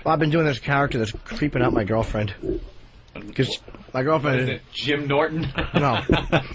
Well, I've been doing this character that's creeping out my girlfriend. Because my girlfriend... Is it Jim Norton? No.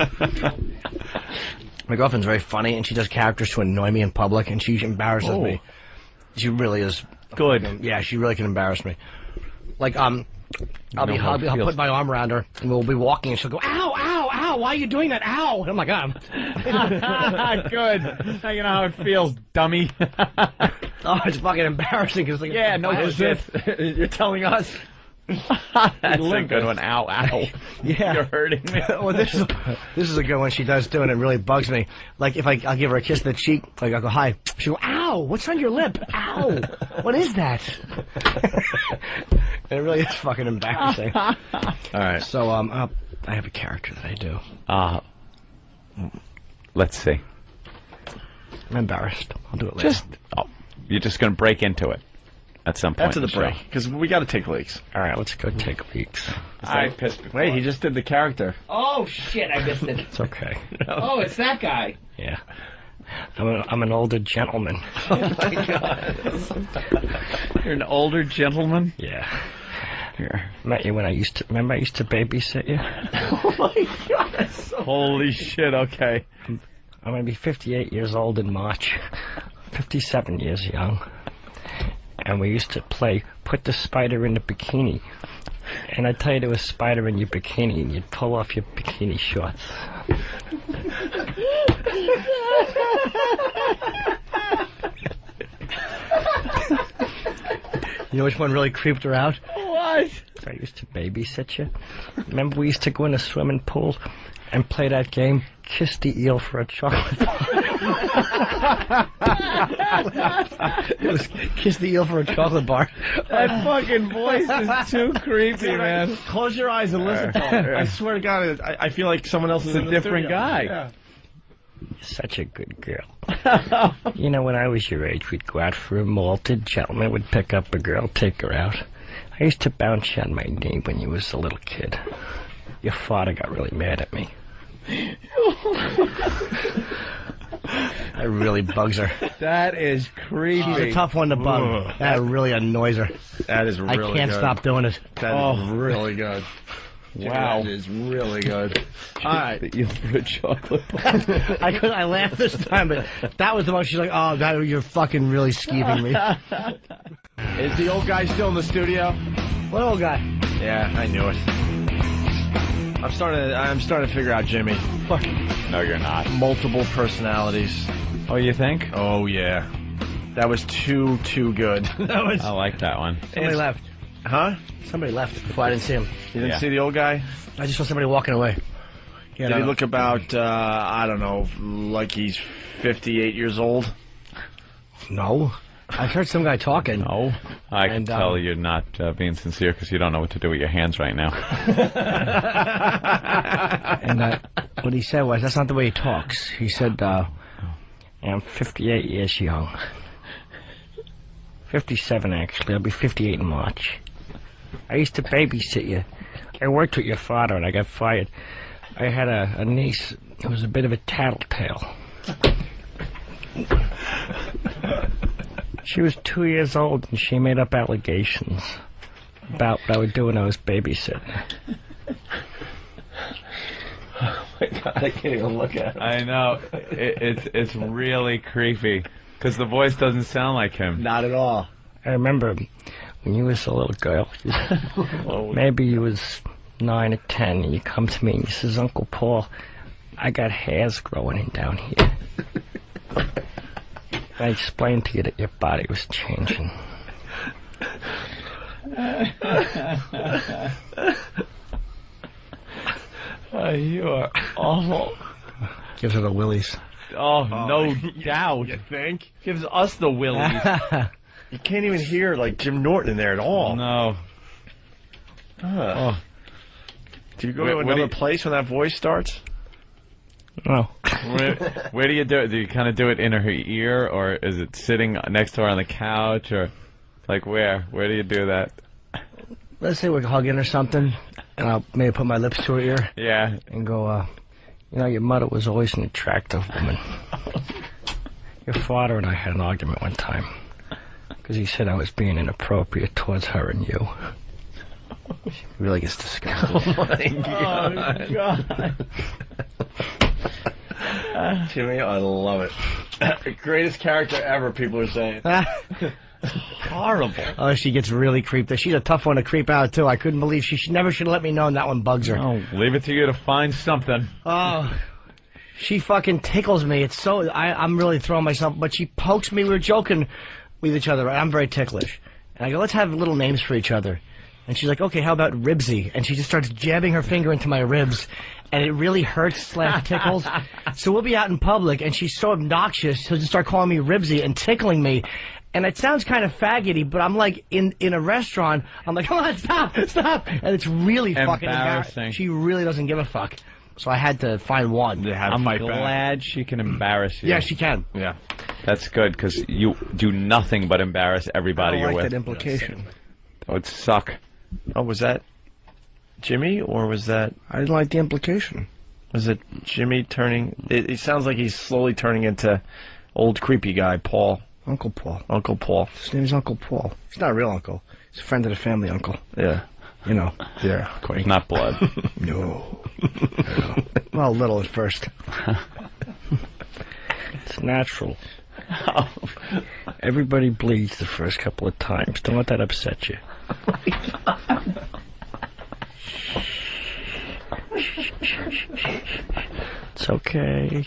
My girlfriend's very funny, and she does characters to annoy me in public, and she embarrasses me. She really is... Good. Yeah, she really can embarrass me. Like, I'll put my arm around her, and we'll be walking, and she'll go, ow, ow, ow, why are you doing that? Ow! And I'm like, Good. Now you know how it feels, dummy. Oh, it's fucking embarrassing. Cause like, yeah, no shit. You're telling us. That's a good one. Ow, ow. Yeah. You're hurting me. Well, this is a good one she does too, and it really bugs me. Like, if I'll give her a kiss on the cheek, like, I'll go, hi. She'll go, ow, what's on your lip? Ow, what is that? And it really is fucking embarrassing. All right. So, I have a character that I do. Let's see. I'm embarrassed. I'll do it later. You're just going to break into it at some point. After the break, because we got to take leaks. All right, let's go take leaks. I pissed before. Wait, he just did the character. Oh, shit, I missed it. It's okay. Oh, it's that guy. Yeah. I'm an older gentleman. Oh, my God. You're an older gentleman? Yeah. Here. Met you when I used to babysit you. Oh, my God. That's so Holy shit, okay. I'm going to be 58 years old in March. 57 years young. And we used to play put the spider in the bikini. And I'd tell you there was a spider in your bikini, and you'd pull off your bikini shorts. You know which one really creeped her out? What? I used to babysit you. Remember we used to go in a swimming pool and play that game, Kiss the Eel for a Chocolate Bar. It was Kiss the Eel for a Chocolate Bar. That fucking voice is too creepy, man. Close your eyes and listen to him. I swear to God, I feel like someone else is It's a in the different studio. guy. Yeah. You're such a good girl. You know, when I was your age, we'd go out for a malted gentleman would pick up a girl, take her out. I used to bounce you on my knee when you was a little kid. Your father got really mad at me. That really bugs her. That is creepy. She's a tough one to bug. That really annoys her. That is really good. I can't stop doing it. That is really good. Wow. That is really good. All right. The eel for a chocolate bar. I laughed this time, but that was the one. She's like, "Oh, you're fucking really skeeving me." Is the old guy still in the studio? What old guy? Yeah, I knew it. I'm starting to figure out Jimmy. No, you're not. Multiple personalities. Oh, you think? Oh yeah. That was too good. That was. I like that one. Somebody left. Huh? Somebody left before I didn't see him. You didn't see the old guy? I just saw somebody walking away. Did he look about, I don't know, like he's 58 years old? No. I heard some guy talking. No. I can tell you're not being sincere because you don't know what to do with your hands right now. And what he said was, that's not the way he talks. He said, I'm 58 years young. 57, actually. I'll be 58 in March. I used to babysit you. I worked with your father, and I got fired. I had a niece who was a bit of a tattletale. She was 2 years old, and she made up allegations about what I would do when I was babysitting. Oh my God, I can't even look at him. I know. It's really creepy because the voice doesn't sound like him. Not at all. I remember when you was a little girl, maybe you was 9 or 10, and you come to me and you says, Uncle Paul, I got hairs growing in down here. I explained to you that your body was changing. You are awful. Gives her the willies. Oh, no doubt. You think? Gives us the willies. You can't even hear, like, Jim Norton in there at all. No. Do you go to another place when that voice starts? No. Where do you do it? Do you kind of do it in her ear, or is it sitting next to her on the couch, or like where? Where do you do that? Let's say we're hugging or something, and I'll maybe put my lips to her ear. Yeah. And go, you know, your mother was always an attractive woman. Your father and I had an argument one time. Because he said I was being inappropriate towards her and you. He really gets disgusted. Oh, my God. Jimmy, I love it. Greatest character ever, people are saying. Horrible. Oh, she gets really creeped out. She's a tough one to creep out, too. I couldn't believe she never should have let me know, and that one bugs her. Oh, leave it to you to find something. Oh, she fucking tickles me. It's so... I'm really throwing myself... But she pokes me. We were joking with each other. Right? I'm very ticklish. And I go, let's have little names for each other. And she's like, okay, how about Ribsy? And she just starts jabbing her finger into my ribs. And it really hurts / tickles. So we'll be out in public, and she's so obnoxious, she'll just start calling me Ribsy and tickling me. And it sounds kind of faggoty, but I'm like, in a restaurant, I'm like, come on, stop! And it's really fucking embarrassing. She really doesn't give a fuck. So I had to find one. I'm glad she can embarrass you. Yeah, she can. Yeah. That's good, because you do nothing but embarrass everybody you're I don't like with. that implication. That would suck. Oh, was that Jimmy, or was that... I didn't like the implication. Was it Jimmy turning... It sounds like he's slowly turning into old creepy guy, Paul. Uncle Paul. Uncle Paul. His name is Uncle Paul. He's not a real uncle. He's a friend of the family uncle. Yeah. You know. Yeah. Quite. Not blood. No. Well, little at first. It's natural. Everybody bleeds the first couple of times. Don't let that upset you. It's okay.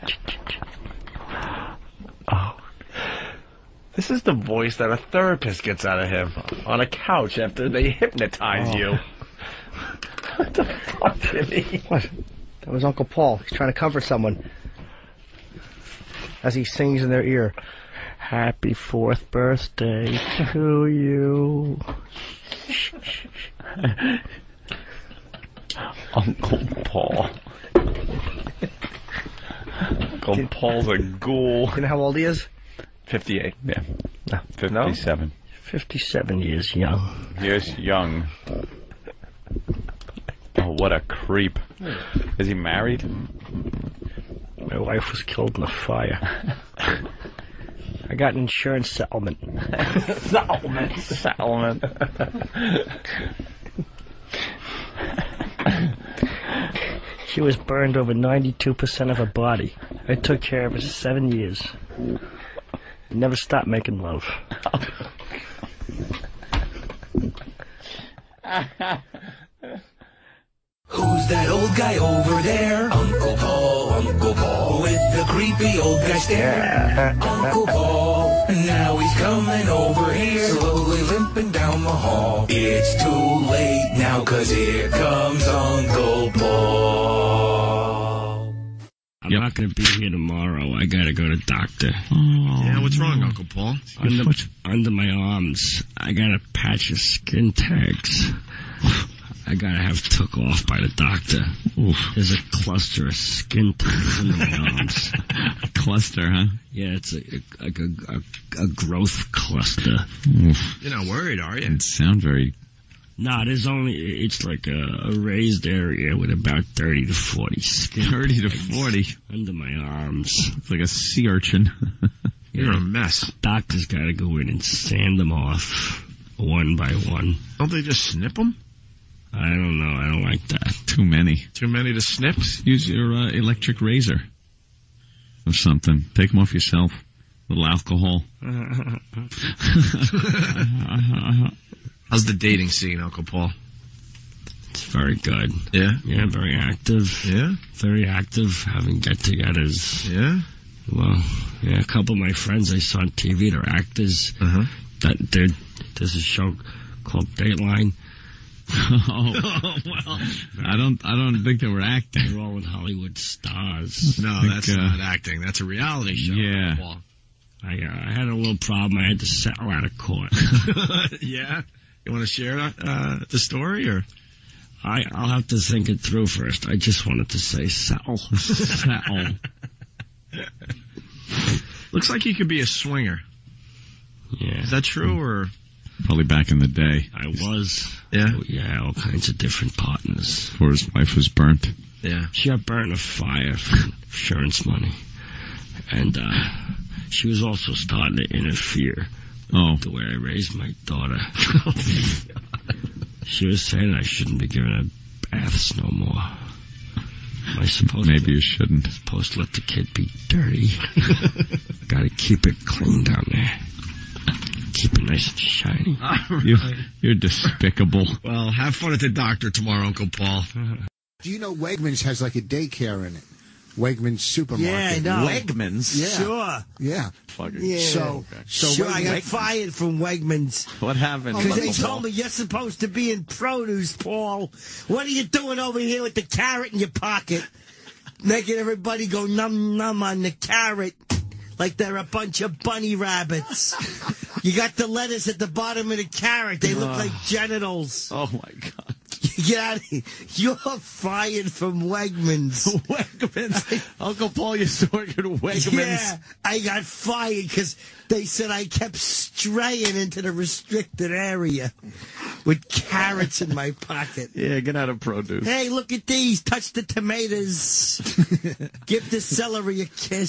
Oh. This is the voice that a therapist gets out of him on a couch after they hypnotize you. What the fuck, Jimmy? What? That was Uncle Paul. He's trying to comfort someone. As he sings in their ear, "Happy 4th birthday to you." Uncle Paul. Uncle Paul's a ghoul. You know how old he is? 58. Yeah. No. 57. 57 years young. Years young. Oh, what a creep. Is he married? My wife was killed in a fire. I got an insurance settlement. Settlement. She was burned over 92% of her body. I took care of her 7 years. Never stopped making love. Who's that old guy over there? Uncle Paul, with the creepy old guy stare. Uncle Paul, now he's coming over here, slowly limping down the hall. It's too late now, 'cause here comes Uncle Paul. I'm not going to be here tomorrow. I got to go to doctor. Yeah, what's wrong, Uncle Paul? Under my arms, I got a patch of skin tags. I got to have took off by the doctor. Oof. There's a cluster of skin tags under my arms. A cluster, huh? Yeah, it's a growth cluster. Oof. You're not worried, are you? It sounds very... No, it's like a raised area with about 30 to 40 skin 30 to tags 40? under my arms. It's like a sea urchin. You're a mess. Doctor's got to go in and sand them off one by one. Don't they just snip them? I don't know. I don't like that. Too many. Too many to snip? Use your electric razor or something. Take them off yourself. A little alcohol. How's the dating scene, Uncle Paul? It's very good. Yeah? Yeah, very active. Yeah? Very active. Having get-togethers. Yeah? Well, yeah, a couple of my friends I saw on TV, they're actors. Uh-huh. There's a show called Dateline. Oh, well. I don't think they were acting. They're all in Hollywood stars. No, that's not acting. That's a reality show. Yeah. Uncle Paul. I had a little problem. I had to settle out of court. Yeah? You want to share the story, or? I'll have to think it through first. I just wanted to say settle. Settle. Looks like you could be a swinger. Yeah. Is that true, or? Probably back in the day. I was. Yeah? Oh, yeah, all kinds of different partners. Before his wife was burnt. Yeah. She got burnt in a fire for insurance money. And she was also starting to interfere Oh. The way I raised my daughter. She was saying I shouldn't be giving her baths no more. Am I supposed Maybe you shouldn't. supposed to let the kid be dirty? Gotta keep it clean down there. Keep it nice and shiny. You're despicable. Well, have fun at the doctor tomorrow, Uncle Paul. Do you know Wegmans has like a daycare in it? Wegmans supermarket. Yeah, I know. Wegmans? Yeah. Sure. Yeah. Yeah. So Sure, I got Wegmans- fired from Wegmans. What happened? Because they Uncle Paul? told me you're supposed to be in produce, Paul. What are you doing over here with the carrot in your pocket? Making everybody go num-num on the carrot like they're a bunch of bunny rabbits. You got the lettuce at the bottom of the carrot. They look like genitals. Oh, my God. Get out of here. You're fired from Wegmans. Wegmans. Uncle Paul used to work at Wegmans. Yeah, I got fired because they said I kept straying into the restricted area with carrots in my pocket. Yeah, get out of produce. Hey, look at these. Touch the tomatoes. Give the celery a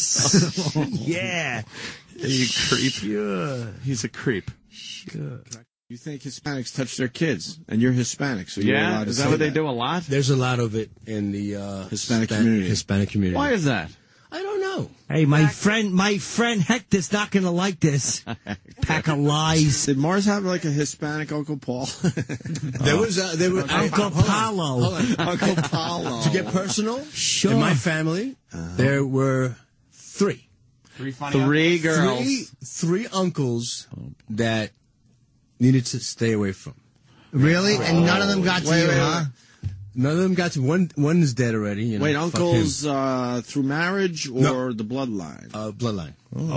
kiss. Yeah. You creep. Sure. He's a creep. Sure. You think Hispanics touch their kids, and you're Hispanic, so you're Yeah? allowed to Is say that what they do a lot? There's a lot of it in the Hispanic community. Hispanic community. Why is that? I don't know. Hey, my friend Hector's not going to like this. Pack of lies. Did Mars have like a Hispanic Uncle Paul? There was Uncle Paulo. Uncle Paulo. To get personal, Sure. in my family, there were three. Three girls. Three uncles that needed to stay away from. Really? And none of them got to you, huh? None of them got to one is dead already. You know, Wait, fuck uncles through marriage or No. the bloodline? him. Bloodline.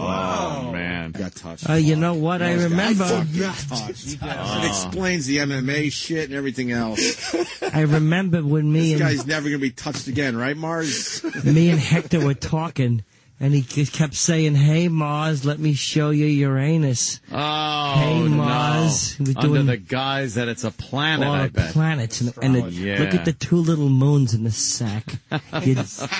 Oh, man. Got touched. You know what? I remember. Touched. It explains the MMA shit and everything else. I remember when This guy's never going to be touched again, right, Mars? me and Hector were talking, and he just kept saying, "Hey, Mars, let me show you Uranus." Oh, Hey, no. Mars. We're Under doing the guise that it's a planet, all I the bet. planets, and Yeah. look at the two little moons in the sack. You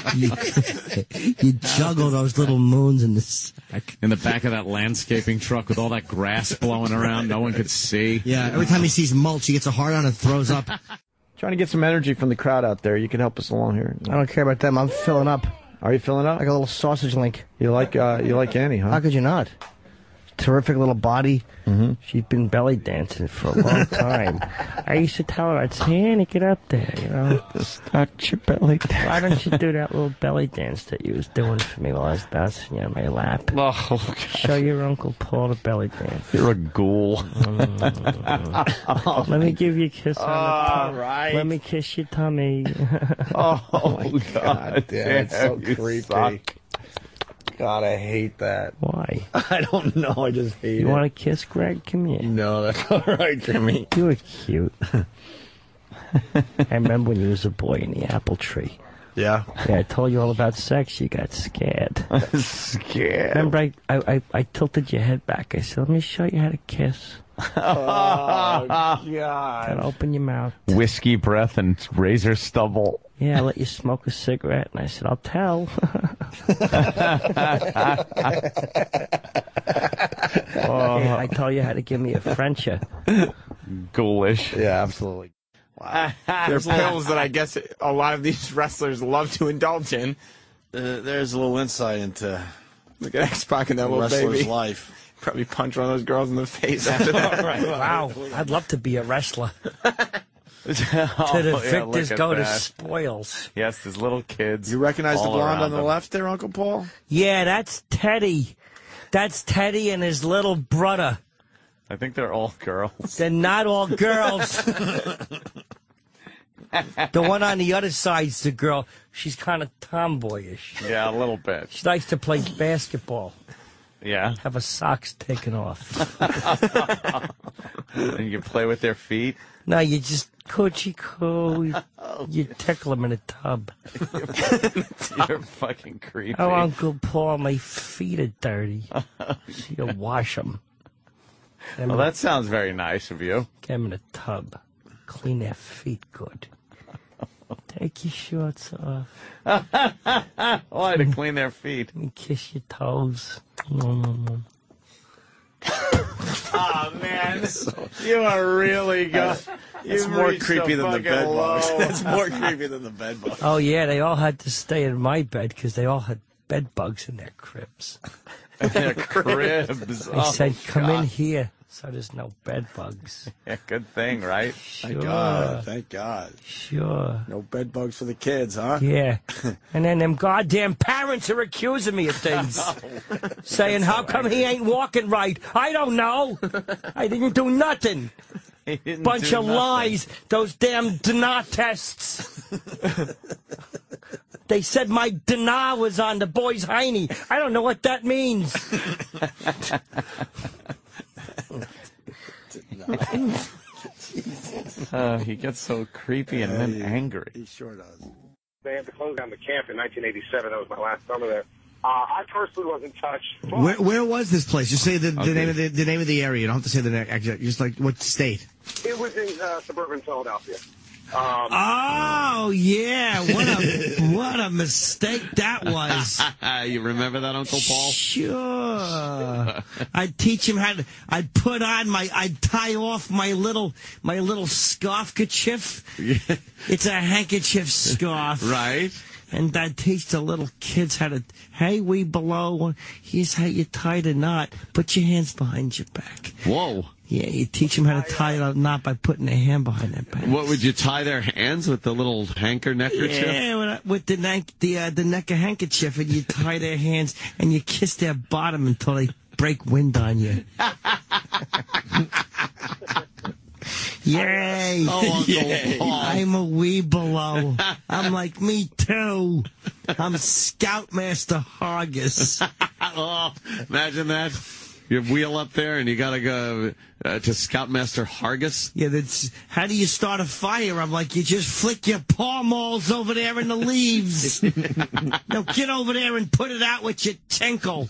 juggle those little moons in the sack. In the back of that landscaping truck with all that grass blowing around, no one could see. Yeah, every time he sees mulch, he gets a hard on and throws up. Trying to get some energy from the crowd out there. You can help us along here. I don't care about them. I'm filling up Are you filling up? like a little sausage link. You like Annie, huh? How could you not? Terrific little body. Mm-hmm. She's been belly dancing for a long time. I used to tell her, I'd say, Annie, get up there, you know. Start your belly dance. Why don't you do that little belly dance that you was doing for me while I was bouncing you on my lap? Oh, Show your Uncle Paul the belly dance. you're a ghoul. Let me give you a kiss on the All tummy. right. Let me kiss your tummy. Oh, God damn, it's so you creepy. suck. God, I hate that. Why? I don't know. I just hate You want to kiss, Greg? Come here. No, that's all right, Jimmy. You were cute. I remember when you was a boy in the apple tree. Yeah. Yeah, I told you all about sex. You got scared. Scared. Remember, I tilted your head back. I said, let me show you how to kiss. Oh, God. Gotta open your mouth. Whiskey breath and razor stubble. Yeah, I let you smoke a cigarette. And I said, I'll tell. Yeah, I told you how to give me a Frencher. Ghoulish. Yeah, absolutely. They're pills that I guess a lot of these wrestlers love to indulge in. There's a little insight into Look at X-Pac and that a little wrestler's baby. life. Probably punch one of those girls in the face after that. Wow, I'd love to be a wrestler. Oh, To the yeah, look victors at go to that. spoils. Yes, there's little kids. You recognize the all blonde around on the them. left there, Uncle Paul? Yeah, that's Teddy. That's Teddy and his little brother. I think they're all girls. They're not all girls. The one on the other side's the girl. She's kind of tomboyish. Yeah, a little bit. She likes to play basketball. Yeah. Have her socks taken off. And you play with their feet. No, you just coochie coo. You tickle them in a tub. You're fucking creepy. Oh, Uncle Paul, my feet are dirty. So you wash them. Well, that sounds very nice of you. Get them in a tub. Clean their feet good. Take your shorts off. Why, to clean their feet? Let me kiss your toes. Oh, man. You are really good. It's more creepy than the bed bugs. It's more creepy than the bed bugs. Oh, yeah, they all had to stay in my bed because they all had bed bugs in their cribs. Their cribs. They said, come in here so there's no bed bugs. Yeah, good thing, right? Thank God. Thank God. Sure. No bed bugs for the kids, huh? Yeah. And then them goddamn parents are accusing me of things. Saying, how come he ain't walking right? I don't know. I didn't do nothing. Bunch of lies. Those damn Dinar tests. They said my Dinar was on the boy's hiney. I don't know what that means. He gets so creepy and then angry. He sure does. They had to close down the camp in 1987. That was my last summer there. I personally wasn't touched. Where was this place? Just say the name of the name of the area. You don't have to say the name. Just like what state? It was in suburban Philadelphia. Oh yeah, what a mistake that was. You remember that, Uncle Paul? Sure. I'd teach him how to. I'd tie off my little scarf kerchief. It's a handkerchief scarf, right? And I'd teach the little kids how to. Hey, we below. Here's how you tie the knot. Put your hands behind your back. Whoa. Yeah, you teach them how to tie a knot by putting their hand behind their back. What, would you tie their hands with the little neckerchief? Yeah, with the neck of handkerchief, and you tie their hands and you kiss their bottom until they break wind on you. Yay! Oh, Uncle Paul. I'm a wee below. I'm like, me too. I'm Scoutmaster Hargis. Oh, imagine that. You wheel up there and you gotta go to Scoutmaster Hargis. Yeah, that's how do you start a fire? I'm like, you just flick your palm malls over there in the leaves. Now get over there and put it out with your tinkle.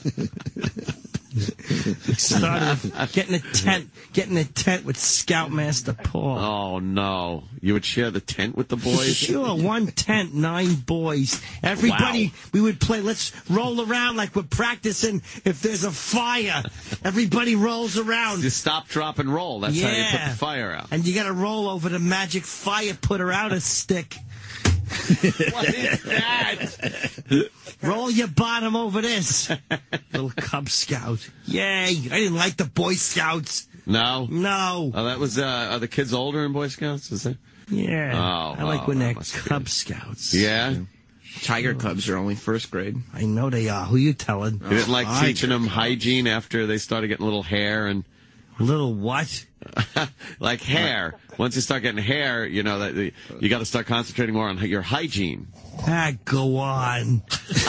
Started getting a tent with Scoutmaster Paul. Oh no! You would share the tent with the boys? Sure, one tent, 9 boys. Everybody, we would play. Let's roll around like we're practicing. If there's a fire, everybody rolls around. You stop, drop, and roll. That's how you put the fire out. And you got to roll over the magic fire putter outer stick. What is that? Roll your bottom over this. Little Cub Scout. Yay. I didn't like the Boy Scouts. No? No. Oh, that was, are the kids older in Boy Scouts? Is that? Yeah. Oh, I like when they're Cub Scouts. Yeah? Tiger Cubs are only first grade. I know they are. Who you telling? You didn't like teaching them hygiene after they started getting little hair and... Little what? Like hair. Once you start getting hair, you know that you got to start concentrating more on your hygiene. Go on.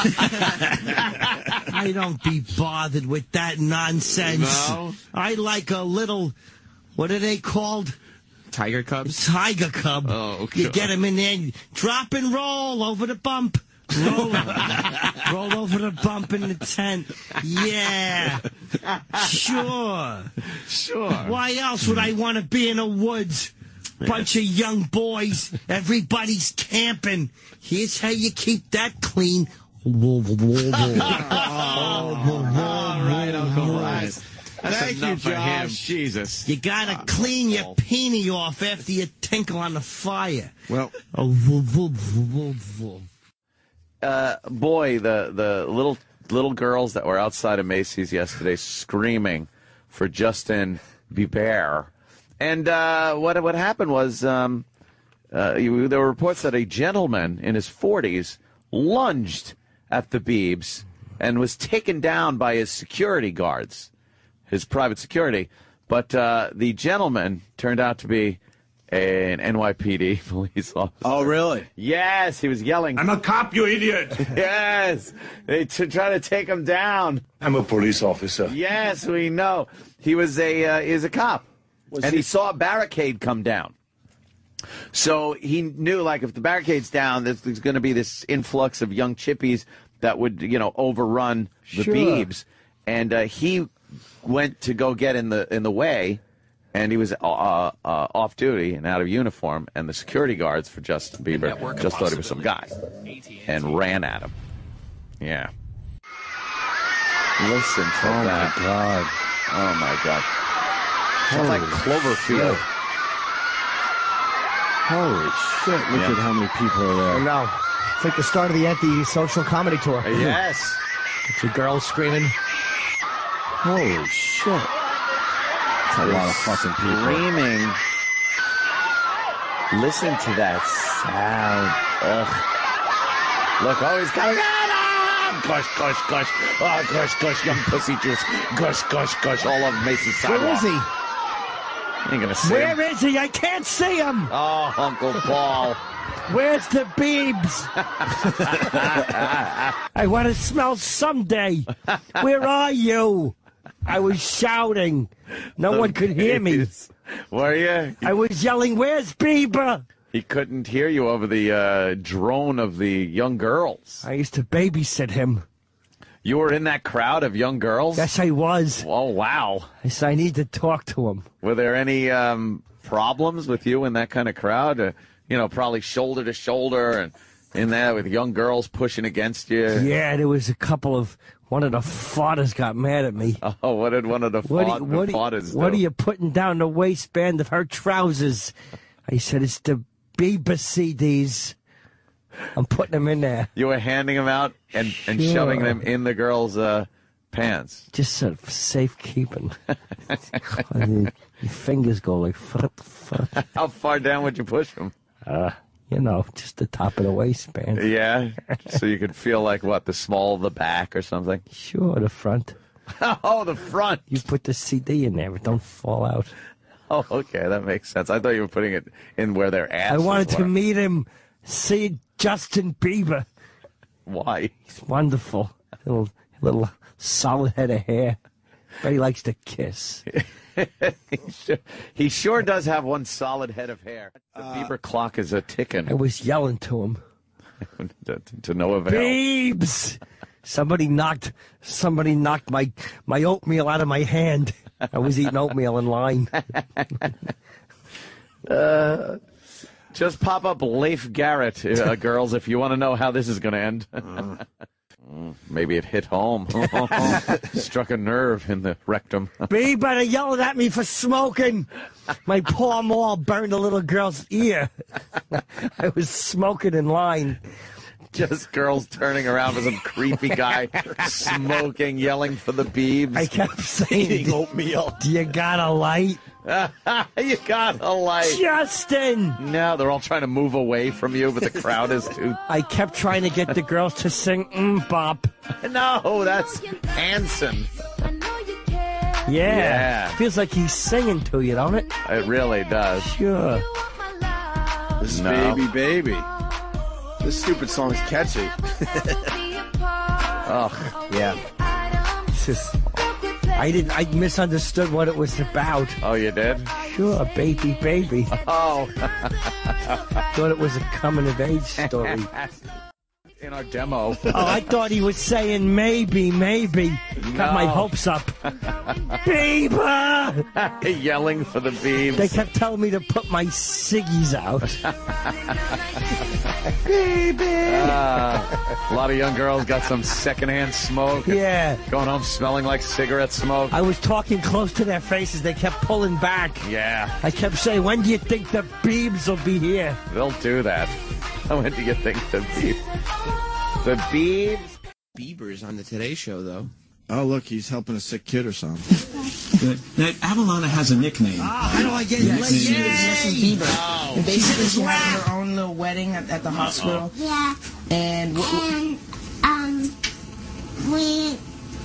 I don't be bothered with that nonsense. No? I like a little, what are they called? Tiger Cubs? Tiger Cub. Oh, okay. You get them in there, drop and roll over the bump. Roll over the bump in the tent. Yeah. Sure. Why else would I want to be in the woods? Bunch of young boys. Everybody's camping. Here's how you keep that clean. All right, Uncle Rise. Thank you, Josh. Jesus. You gotta clean your peenie off after you tinkle on the fire. Well. Boy, the little girls that were outside of Macy's yesterday screaming for Justin Bieber. And what happened was there were reports that a gentleman in his 40s lunged at the Biebs and was taken down by his security guards, his private security. But the gentleman turned out to be an NYPD police officer. Oh, really? Yes, he was yelling, I'm a cop, you idiot. Yes, they try to take him down. I'm a police officer. Yes, we know. He was a cop. He saw a barricade come down. So he knew, like, if the barricade's down, there's going to be this influx of young chippies that would, overrun the Biebs. And he went to go get in the way, and he was off duty and out of uniform, and the security guards for Justin Bieber just thought he was some guy and ran at him. Yeah. Listen to that. My God. Oh, my God. Sounds like Cloverfield. Holy shit, look at how many people are there. No. It's like the start of the anti-social comedy tour. Yes. The girls screaming. Holy shit. That's a lot of fucking people. Screaming. Listen to that sound. Ugh. Look, oh, he's coming out. Gush, gush, gush. Oh, gush, gush, young pussy juice. Gush, gush, gush. All over Mason's sidewalk. Where is he? You ain't gonna see him. Where is he? I can't see him. Oh, Uncle Paul. Where's the Biebs? I want to smell someday. Where are you? I was shouting. No one could hear me. Were you? I was yelling, where's Bieber? He couldn't hear you over the drone of the young girls. I used to babysit him. You were in that crowd of young girls? Yes, I was. Oh, wow. I said, I need to talk to him. Were there any problems with you in that kind of crowd? You know, probably shoulder to shoulder and in there with young girls pushing against you? Yeah, there was a couple of... One of the fathers got mad at me. Oh, what did one of the fathers do? What are you putting down the waistband of her trousers? I said, it's the Bieber CDs. I'm putting them in there. You were handing them out and shoving them in the girls' pants. Just sort of safekeeping. Your fingers go like... How far down would you push them? You know, just the top of the waistband. Yeah? So you could feel like, what, the small of the back or something? Sure, the front. Oh, the front. You put the CD in there, it don't fall out. Oh, okay, that makes sense. I thought you were putting it in where their ass I wanted were. to meet him, see Justin Bieber. Why? He's wonderful. Little solid head of hair. But he likes to kiss. He sure does have one solid head of hair. The Bieber clock is a ticking. I was yelling to him. to no avail. Biebs! Somebody knocked my oatmeal out of my hand. I was eating oatmeal in line. Just pop up Leif Garrett, girls, if you want to know how this is going to end. Maybe it hit home. Struck a nerve in the rectum. Bieber, they yelling at me for smoking. My paw maul burned a little girl's ear. I was smoking in line. Just girls turning around with some creepy guy smoking, yelling for the Biebs. I kept saying, eating oatmeal. Do you got a light? You got a light. Justin! No, they're all trying to move away from you, but the crowd is too. I kept trying to get the girls to sing Bop. No, that's Hanson. Yeah. Feels like he's singing to you, don't it? It really does. Sure. This baby. This stupid song's catchy. Oh, yeah. It's just... I misunderstood what it was about. Oh, you did? Sure, baby. Oh. Thought it was a coming-of-age story. In our demo. Oh, I thought he was saying maybe. Got my hopes up. Bieber! Yelling for the Biebs. They kept telling me to put my ciggies out. Baby! A lot of young girls got some secondhand smoke. Yeah. Going home smelling like cigarette smoke. I was talking close to their faces. They kept pulling back. Yeah. I kept saying, when do you think the Biebs will be here? They'll do that. When do you think the Biebs? The Biebs? Bieber's on the Today Show, though. Oh, look, he's helping a sick kid or something. Good. Now, Avalana has a nickname. How do I get it? She is Justin Bieber. Oh. And basically, she had her own little wedding at the hospital. Yeah. And we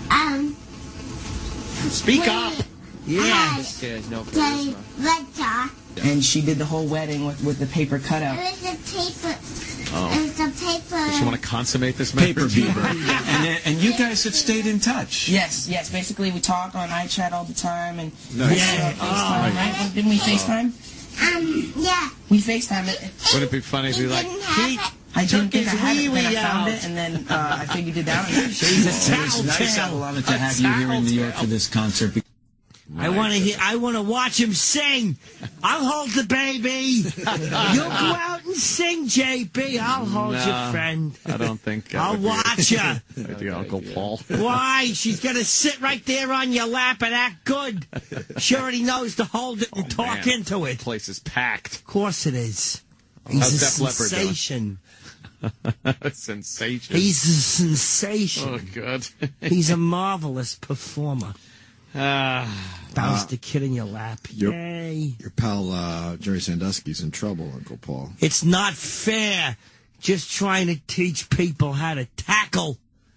speak up. Yeah. This kid has no charisma. And she did the whole wedding with the paper cutout. It was the paper. Oh. It was the paper. Does she want to consummate this marriage? Paper Bieber. and you guys have stayed in touch. Yes. Basically, we talk on iChat all the time. And nice. FaceTime, right? Didn't we FaceTime? Yeah. We FaceTime. Would it be funny to be like, Pete? I didn't think I had it, then I found it, and then I figured it out. She's a Tat'l Tales. Nice, Avalana, to have you here in New York for this concert. I want to watch him sing. I'll hold the baby. You'll go out and sing, JB. I'll hold your friend. I don't think I'll watch you. I think Uncle Paul. Why? She's going to sit right there on your lap and act good. She already knows to hold it and talk into it. The place is packed. Of course it is. He's a sensation. A sensation. He's a sensation. Oh, God. He's a marvelous performer. Bounce the kid in your lap. Yay. Your pal Jerry Sandusky's in trouble, Uncle Paul. It's not fair. Just trying to teach people how to tackle.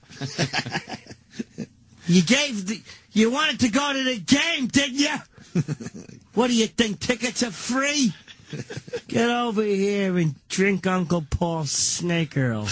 You wanted to go to the game, didn't you? What do you think? Tickets are free? Get over here and drink Uncle Paul's Snake Earl.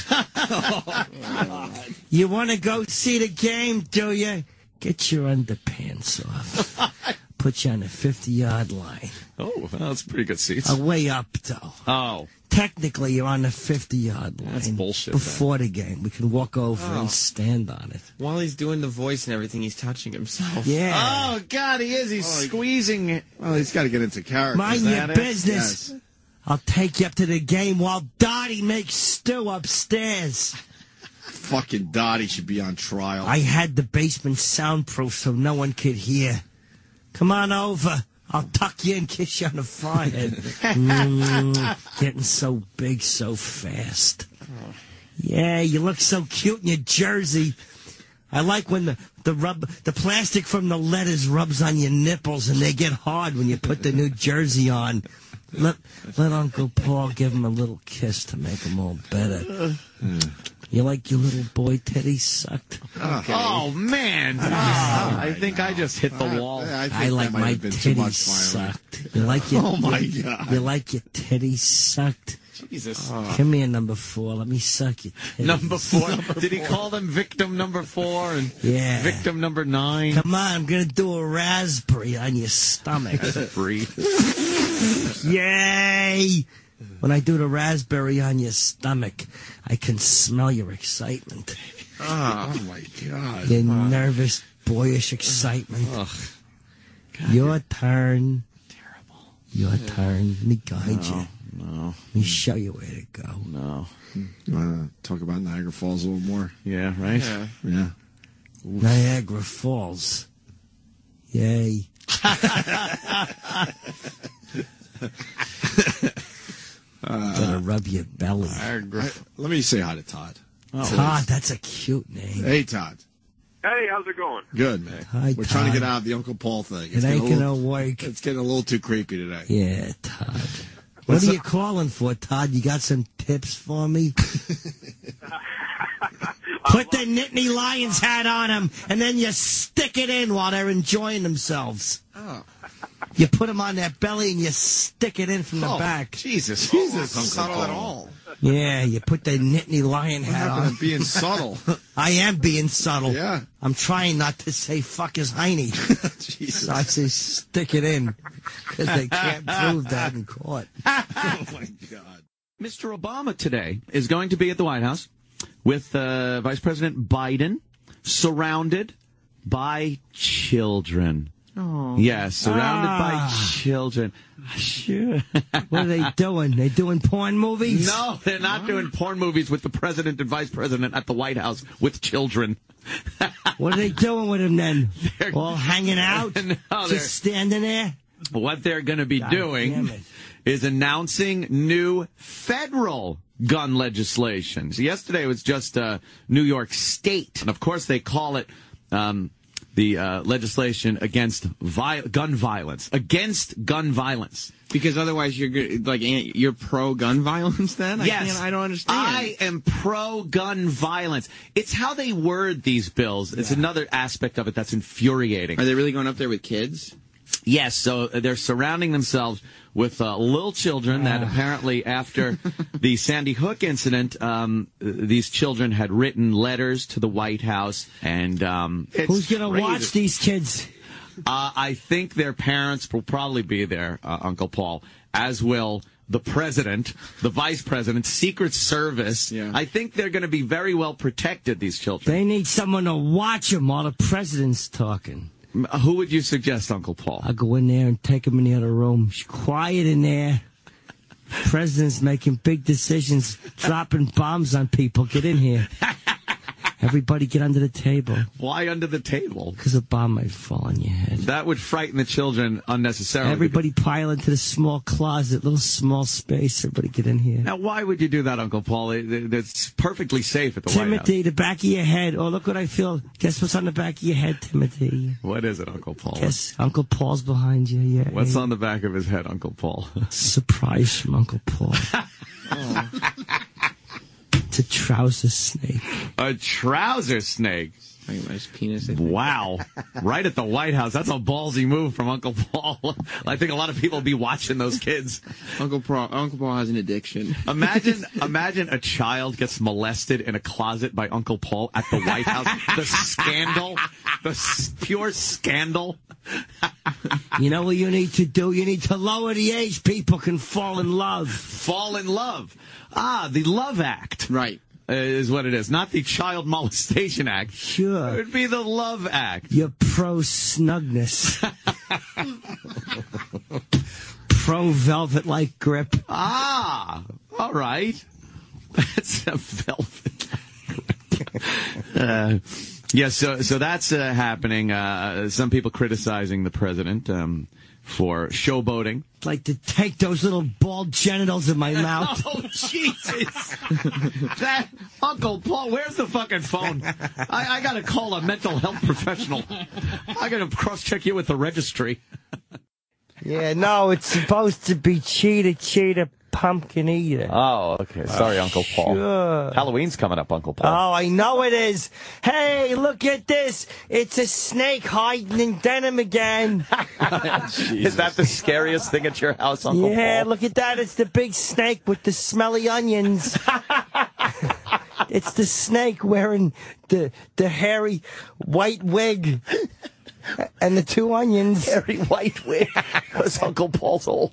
You want to go see the game, do you? Get your underpants off. Put you on the 50-yard line. Oh, well, that's pretty good seats. Way up, though. Oh. Technically, you're on the 50-yard line. That's bullshit. Before the game. We can walk over and stand on it. While he's doing the voice and everything, he's touching himself. Yeah. Oh, God, he is. He's squeezing it. Well, he's got to get into character. Mind your business. Yes. I'll take you up to the game while Dottie makes stew upstairs. Fucking Dottie should be on trial. I had the basement soundproof so no one could hear. Come on over. I'll tuck you and kiss you on the forehead. Getting so big so fast. Yeah, you look so cute in your jersey. I like when the plastic from the letters rubs on your nipples and they get hard when you put the new jersey on. Let Uncle Paul give him a little kiss to make him all better. You like your little boy titties sucked? Okay. Oh, man. I think I just hit the wall. I like my titties sucked. You like your, oh, my God. You like your titties sucked? Jesus. Come here, number 4. Let me suck your titties. Number 4? Did he call them victim number 4 and victim number 9? Come on, I'm going to do a raspberry on your stomach. Free. Yay! When I do the raspberry on your stomach, I can smell your excitement. Oh, my God. Your nervous, boyish excitement. Your turn. Terrible. Your turn. Let me guide you. No. Let me show you where to go. No. You want to talk about Niagara Falls a little more? Yeah, right? Yeah. Niagara Falls. Yay. Gotta rub your belly. Let me say hi to Todd. Todd, that's a cute name. Hey, Todd. Hey, how's it going? Good, man. Hi, We're Todd. trying to get out of the Uncle Paul thing. It ain't gonna work. It's getting a little too creepy today. Yeah, Todd. What are you calling for, Todd? You got some tips for me? Put the Nittany Lions hat on them, and then you stick it in while they're enjoying themselves. Oh. You put them on their belly, and you stick it in from the back. Jesus. Not subtle at all. Yeah, you put the Nittany Lion hat on. I'm being subtle. I am being subtle. Yeah. I'm trying not to say fuck his hiney. Jesus. So I say stick it in, because they can't prove that in court. Oh, my God. Mr. Obama today is going to be at the White House with Vice President Biden, surrounded by children. Oh. Yes, surrounded by children. Sure. What are they doing? They doing porn movies? No, they're not doing porn movies with the president and vice president at the White House with children. What are they doing with him then? All hanging out? No, Just standing there? What they're going to be doing is announcing new federal gun legislation. So yesterday it was just New York State. And, of course, they call it the legislation against gun violence. Against gun violence. Because otherwise you're pro-gun violence then? Yes. I don't understand. I am pro-gun violence. It's how they word these bills. It's another aspect of it that's infuriating. Are they really going up there with kids? Yes, so they're surrounding themselves with little children that apparently after the Sandy Hook incident, these children had written letters to the White House. And who's going to watch these kids? I think their parents will probably be there, Uncle Paul, as will the president, the vice president, Secret Service. Yeah. I think they're going to be very well protected, these children. They need someone to watch them while the president's talking. Who would you suggest, Uncle Paul? I'll go in there and take him in the other room. It's quiet in there. President's making big decisions, dropping bombs on people. Get in here. Everybody get under the table. Why under the table? Because a bomb might fall on your head. That would frighten the children unnecessarily. Everybody pile into the small closet, little small space. Everybody get in here. Now, why would you do that, Uncle Paul? It's perfectly safe at the White House. Timothy, the back of your head. Oh, look what I feel. Guess what's on the back of your head, Timothy? What is it, Uncle Paul? Guess Uncle Paul's behind you. Yeah. What's on the back of his head, Uncle Paul? Surprise from Uncle Paul. It's a trouser snake. A trouser snake? Nice penis. Wow. Right at the White House. That's a ballsy move from Uncle Paul. I think a lot of people will be watching those kids. Uncle Paul has an addiction. Imagine a child gets molested in a closet by Uncle Paul at the White House. The scandal. Pure scandal. You know what you need to do? You need to lower the age people can fall in love. Fall in love. The Love Act. Right. Is what it is. Not the Child Molestation Act. Sure. It would be the Love Act. You're pro-snugness. Pro-velvet-like grip. All right. That's a velvet grip. So that's happening. Some people criticizing the president for showboating. Like to take those little bald genitals in my mouth. Oh, Jesus. That Uncle Paul, where's the fucking phone? I got to call a mental health professional. I got to cross-check you with the registry. Yeah, no, it's supposed to be cheetah, pumpkin eater. Oh, okay. Sorry, Uncle Paul. Sure. Halloween's coming up, Uncle Paul. Oh, I know it is. Hey, look at this. It's a snake hiding in denim again. Is that the scariest thing at your house, Uncle Paul? Yeah, look at that. It's the big snake with the smelly onions. It's the snake wearing the hairy white wig. And the two onions. Hairy white wig. Because Uncle Paul's old.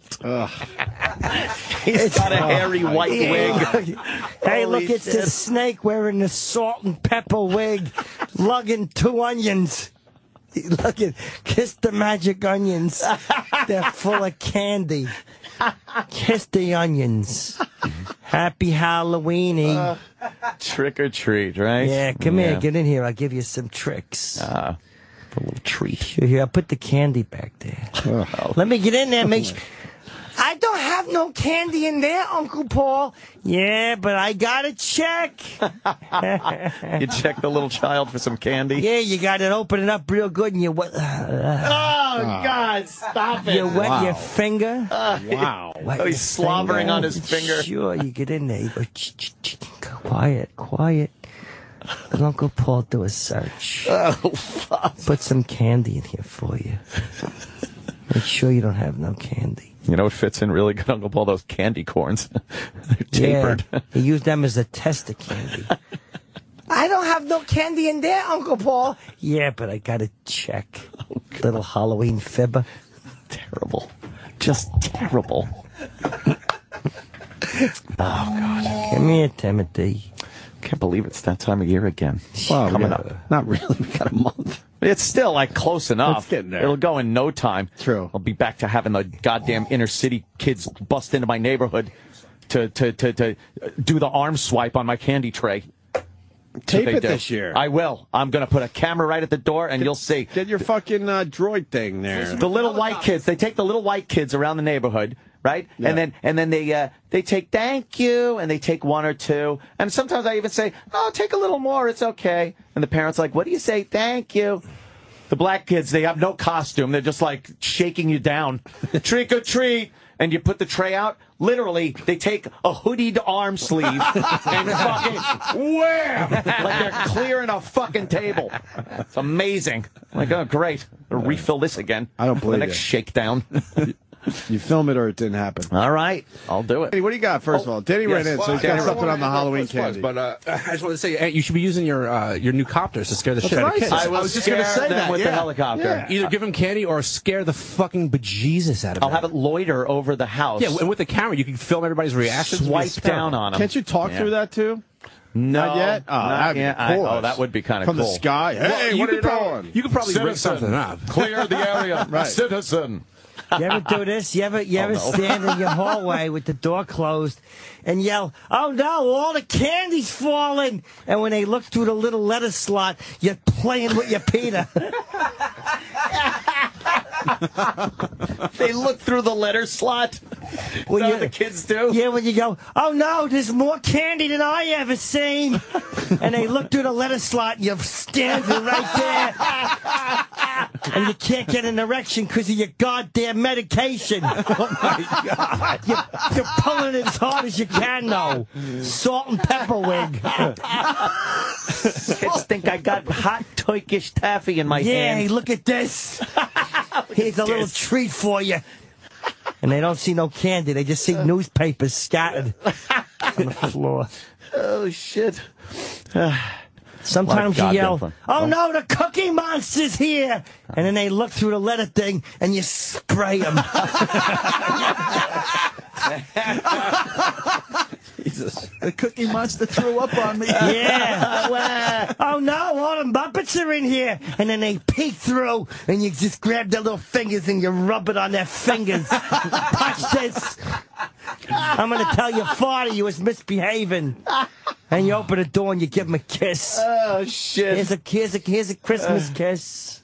He's got a hairy white wig. Hey, look, it's the snake wearing the salt and pepper wig, lugging two onions. Look at, kiss the magic onions. They're full of candy. Kiss the onions. Happy Halloweeny. Trick or treat, right? Yeah, come here, get in here. I'll give you some tricks. A little treat. Sure, here, I'll put the candy back there. Let me get in there, make sure. I don't have no candy in there, Uncle Paul. Yeah, but I gotta check. You check the little child for some candy? Yeah, you gotta open it up real good and you wet. God, stop it. You wet your finger. Wow. He's slobbering on his finger. Sure, you get in there. You go, quiet. Let Uncle Paul do a search. Oh, fuck. Put some candy in here for you. Make sure you don't have no candy. You know what fits in really good, Uncle Paul? Those candy corns. They're tapered. Yeah, he used them as a test of candy. I don't have no candy in there, Uncle Paul. Yeah, but I gotta check. Little Halloween fibber. Terrible. Just terrible. Oh, God. Come here, Timothy. Can't believe it's that time of year again. Wow, Coming up. Not really. We got a month. It's still like close enough. It's getting there. It'll go in no time. True. I'll be back to having the goddamn inner city kids bust into my neighborhood to do the arm swipe on my candy tray. Tape it this year. I will. I'm going to put a camera right at the door, and you'll see. Get your fucking droid thing there. The little white kids. They take the little white kids around the neighborhood, right? Yeah. And then they take thank you, and they take one or two, and sometimes I even say, oh, take a little more. It's okay. And the parents are like, what do you say? Thank you. The black kids, they have no costume. They're just like shaking you down. Trick or treat. And you put the tray out. Literally, they take a hoodied arm sleeve and fucking wham! Like they're clearing a fucking table. It's amazing. I'm like, oh, great. I'll refill this again. I don't believe the next shakedown. You film it or it didn't happen. All right. I'll do it. Hey, what do you got, first of all? Danny ran in, so he's got something on the Halloween candy. But I just wanted to say, hey, you should be using your new copters to scare the shit out of kids. I was just going to say that with the helicopter. Yeah. Either give them candy or scare the fucking bejesus out of them. I'll have it loiter over the house. Yeah, and with the camera, you can film everybody's reactions. Swipe down on them. Can't you talk through that, too? No, Not yet? Oh, not that'd be yet. cool. That would be kind of From cool. the sky. Hey, Well, what are you doing? You could probably rig Citizen. something up. Clear the area. Right. Citizen. You ever do this? You ever stand in your hallway with the door closed and yell, "Oh no, all the candy's falling!" And when they look through the little letter slot, you're playing with your Peter. They look through the letter slot. Is that what the kids do? Yeah, when you go, "Oh no, there's more candy than I ever seen," and they look through the letter slot, and you're standing right there, and you can't get an erection because of your goddamn medication. Oh my God! You're pulling it as hard as you can, though. Salt and pepper wig. Kids think I got hot Turkish taffy in my hand. Yeah, hey, look at this. Here's a little treat for you. And they don't see no candy. They just see newspapers scattered on the floor. Oh, shit. Sometimes you yell, "Oh no, the Cookie Monster's here!" And then they look through the letter thing and you spray them. Jesus. The Cookie Monster threw up on me. Yeah. Oh no, all the Muppets are in here. And then they peek through and you just grab their little fingers and you rub it on their fingers. Touch this. I'm going to tell your father you was misbehaving. And you open the door and you give him a kiss. Oh, shit. Here's a Christmas kiss.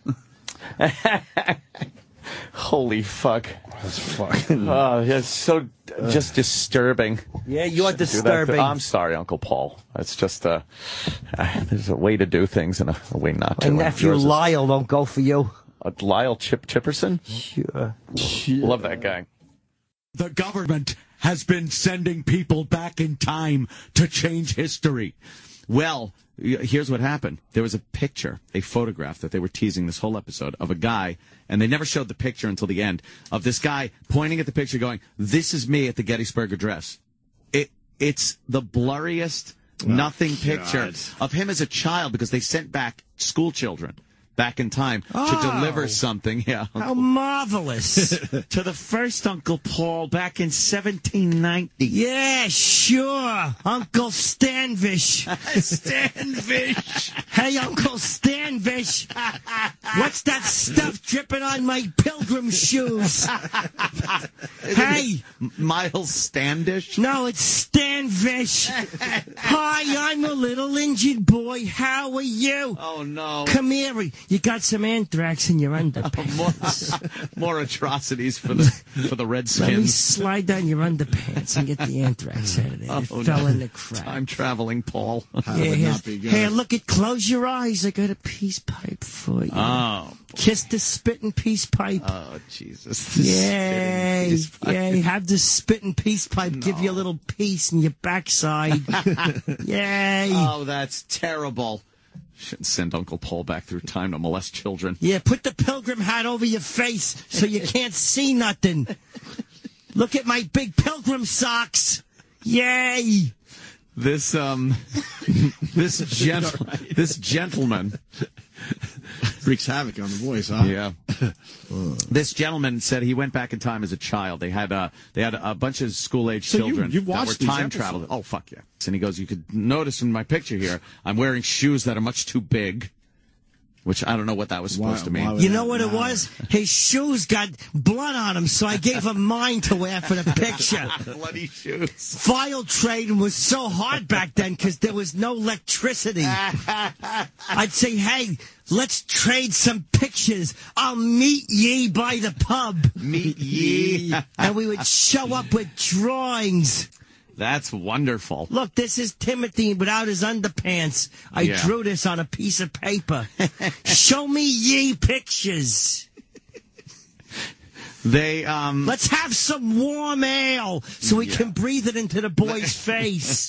Holy fuck. That's fucking... Oh, that's so just disturbing. Yeah, you're disturbing. I'm sorry, Uncle Paul. It's just there's a way to do things and a way not to. My nephew Lyle don't go for you. Lyle Chipperson? Sure. Love that guy. The government has been sending people back in time to change history. Well, here's what happened. There was a picture, a photograph that they were teasing this whole episode of a guy, and they never showed the picture until the end, of this guy pointing at the picture going, "This is me at the Gettysburg Address." It's the blurriest nothing picture of him as a child because they sent back school children back in time to deliver something. Yeah, how marvelous. To the first Uncle Paul back in 1790. Yeah, sure. Uncle Stanvish. Stanvish. Hey, Uncle Stanvish. What's that stuff dripping on my pilgrim shoes? Hey. Miles Standish? No, it's Stanvish. Hi, I'm a little injured boy. How are you? Oh, no. Come here. You got some anthrax in your underpants. More atrocities for the Redskins. Let me slide down your underpants and get the anthrax out of there. It fell in the crack. Time traveling, Paul. Hey, look at, close your eyes. I got a peace pipe for you. Oh. Kiss the spitting peace pipe. Oh, Jesus. Yay. Yay. Have the spitting peace pipe give you a little piece in your backside. Yay. Oh, that's terrible. Shouldn't send Uncle Paul back through time to molest children. Yeah, put the pilgrim hat over your face so you can't see nothing. Look at my big pilgrim socks. Yay. This gentleman wreaks havoc on the voice, huh? Yeah. This gentleman said he went back in time as a child. They had a bunch of school-age children you watched that were time travelers. Oh, fuck yeah. And he goes, you could notice in my picture here, I'm wearing shoes that are much too big, which I don't know what that was supposed to mean. You know what it was? His shoes got blood on them, so I gave him mine to wear for the picture. Bloody shoes. File trading was so hard back then because there was no electricity. I'd say, hey, let's trade some pictures. I'll meet ye by the pub. Meet ye. And we would show up with drawings. That's wonderful. Look, this is Timothy without his underpants. I drew this on a piece of paper. Show me ye pictures. Let's have some warm ale so we can breathe it into the boy's face.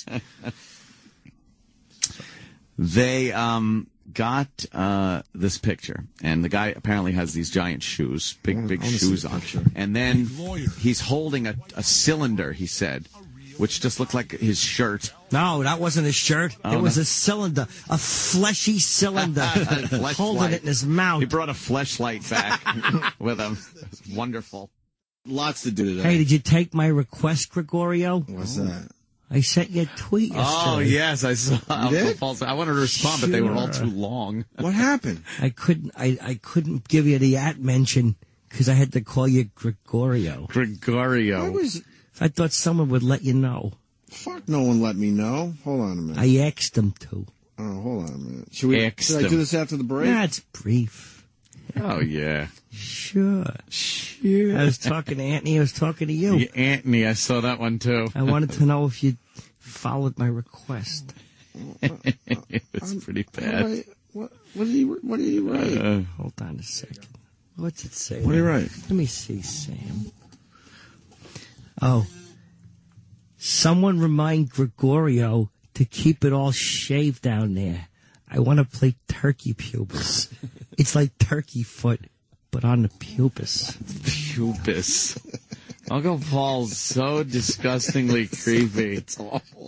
They got this picture, and the guy apparently has these giant shoes, big shoes on. And then he's holding a cylinder, he said, which just looked like his shirt. No, that wasn't his shirt. It was a cylinder, a fleshy cylinder. Holding it in his mouth. He brought a fleshlight back with him. It was wonderful. Lots to do today. Hey, did you take my request, Gregorio? What's that? I sent you a tweet yesterday. Oh, yes, I saw Uncle did? Paul's. I wanted to respond, but they were all too long. What happened? I couldn't give you the at mention because I had to call you Gregorio. Gregorio. I thought someone would let you know. Fuck, no one let me know. Hold on a minute. I asked them to. Oh, hold on a minute. Should I do this after the break? Nah, it's brief. Oh, yeah. Sure. I was talking to Anthony. I was talking to you. Yeah, Anthony, I saw that one, too. I wanted to know if you followed my request. It's pretty bad. What did he write? Hold on a second. What's it say? What did he write? Let me see, Sam. Oh. Someone remind Gregorio to keep it all shaved down there. I want to play turkey pubis. It's like turkey foot, but on the pubis. Pubis. Uncle Paul's so disgustingly creepy. It's awful.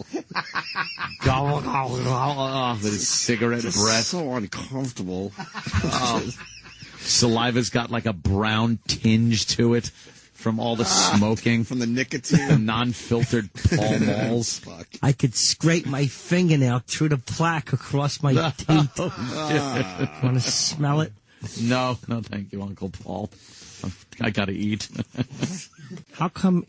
With his cigarette breath. So uncomfortable. Oh. Saliva's got like a brown tinge to it from all the smoking. From the nicotine. The non-filtered Pall Malls. I could scrape my fingernail through the plaque across my teeth. Want to smell it? No, thank you, Uncle Paul. I gotta eat. How come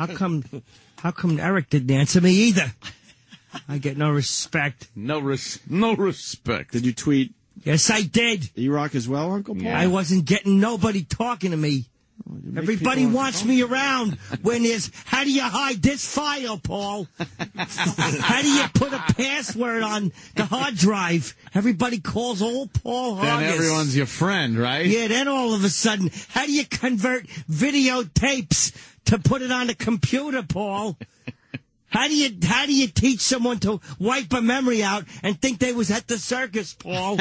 Eric didn't answer me either? I get no respect. No respect. Did you tweet? Yes, I did. E-Rock as well, Uncle Paul? Yeah. I wasn't getting nobody talking to me. Everybody wants me around when there's, how do you hide this file, Paul? How do you put a password on the hard drive? Everybody calls old Paul Hoggis. Then everyone's your friend, right? Yeah, then all of a sudden, how do you convert videotapes to put it on the computer, Paul? How do you teach someone to wipe a memory out and think they was at the circus, Paul?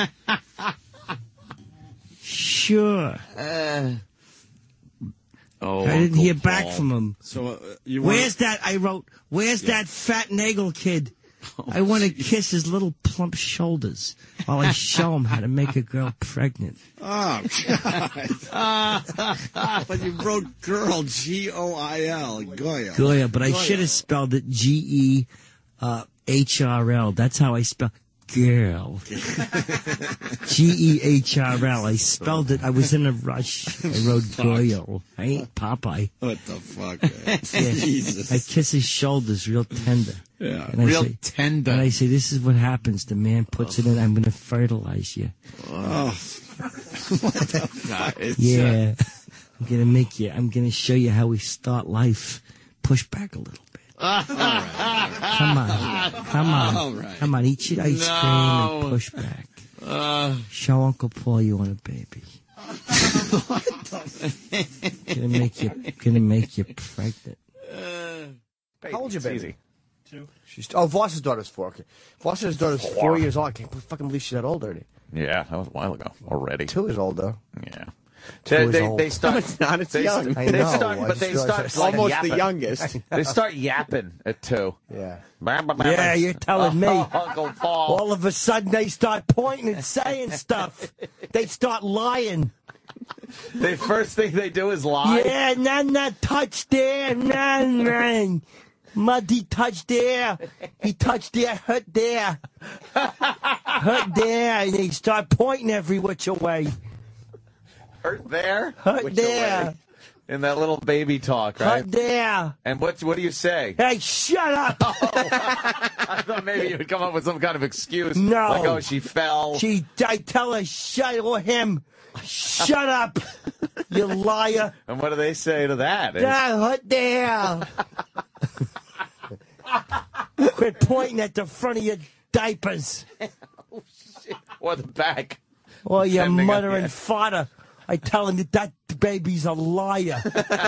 Sure. Oh, I didn't hear Paul. back from him. So where's that? I wrote. Where's that fat Nagel kid? I want to kiss his little plump shoulders while I show him how to make a girl pregnant. Oh, God. But you wrote girl, G-O-I-L, Goya. Goya, but I should have spelled it G-E-H-R-L. That's how I spell girl. G-E-H-R-L. I spelled it. I was in a rush. I wrote Goyo. I ain't Popeye. What the fuck, man? Yeah. Jesus. I kiss his shoulders real tender. Yeah, and real tender. And I say, this is what happens. The man puts it in. I'm going to fertilize you. Oh. Yeah. I'm going to show you how we start life. Push back a little bit. All right. Come on. All right. Come on, eat your ice cream and push back. Show Uncle Paul you want a baby. Gonna make you pregnant. How old's your baby? 2. Voss's daughter's 4. Okay. Voss's daughter's 4 years old. I can't fucking believe she's that old already. Yeah, that was a while ago already. 2 years old, though. Yeah. 2 years old. They start. No, it's not. It's young. I know. They start like almost yapping. the youngest. They start yapping at 2. Yeah. Yeah, you're telling me. Uncle Paul. All of a sudden, they start pointing and saying stuff. They start lying. The first thing they do is lie. Yeah, nah, touch there, nah. Muddy touch there. He touched there, hurt there. Hurt there. And they start pointing every which way. Hurt there? Hurt Which there. way? In that little baby talk, right? Hurt there. And what do you say? Hey, shut up. I thought maybe you would come up with some kind of excuse. No. Like, oh, she fell. I tell her, or him, shut up, you liar. And what do they say to that? Hurt there. Quit pointing at the front of your diapers. Oh, shit. Or the back. Or your Depending mother on- and father. I tell him that baby's a liar.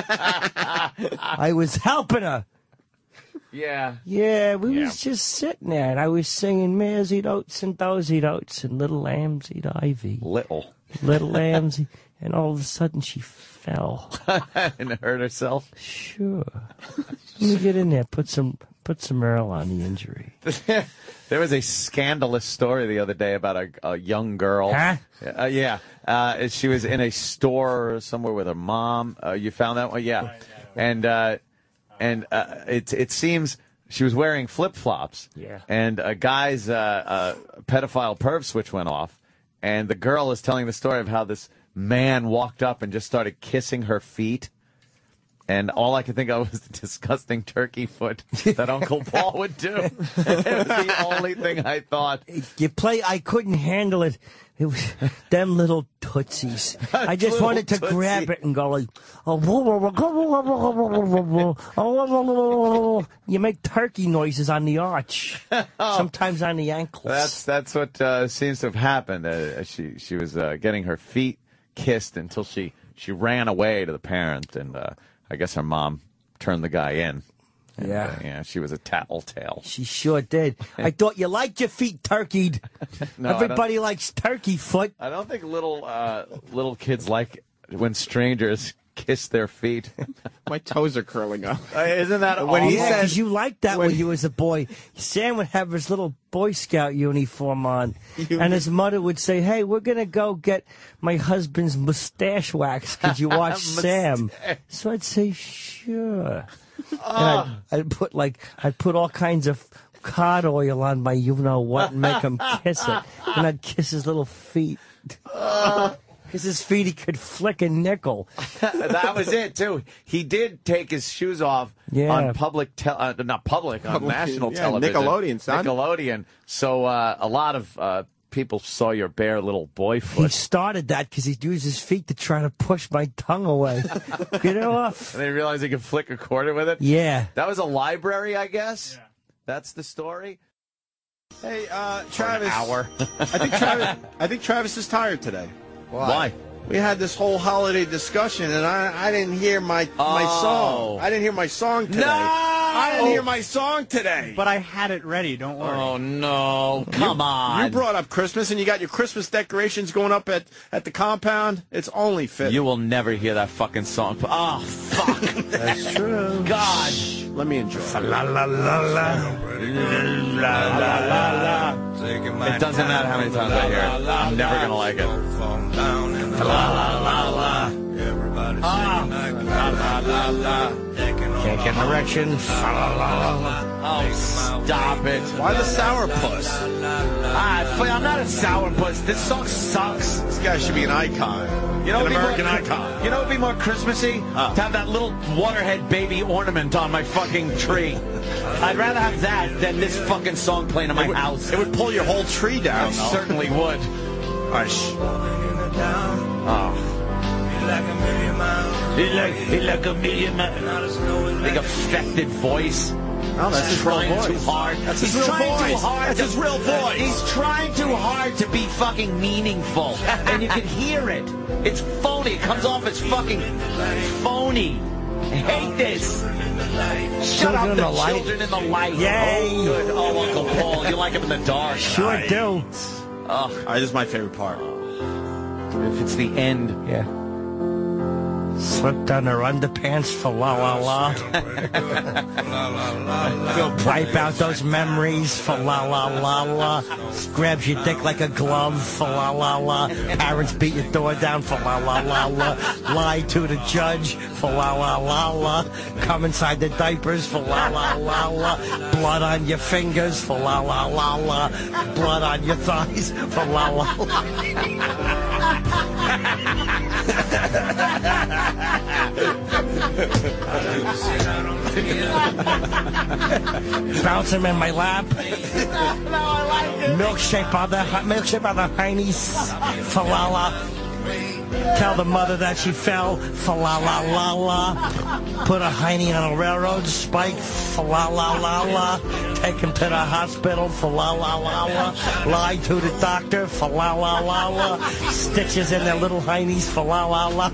I was helping her. Yeah. Yeah, we was just sitting there, and I was singing Mares eat oats and does eat oats, and little lambs eat ivy. Little lambs, and all of a sudden she fell. And hurt herself? Sure. Let me get in there, put some Earl on the injury. There was a scandalous story the other day about a young girl. Huh? Yeah. She was in a store somewhere with her mom. You found that one? Yeah. And it seems She was wearing flip-flops. Yeah. And a guy's pedophile perv switch went off, and the girl is telling the story of how this man walked up and just started kissing her feet. And all I could think of was the disgusting turkey foot that Uncle Paul would do. It was the only thing I thought. I couldn't handle it. It was them little tootsies. I just wanted to grab it and go like, you make turkey noises on the arch, sometimes on the ankles. That's what seems to have happened. She was getting her feet kissed until she ran away to the parent, and I guess her mom turned the guy in. And, yeah, she was a Tat'l Tales. She sure did. I thought you liked your feet turkeyed. No, everybody likes turkey foot. I don't think little kids like when strangers kiss their feet. My toes are curling up. Isn't that when awful? he says you liked that when you was a boy? Sam would have his little Boy Scout uniform on, and his mother would say, "Hey, we're gonna go get my husband's mustache wax. Could you watch Sam?" So I'd say, "Sure." And I'd put all kinds of cod oil on my you-know-what and make him kiss it. And I'd kiss his little feet. Because his feet, he could flick a nickel. That was it, too. He did take his shoes off on national television. Nickelodeon, son. Nickelodeon. So a lot of people saw your bare little boy foot. He started that because he'd use his feet to try to push my tongue away. Get it off. And they realized he could flick a quarter with it? Yeah. That was a library, I guess? Yeah. That's the story? Hey, Travis. An hour. I think Travis is tired today. Why? We had this whole holiday discussion, and I didn't hear my song. I didn't hear my song today. No! I didn't hear my song today. But I had it ready. Don't worry. Oh, no. Come on. You brought up Christmas, and you got your Christmas decorations going up at the compound. It's only fit. You will never hear that fucking song. Oh, fuck. That's true. God. Let me enjoy it. La la la la. La la la la. It doesn't matter how many times I hear it. I'm never going to like it. La la la la. La la la la. Can't get an erection. Oh, stop it. Why the sourpuss? I'm not a sourpuss. This song sucks. This guy should be an icon. You know, an American icon. You know what would be more Christmassy? To have that little waterhead baby ornament on my fucking tree. I'd rather have that than this fucking song playing in my house. It would pull your whole tree down. It certainly would. Hush. Oh. He like a million miles. Big affected voice. No, that's his real voice. Too hard. That's his real voice. That's his real voice. He's trying too hard to be fucking meaningful, and you can hear it. It's phony. It comes off as fucking phony. I hate this. Shut up, the children in the light. Yay. Oh, good. Oh, Uncle Paul, you like him in the dark. Sure do. Oh. All right, this is my favorite part. If it's the end. Yeah. Slipped on her underpants for la la la. Wipe out those memories for la la la la. Grabs your dick like a glove for la la la. Parents beat your door down for la la la la. Lie to the judge for la la la la. Come inside the diapers for la la la la. Blood on your fingers for la la la la. Blood on your thighs for la la la. Bounce him in my lap. Milkshake on the heinies. Falala. Tell the mother that she fell. Falala la la. Put a heiny on a railroad spike. Falala la la. Take him to the hospital. Falala la la. Lie to the doctor. Falala la la. Stitches in their little heinies. Falala la.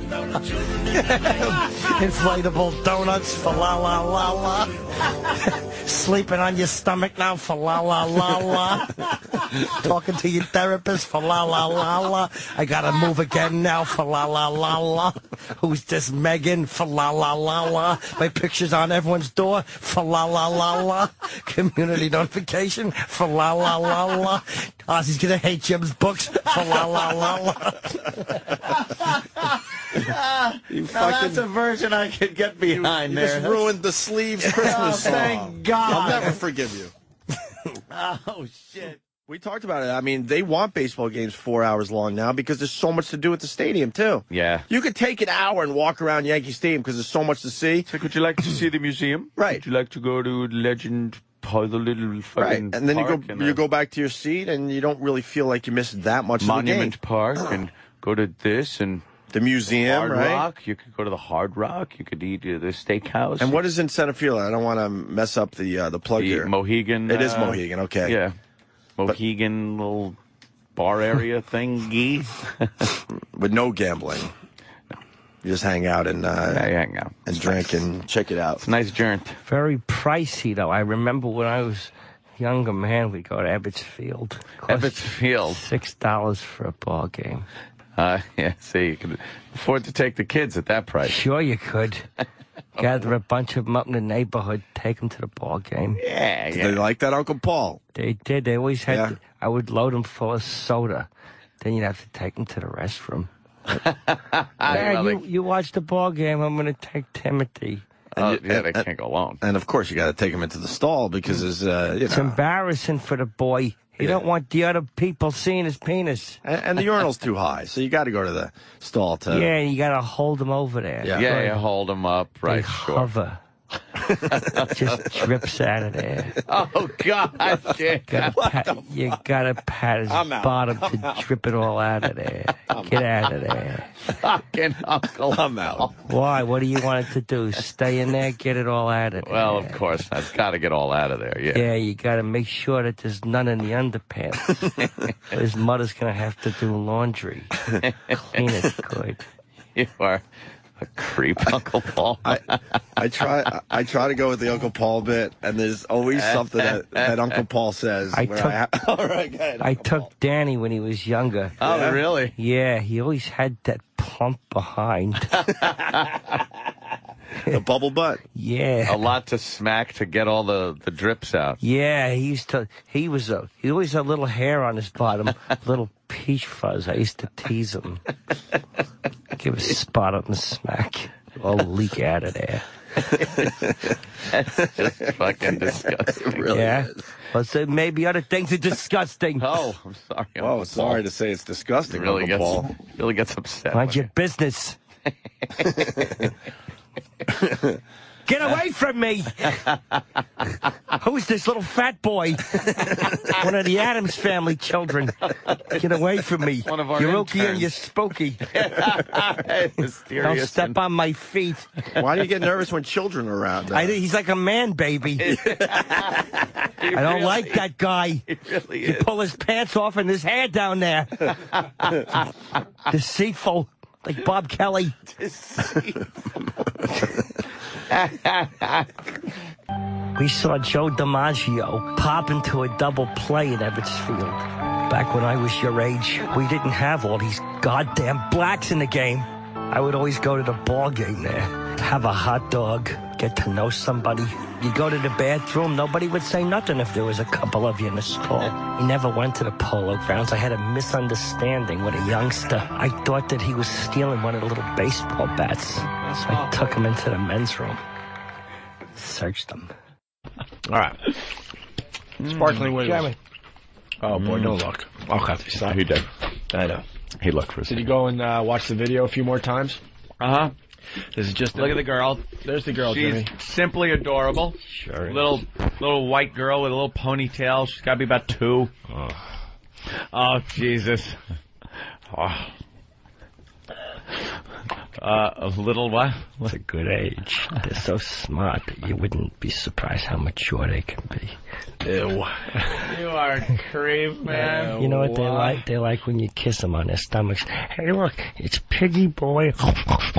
Inflatable donuts. Falala la la. Sleeping on your stomach now. Falala la la. Talking to your therapist. Falala la la. I gotta move again now. Falala la la. Who's this Megan? Falala la la. My picture's on everyone's door. Falala la la. Community notification. Falala la la. Ozzy's gonna hate Jim's books. Falala la la. Now that's a version I could get behind. You just ruined the Sleeves Christmas song. Thank God. I'll never forgive you. Oh, shit. We talked about it. I mean, they want baseball games 4 hours long now because there's so much to do at the stadium, too. Yeah. You could take an hour and walk around Yankee Stadium because there's so much to see. So would you like to see the museum? Right. Would you like to go to Legend, the little fucking Right, and then park you go back to your seat, and you don't really feel like you missed that much Monument of the game. Park and go to this and the museum, Hard right? Rock. You could go to the Hard Rock. You could eat the steakhouse. And what is in center field? I don't want to mess up the plug here. Mohegan. It is Mohegan. Okay. Yeah. Mohegan little bar area thingy. With no gambling. You just hang out and hang out and drink and check it out. It's a nice journey. Very pricey, though. I remember when I was a younger man, we'd go to Ebbets Field. Ebbets Field. $6 for a ball game. Yeah, see, you could afford to take the kids at that price. Sure you could. Gather a bunch of them up in the neighborhood, take them to the ball game. Yeah, Did they like that, Uncle Paul? They did. They always had. Yeah. I would load them full of soda. Then you'd have to take them to the restroom. Dad, you watch the ball game. I'm going to take Timothy. They can't go alone. And of course, you got to take him into the stall because it's embarrassing for the boy. You don't want the other people seeing his penis. And the urinal's too high, so you got to go to the stall to. Yeah, you got to hold him over there. Yeah, you hold him up, right? They hover. Just drips out of there. Oh, God. You gotta pat his bottom to drip it all out of there. Get out of there. Fucking Uncle. I'm out. Why? What do you want it to do? Stay in there, get it all out of there. Well, of course. I've got to get all out of there, yeah. Yeah, you gotta make sure that there's none in the underpants. His mother's gonna have to do laundry. Clean it good. You are a creep, Uncle Paul. I try to go with the Uncle Paul bit, and there's always something that Uncle Paul says. All right, go ahead, I took Danny when he was younger. Oh, yeah? Really? Yeah, he always had that plump behind. The bubble butt. Yeah. A lot to smack to get all the drips out. Yeah, he always had a little hair on his bottom, little peach fuzz. I used to tease him. Give a spot up and smack. All leak out of there. That's just fucking disgusting. It really is. Well, so maybe other things are disgusting. Oh, I'm sorry. Whoa, sorry to say it's disgusting, Uncle Paul. Really gets upset. Mind your business. Get away from me! Who's this little fat boy? One of the Addams family children. Get away from me. One of our You're Opie and interns. you're spooky. Mysterious. Don't step on my feet. Why do you get nervous when children are around? He's like a man baby. I don't like that guy. He really You is. pull his pants off and his hair down there. Deceitful. Like Bob Kelly. We saw Joe DiMaggio pop into a double play in Ebbets Field. Back when I was your age, we didn't have all these goddamn blacks in the game. I would always go to the ball game there, have a hot dog, get to know somebody. You go to the bathroom, nobody would say nothing if there was a couple of you in the stall. He never went to the polo grounds. I had a misunderstanding with a youngster. I thought that he was stealing one of the little baseball bats. So I took him into the men's room. Searched him. All right. Sparkling windows. Jeremy. Oh, boy, don't look. Okay. He did. I know. He looked for a Did second. you go and watch the video a few more times? Uh-huh. This is just Look at the girl. There's the girl, She's Jimmy. simply adorable. Sure. Little white girl with a little ponytail. She's got to be about 2. Oh, Jesus. Oh. A little what? It's a good age. They're so smart that you wouldn't be surprised how mature they can be. Ew. You are a creep, man. You know what they like? They like when you kiss them on their stomachs. Hey, look, it's Piggy Boy. Give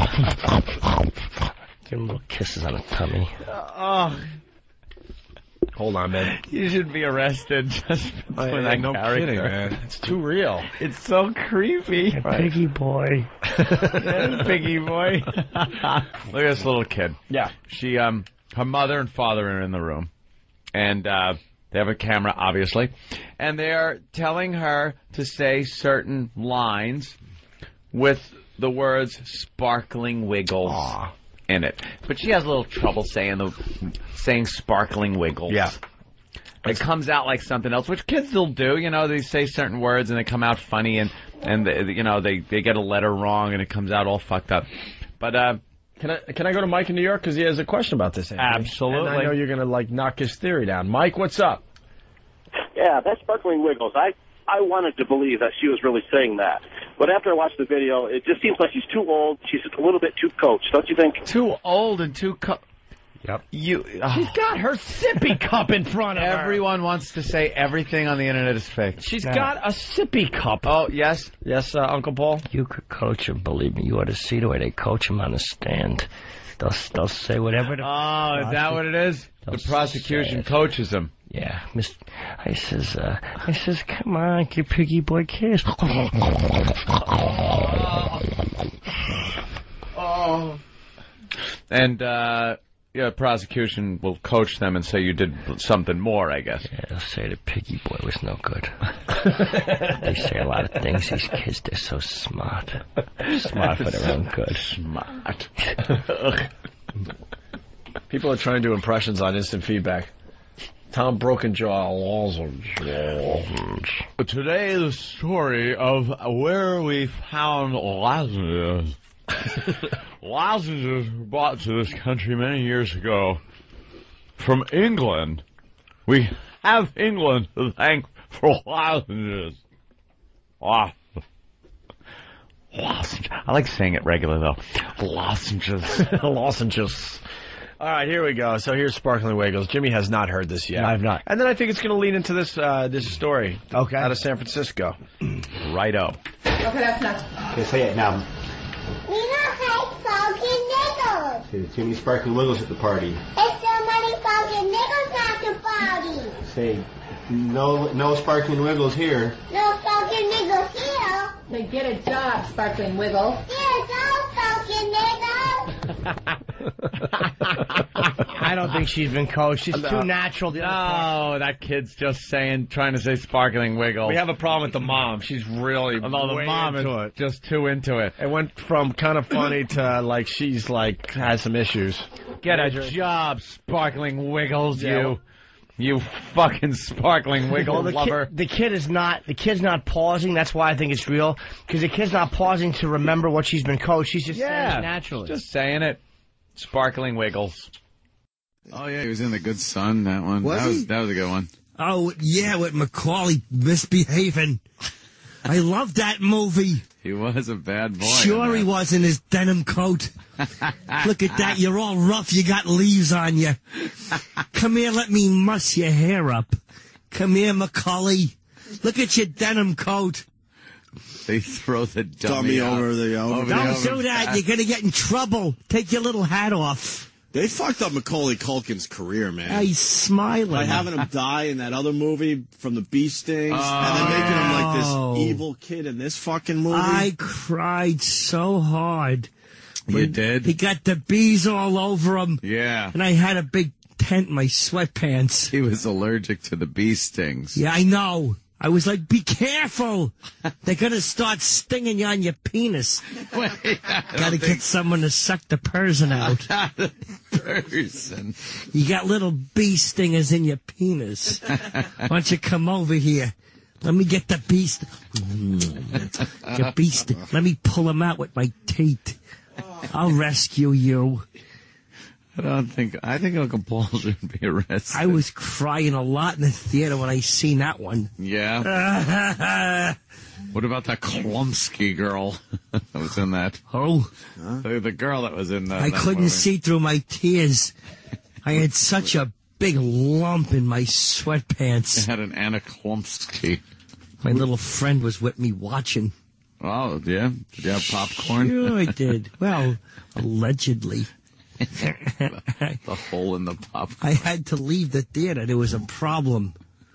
them little kisses on the tummy. Oh. Hold on, man. You should be arrested just for that no character. kidding, man. It's too real. It's so creepy. Hey, Piggy Boy. Piggy boy. Look at this little kid. Yeah. She, her mother and father are in the room. And, they have a camera, obviously. And they're telling her to say certain lines with the words sparkling wiggles in it. But she has a little trouble saying sparkling wiggles. Yeah. It comes out like something else, which kids will do. You know, they say certain words and they come out funny, and they get a letter wrong and it comes out all fucked up. But can I go to Mike in New York because he has a question about this? Anthony. Absolutely. And I know you're gonna knock his theory down. Mike, what's up? Yeah, that sparkling wiggles. I wanted to believe that she was really saying that. But after I watched the video, it just seems like she's too old. She's a little bit too coached, don't you think? Too old and too Yep. She's got her sippy cup in front of her. Everyone wants to say everything on the internet is fake. She's got a sippy cup. Oh, yes. Yes, Uncle Paul? You could coach him, believe me. You ought to see the way they coach him on the stand. They'll say whatever. Is that what it is? The prosecution coaches him. Yeah. I says, come on, you piggy boy kiss. Oh. And, prosecution will coach them and say you did something more, I guess. Yeah, they'll say the piggy boy was no good. They say a lot of things. These kids, they're so smart. Smart for their own good. Smart. People are trying to do impressions on instant feedback. Tom Brokenjaw. Today, the story of where we found lozenges. Lozenges were brought to this country many years ago from England. We have England to thank for lozenges. Lozenges. I like saying it regular, though. Lozenges. Lozenges. All right, here we go. So here's Sparkling Wiggles. Jimmy has not heard this yet. I've not. And then I think it's going to lead into this story. Okay. Out of San Francisco. Righto. Okay, say it now. We don't like Sparkling Wiggles. Say too many Sparkling Wiggles at the party. It's so many Sparkling Wiggles at the party. Say no Sparkling Wiggles here. No Sparkling Wiggles here. Say get a job, Sparkling Wiggle. Here's no Sparkling Wiggles. I don't think she's been coached. She's too natural. No, that kid's just trying to say sparkling wiggle. We have a problem with the mom. She's really the mom is just too into it. It went from kind of funny to she's has some issues. Get a job, sparkling wiggles, you fucking sparkling wiggle lover. The kid's not pausing. That's why I think it's real. Because the kid's not pausing to remember what she's been coached. She's just saying it naturally. Just saying it. Sparkling wiggles. Oh yeah, he was in The Good Son. That one. That was a good one. Oh yeah, with Macaulay misbehaving. I love that movie. He was a bad boy. Sure he was in his denim coat. Look at that. You're all rough. You got leaves on you. Come here, let me muss your hair up. Come here, Macaulay. Look at your denim coat. They throw the dummy over the Don't do that. You're going to get in trouble. Take your little hat off. They fucked up Macaulay Culkin's career, man. He's smiling. By having him die in that other movie from the bee stings, and then making him like this evil kid in this fucking movie. I cried so hard. You did? He got the bees all over him. Yeah. And I had a big tent in my sweatpants. He was allergic to the bee stings. Yeah, I know. I was like, be careful. They're going to start stinging you on your penis. Got to get someone to suck the person out. Person. You got little bee stingers in your penis. Why don't you come over here? Let me get the bee Your bee sting. Let me pull them out with my teeth. I'll rescue you. I think Uncle Paul should be arrested. I was crying a lot in the theater when I seen that one. Yeah. What about that Klumsky girl that was in that? Oh. The girl that was in that. I couldn't see through my tears. I had such a big lump in my sweatpants. I had an Anna Klumsky. My little friend was with me watching. Oh, yeah? Did you have popcorn? Sure I did. Well, allegedly. The hole in the popcorn. I had to leave the theater. There was a problem.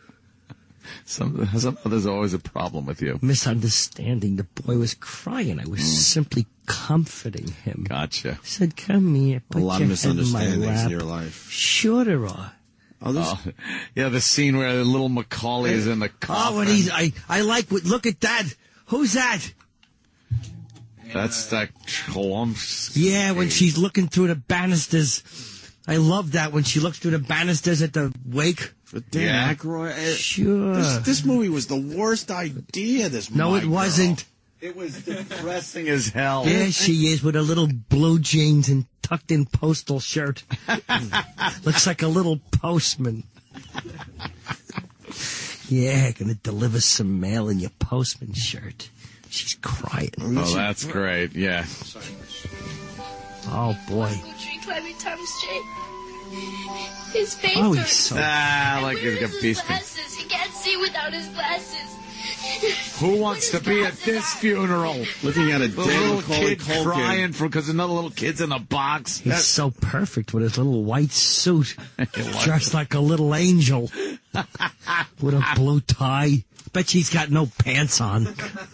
There's always a problem with you. Misunderstanding. The boy was crying. I was simply comforting him. Gotcha. I said, come here. A lot of misunderstandings in your life. Sure there are. Yeah, the scene where the little Macaulay is in the coffin. Oh, and I like, look at that. Who's that? That's that Chlumsky. Yeah, when she's looking through the banisters. I love that when she looks through the banisters at the wake. Dan Aykroyd. Sure. This movie was the worst idea. No, it wasn't. It was depressing as hell. There she is with her little blue jeans and tucked in postal shirt. Looks like a little postman. Yeah, gonna deliver some mail in your postman shirt. She's crying. Oh, that's great. Yeah. Oh, boy. Drink every time straight. His face Oh, hurts. he's so... Like he's got beast. Glasses. He can't see without his glasses. Who wants to be at this funeral? Looking at a The dead little Macaulay kid Culkin. crying because another little kid's in a box. He's so perfect with his little white suit, dressed like a little angel, with a blue tie. Bet she's got no pants on.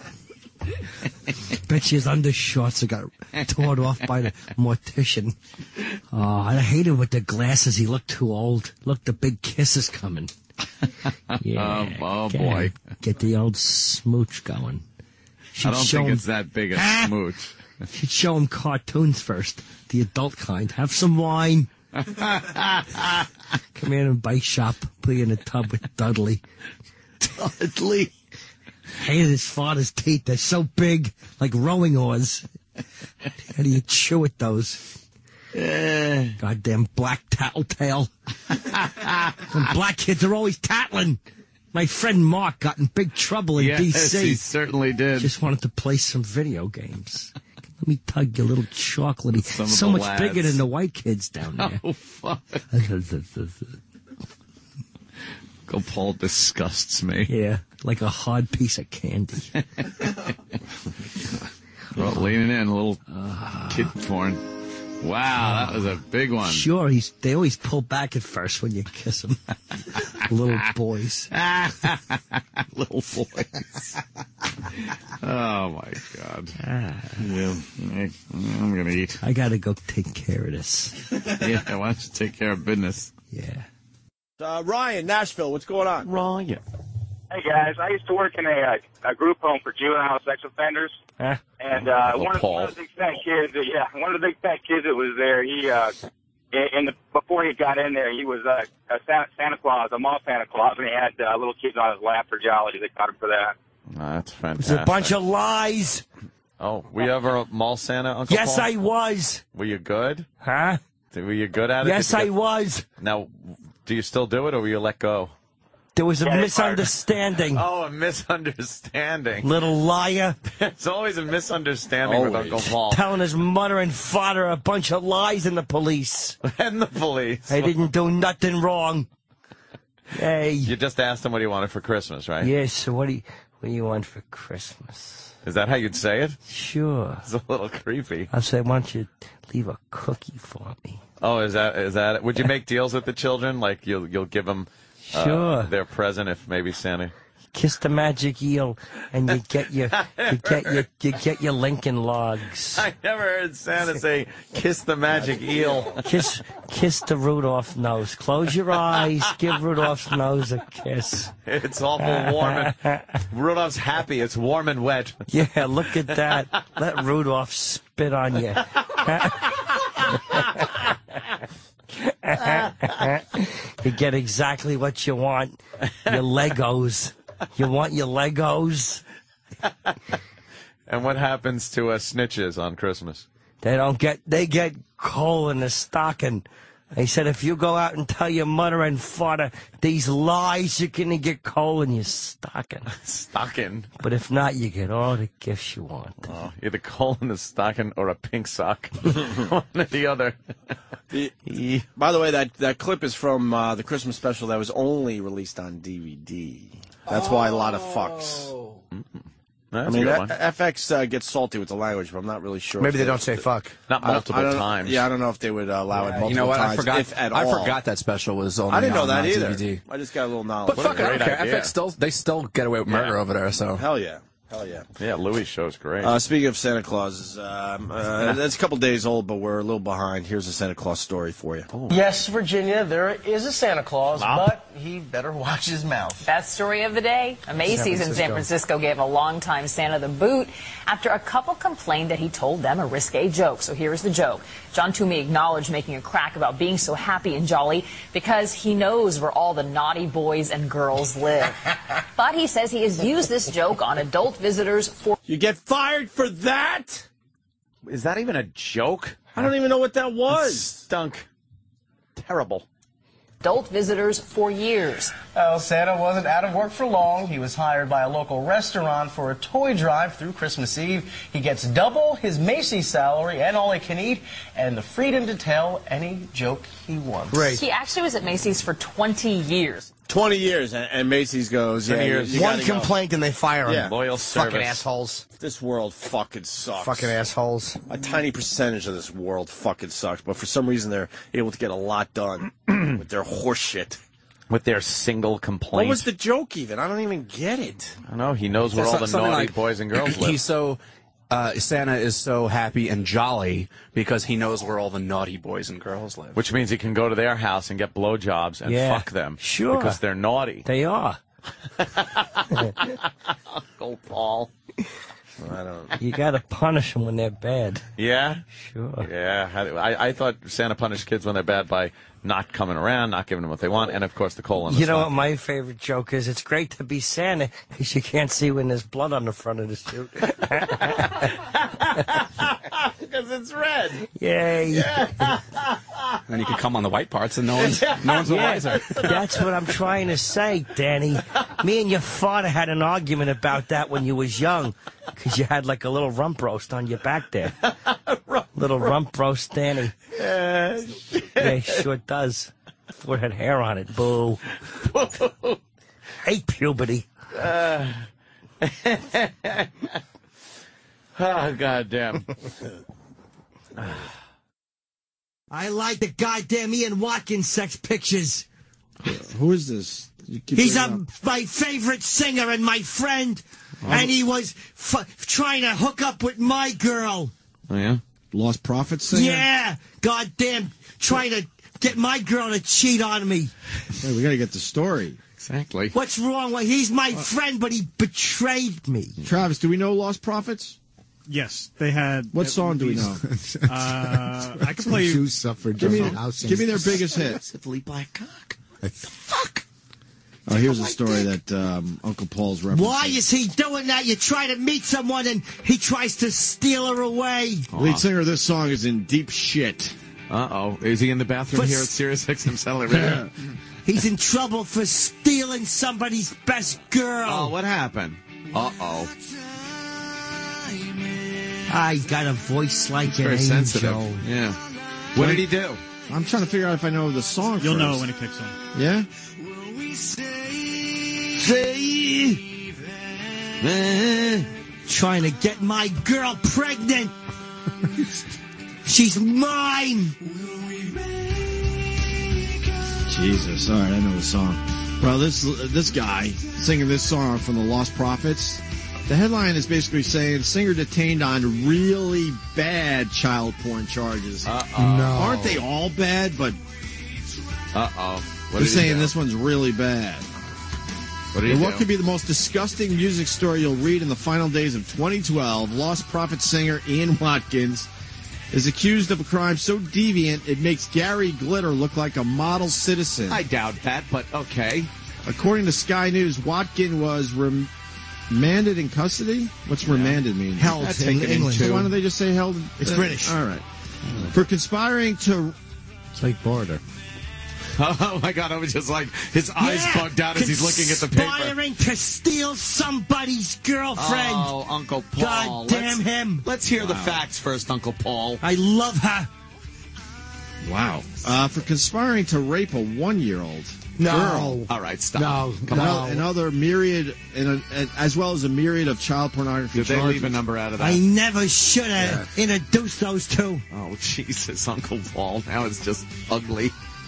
Bet his undershorts got torn off by the mortician. Oh, I hate him with the glasses. He looked too old. Look, the big kiss is coming. Yeah. Oh, boy. Get the old smooch going. I don't think it's that big a smooch. She'd show him cartoons first, the adult kind. Have some wine. Come in and bike shop. Put you in a tub with Dudley. Dudley. Hated his father's teeth. They're so big, like rowing oars. How do you chew at those? Goddamn black tattletale. And black kids are always tattling. My friend Mark got in big trouble in D.C. He certainly did. Just wanted to play some video games. Let me tug your little chocolatey. So much lads. bigger than the white kids down there. Oh, fuck. Uncle Paul disgusts me. Yeah, like a hard piece of candy. Well, leaning in, a little kid porn. Wow, that was a big one. Sure, they always pull back at first when you kiss them. Little boys. Little boys. Oh, my God. Yeah. I'm going to eat. I got to go take care of this. Yeah, why don't you take care of business? Yeah. Ryan, Nashville, what's going on? Ryan. Hey guys, I used to work in a group home for juvenile sex offenders, and one of the big fat kids, one of the big fat kids that was there, he before he got in there, he was a Santa Claus, a mall Santa Claus, and he had little kids on his lap for jolly. They caught him for that. That's fantastic. It's a bunch of lies. Oh, were you ever a mall Santa, Uncle Yes, Paul? I was. Were you good? Huh? Were you good at it? Yes, I was. Now, do you still do it, or will you let go? There was a misunderstanding. Oh, a misunderstanding. Little liar. It's always a misunderstanding with Uncle Paul. Telling his mother and father a bunch of lies in the police. And the police. They didn't do nothing wrong. Hey. You just asked him what he wanted for Christmas, right? Yes, so what do you want for Christmas? Is that how you'd say it? Sure. It's a little creepy. I'll say, why don't you leave a cookie for me? Oh, is that it? Would you make deals with the children? Like you'll give them Sure. their present if maybe Santa. Kiss the magic eel, and you get your Lincoln Logs. I never heard Santa say, "Kiss the magic eel." Kiss the Rudolph nose. Close your eyes. Give Rudolph's nose a kiss. It's awful warm. Rudolph's happy. It's warm and wet. Yeah, look at that. Let Rudolph spit on you. You get exactly what you want. Your Legos. You want your Legos? And what happens to snitches on Christmas? They get coal in the stocking. They said if you go out and tell your mother and father these lies, you're going to get coal in your stocking. Stocking? But if not, you get all the gifts you want. Oh, either coal in the stocking or a pink sock. One or the other. By the way, that clip is from the Christmas special that was only released on DVD. That's why a lot of fucks. That's I mean, a good one. FX gets salty with the language, but I'm not really sure. Maybe they don't say fuck. Not multiple times. Yeah, I don't know if they would allow it multiple You know what? times. If at all. I forgot that special was only I didn't know on that either. DVD. I just got a little knowledge. But fuck it, I don't care. FX they still get away with murder over there. So hell yeah. Hell yeah. Yeah, Louis' show's great. Speaking of Santa Clauses, it's a couple days old, but we're a little behind. Here's a Santa Claus story for you. Yes, Virginia, there is a Santa Claus, but he better watch his mouth. Best story of the day. A Macy's in San Francisco gave a longtime Santa the boot after a couple complained that he told them a risque joke. So here's the joke. John Toomey acknowledged making a crack about being so happy and jolly because he knows where all the naughty boys and girls live. But he says he has used this joke on adult visitors for... You get fired for that? Is that even a joke? I don't even know what that was. Stunk. Terrible. Adult visitors for years. Well, Santa wasn't out of work for long. He was hired by a local restaurant for a toy drive through Christmas Eve. He gets double his Macy's salary and all he can eat, and the freedom to tell any joke he wants. Great. He actually was at Macy's for 20 years. 20 years, and Macy's goes, yeah, you one complaint and they fire him. Yeah. Loyal service. Fucking assholes. This world fucking sucks. Fucking assholes. A tiny percentage of this world fucking sucks, but for some reason they're able to get a lot done with their horse shit. With their single complaint. What was the joke even? I don't even get it. I don't know. He knows where all the naughty boys and girls live. He's so... Santa is so happy and jolly because he knows where all the naughty boys and girls live. Which means he can go to their house and get blowjobs and fuck them. Sure. Because they're naughty. They are. Uncle Paul. I don't... You got to punish them when they're bad. Yeah? Sure. Yeah. I thought Santa punished kids when they're bad by not coming around, not giving them what they want, and, of course, the coal in the You know what my favorite joke is? It's great to be Santa because you can't see when there's blood on the front of the suit. Because it's red. Yay. Yeah. And you can come on the white parts and no one's the wiser. That's what I'm trying to say, Danny. Me and your father had an argument about that when you was young because you had like a little rump roast on your back there. Little rump roast, Danny. Yeah, it sure does. It had hair on it. Boo. Hate puberty. Oh, goddamn. I like the goddamn Ian Watkins sex pictures. Who is this? He's my favorite singer and my friend, and he was trying to hook up with my girl. Oh, yeah? Lost Prophets singer? Yeah, goddamn, trying to get my girl to cheat on me. Hey, we got to get the story. Exactly. What's wrong? Well, he's my friend, but he betrayed me. Travis, do we know Lost Prophets? Yes, they had. What song do we know? I can play you. Give me their biggest hit. Massively black cock. Fuck. Oh, here's a story that Uncle Paul's referencing. Why is he doing that? You try to meet someone and he tries to steal her away. Lead singer of this song is in deep shit. Uh-oh. Is he in the bathroom here at Sirius XM Satellite Radio? He's in trouble for stealing somebody's best girl. Oh, what happened? Uh-oh. I got a voice like an very angel. sensitive. Yeah. What did he do? I'm trying to figure out if I know the song. You'll first. know when it kicks in. Yeah? Trying to get my girl pregnant. She's mine. Jesus. All right, I know the song. Well, this guy singing this song from the Lost Prophets, the headline is basically saying singer detained on really bad child porn charges. Uh-oh. No. Aren't they all bad? But uh-oh. They're saying this one's really bad. What could be the most disgusting music story you'll read in the final days of 2012? Lost Prophet singer Ian Watkins is accused of a crime so deviant it makes Gary Glitter look like a model citizen. I doubt that, but okay. According to Sky News, Watkins was remanded in custody? What's remanded mean? Held in England. So why don't they just say held? It's British. All right. For conspiring to... It's like border. Oh, my God. I was just like, his eyes bugged out as he's looking at the paper. Conspiring to steal somebody's girlfriend. Oh, Uncle Paul. God damn him. Let's hear the facts first, Uncle Paul. I love her. Wow. For conspiring to rape a 1-year-old girl. All right, stop. No. Another myriad, as well as a myriad of child pornography Did charges. they leave a number out of that? I never should have introduced those two. Oh, Jesus, Uncle Paul. Now it's just ugly.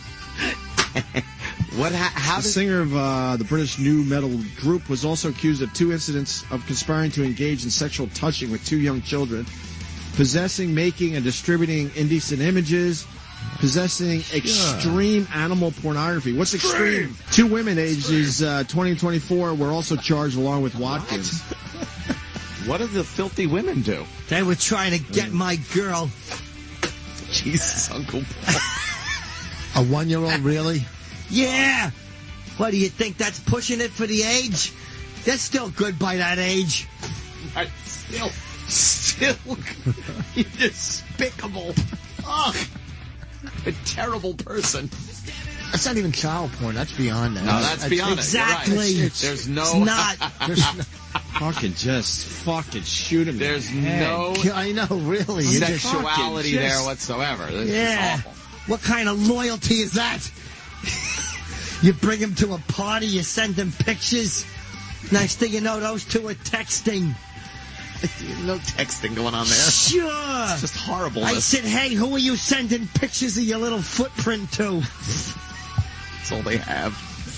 The singer of the British nu metal group was also accused of 2 incidents of conspiring to engage in sexual touching with 2 young children, possessing, making, and distributing indecent images, possessing extreme animal pornography. What's extreme? 2 women ages 20 and 24 were also charged along with Watkins. What did the filthy women do? They were trying to get my girl. Jesus, Uncle Paul. A 1-year-old, really? Yeah. What, do you think that's pushing it for the age? They're still good by that age. Still, you're despicable. Ugh. A terrible person. That's not even child porn. That's beyond that. No, that's beyond exactly. it. Right. There's no. It's not. Fucking shoot him. There's no. I know, really. Sexuality there whatsoever. This is awful. What kind of loyalty is that? You bring him to a party, you send him pictures. Next thing you know, those two are texting. No texting going on there. Sure. It's just horribleness. I said, hey, who are you sending pictures of your little footprint to? That's all they have.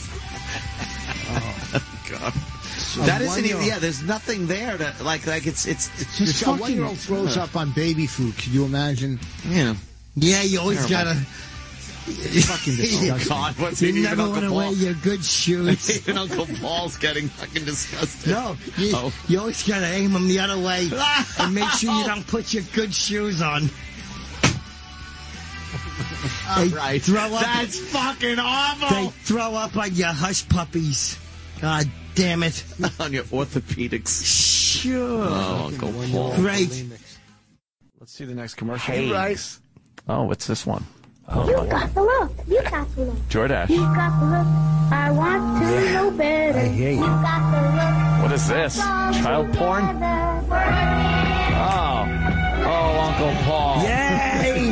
Oh, God. That isn't even, there's nothing there to, like it's just a 1-year-old throws up on baby food. Could you imagine? Yeah. Yeah, you always gotta. Fucking disgusting. God, what's you even never Uncle want to Paul? wear your good shoes. Even Uncle Paul's getting fucking disgusted. No, you always gotta aim them the other way and make sure you don't put your good shoes on. Right. That's fucking awful. They throw up on your hush puppies. God damn it. On your orthopedics. Sure. Oh, Uncle Paul. Great. Let's see the next commercial. Hey. Right. Oh, what's this one? You got the look. You got the look. Jordache. You got the look. I want to know better. I hear you. You got the look. What is this? Child porn? Oh, Uncle Paul. Yay!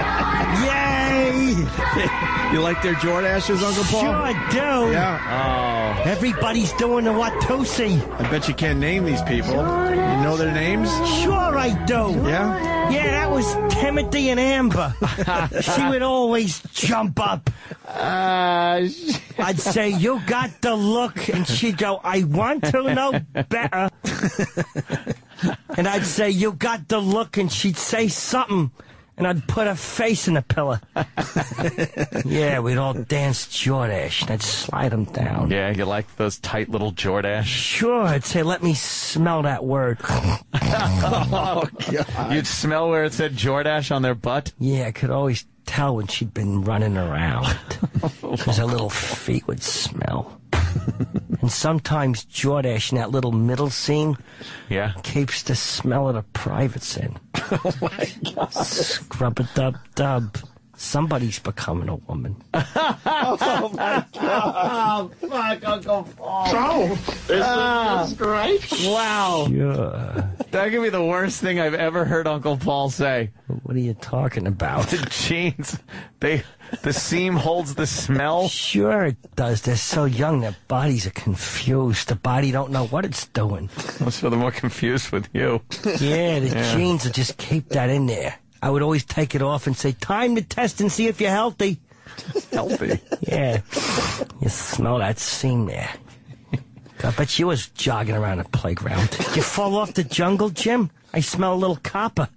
Yay! You like their Jordashes, Uncle Paul? Sure do. Yeah. Oh. Everybody's doing the Watusi. I bet you can't name these people. You know their names? Sure I do. Yeah? Yeah, that was Timothy and Amber. She would always jump up. I'd say, you got the look. And she'd go, I want to know better. And I'd say, you got the look. And she'd say something. And I'd put her face in the pillow. Yeah, we'd all dance Jordache, and I'd slide them down. Yeah, you like those tight little Jordache? Sure, I'd say, let me smell that word. Oh, God. You'd smell where it said Jordache on their butt? Yeah, I could always tell when she'd been running around. Because her little feet would smell. And sometimes Jordache in that little middle scene keeps the smell of the privates in. Oh, my God. Scrub-a-dub-dub. Somebody's becoming a woman. Oh, my God. Oh, fuck, Uncle Paul. This is great. Wow. Yeah. That could be the worst thing I've ever heard Uncle Paul say. What are you talking about? The jeans, the seam holds the smell? Sure it does. They're so young, their bodies are confused. The body don't know what it's doing. So they're more confused with you. Yeah, the genes will just keep that in there. I would always take it off and say, time to test and see if you're healthy. Healthy? Yeah. You smell that seam there. I bet you was jogging around the playground. Did you fall off the jungle gym? I smell a little copper.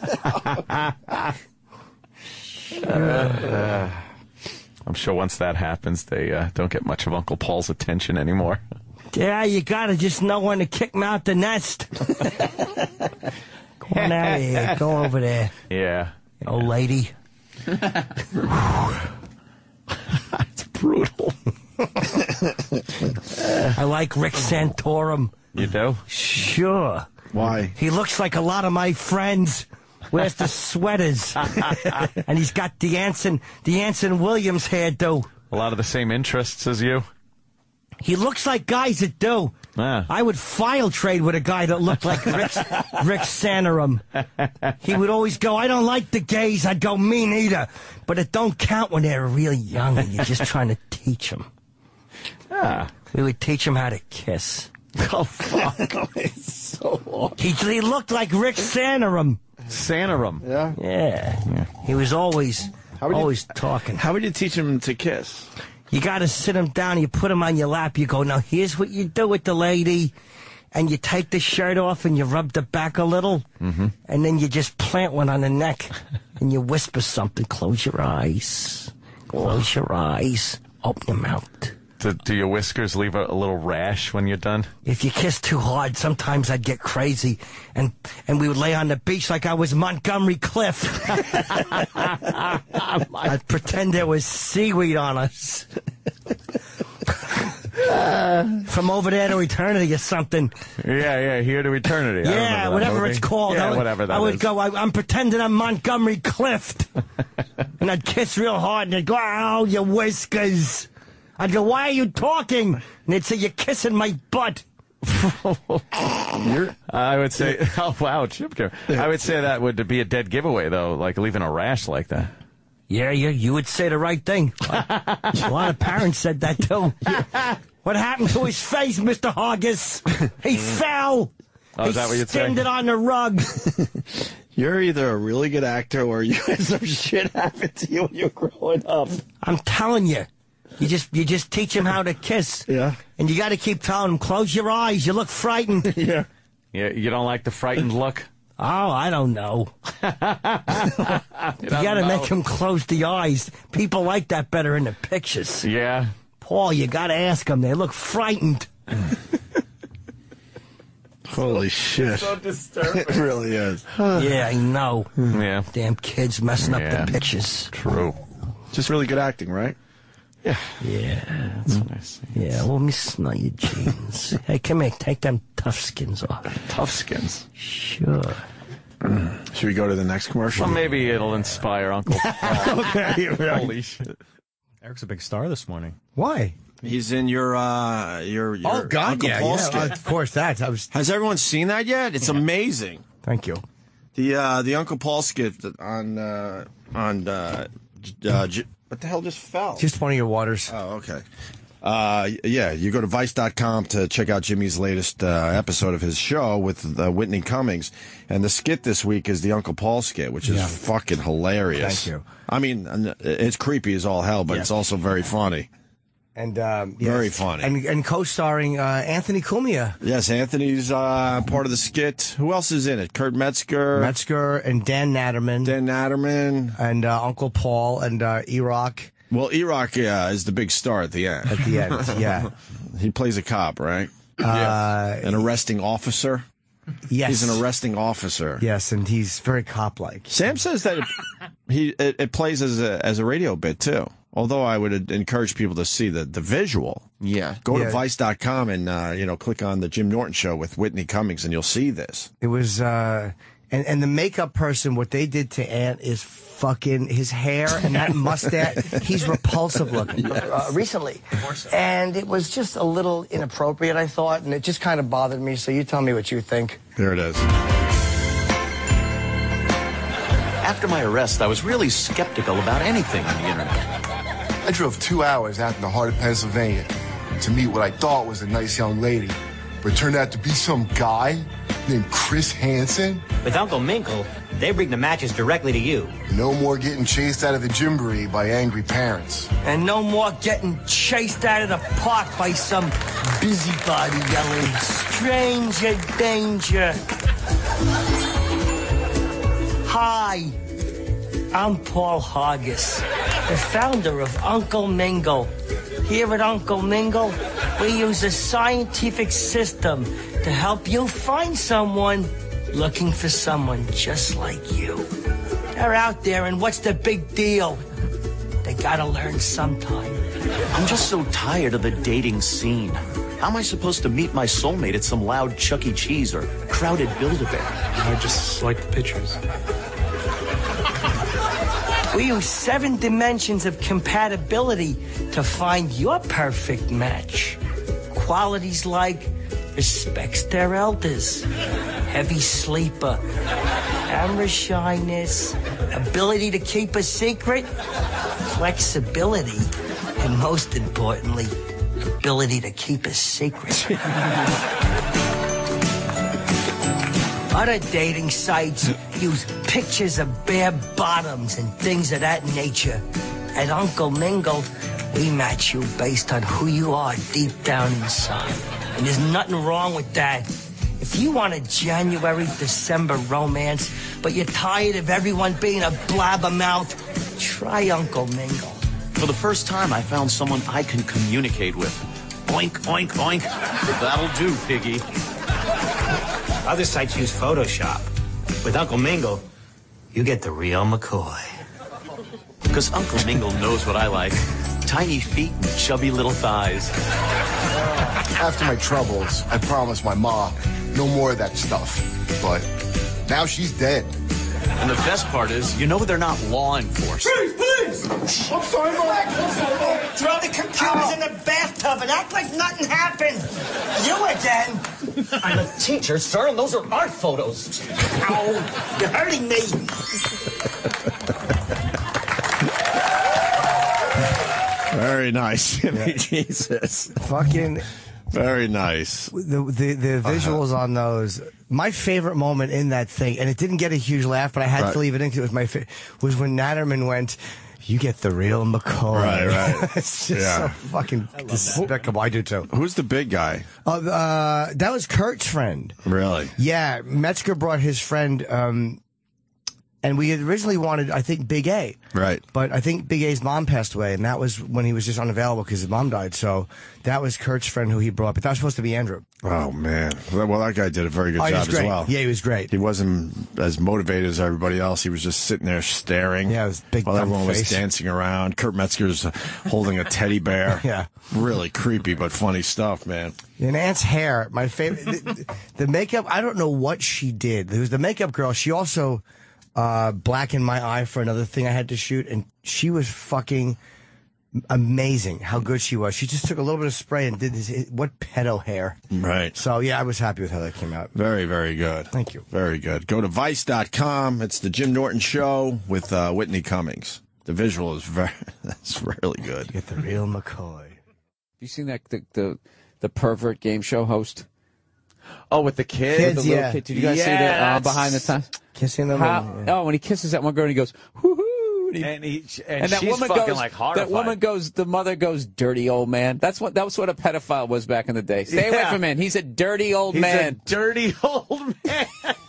I'm sure once that happens, they don't get much of Uncle Paul's attention anymore. Yeah, you gotta just know when to kick him out the nest. Go on out of here. Go over there. Yeah. Old lady. It's brutal. I like Rick Santorum. You do? Sure. Why? He looks like a lot of my friends. Wears the sweaters. And he's got the Anson Williams hairdo. A lot of the same interests as you? He looks like guys that do. Ah. I would file trade with a guy that looked like Rick Santorum. He would always go, I don't like the gays. I'd go, me neither. But it don't count when they're really young and you're just trying to teach them. Ah. We would teach them how to kiss. Oh, fuck. It's so long. He looked like Rick Santorum. Santorum? Yeah. He was always talking. How would you teach him to kiss? You got to sit him down. You put him on your lap. You go, now here's what you do with the lady. And you take the shirt off and you rub the back a little. Mm-hmm. And then you just plant one on the neck. and you whisper something. Close your eyes. Close your eyes. Open your mouth. Do your whiskers leave a little rash when you're done? If you kiss too hard, sometimes I'd get crazy, and we would lay on the beach like I was Montgomery Clift. I'd pretend there was seaweed on us. From over there to eternity or something. Yeah, here to eternity. Yeah, whatever it's called. Yeah, whatever that I would is. go, I'm pretending I'm Montgomery Clift. And I'd kiss real hard, and they'd go, oh, your whiskers. I'd go, why are you talking? And they'd say, you're kissing my butt. I would say, oh, wow, Chip Care. I would say that would be a dead giveaway, though, like leaving a rash like that. Yeah, you would say the right thing. A lot of parents said that, too. What happened to his face, Mr. Hoggis? He fell. Oh, is that what you'd say? He skinned it on the rug. You're either a really good actor or you had some shit happen to you when you were growing up. I'm telling you. You just teach him how to kiss. Yeah. And you got to keep telling him, close your eyes. You look frightened. Yeah. Yeah, you don't like the frightened look? Oh, I don't know. You got to make him close the eyes. People like that better in the pictures. Yeah. Paul, you got to ask them. They look frightened. Holy shit. It's so disturbing. It really is. Yeah, I know. Yeah. Damn kids messing up the pictures. True. Just really good acting, right? Yeah. Yeah. That's nice. Yeah, let me smell your jeans. Hey, come here. Take them tough skins off. Tough skins. Sure. Should we go to the next commercial? Well, maybe it'll inspire Uncle Paul. Okay. Holy shit. Eric's a big star this morning. Why? He's in your Oh, God, Uncle yeah. Paul Yeah, skit. of course, that. Has everyone seen that yet? It's amazing. Thank you. The Uncle Paul skit on what the hell just fell? Just one of your waters. Oh, okay. Yeah, you go to Vice.com to check out Jimmy's latest episode of his show with Whitney Cummings. And the skit this week is the Uncle Paul skit, which is fucking hilarious. Thank you. I mean, it's creepy as all hell, but it's also very funny. And very funny. And co-starring Anthony Cumia. Yes, Anthony's part of the skit. Who else is in it? Kurt Metzger and Dan Natterman. And Uncle Paul and E-Rock. Well, E-Rock is the big star at the end. At the end, yeah. He plays a cop, right? An arresting officer. Yes. He's an arresting officer. Yes, and he's very cop-like. Sam says that it plays as a radio bit, too. Although I would encourage people to see the visual. Yeah. Go to Vice.com and, click on the Jim Norton Show with Whitney Cummings, and you'll see this. It was, and the makeup person, what they did to Ant is fucking his hair and that mustache. He's repulsive looking recently. And it was just a little inappropriate, I thought, and it just kind of bothered me. So you tell me what you think. Here it is. After my arrest, I was really skeptical about anything on the internet. I drove 2 hours out in the heart of Pennsylvania to meet what I thought was a nice young lady, but it turned out to be some guy named Chris Hansen. With Uncle Mingle, they bring the matches directly to you. No more getting chased out of the gymboree by angry parents. And no more getting chased out of the park by some busybody yelling, stranger danger. Hi, I'm Paul Hoggis, the founder of Uncle Mingle. Here at Uncle Mingle, we use a scientific system to help you find someone looking for someone just like you. They're out there, and what's the big deal? They gotta learn sometime. I'm just so tired of the dating scene. How am I supposed to meet my soulmate at some loud Chuck E. Cheese or crowded Build-A-Bear? I just like the pictures. We use 7 dimensions of compatibility to find your perfect match. Qualities like respects their elders, heavy sleeper, camera shyness, ability to keep a secret, flexibility, and most importantly, ability to keep a secret. Other dating sites use pictures of bare bottoms and things of that nature. At Uncle Mingle, we match you based on who you are deep down inside. And there's nothing wrong with that. If you want a January, December romance, but you're tired of everyone being a blabbermouth, try Uncle Mingle. For the first time, I found someone I can communicate with. Oink, oink, oink. That'll do, piggy. Other sites use Photoshop. With Uncle Mingle, you get the real McCoy. Because Uncle Mingle knows what I like. Tiny feet and chubby little thighs. After my troubles, I promised my ma no more of that stuff. But now she's dead. And the best part is, you know they're not law enforced. Please! I'm sorry, throw the computers in the bathtub and act like nothing happened. You again? I'm a teacher, sir, and those are art photos. Ow, you're hurting me. Very nice. Jesus. Fucking. Very nice. The visuals on those. My favorite moment in that thing, and it didn't get a huge laugh, but I had to leave it in because it was my was when Natterman went, "You get the real McCoy." Right. It's just so fucking despicable. I do too. Who's the big guy? That was Kurt's friend. Really? Yeah, Metzger brought his friend, and we had originally wanted, I think, Big A. Right. But I think Big A's mom passed away, and that was when he was just unavailable because his mom died. So that was Kurt's friend who he brought, but that was supposed to be Andrew. Oh, man. Well, that guy did a very good he job was great. as well. Yeah, he was great. He wasn't as motivated as everybody else. He was just sitting there staring. Yeah, his big while everyone face. was dancing around. Kurt Metzger's holding a teddy bear. Yeah. Really creepy, but funny stuff, man. And Aunt's hair, my favorite. The makeup, I don't know what she did. There was the makeup girl. She also blackened my eye for another thing I had to shoot, and she was fucking amazing how good she was. She just took a little bit of spray and did this, what pedo hair. Right. So, yeah, I was happy with how that came out. Very, very good. Thank you. Very good. Go to Vice.com. It's the Jim Norton Show with Whitney Cummings. The visual is that's really good. Get the real McCoy. Have you seen that the pervert game show host? Oh, with the kids? Kids, the little yeah. kid. Did you guys see that behind the time? Kissing them. Oh, when he kisses that one girl and he goes, whoo-hoo. And that she's woman fucking goes, like horrified. That woman goes, the mother goes, dirty old man. That was what a pedophile was back in the day. Stay away from him. He's a dirty old man. He's a dirty old man.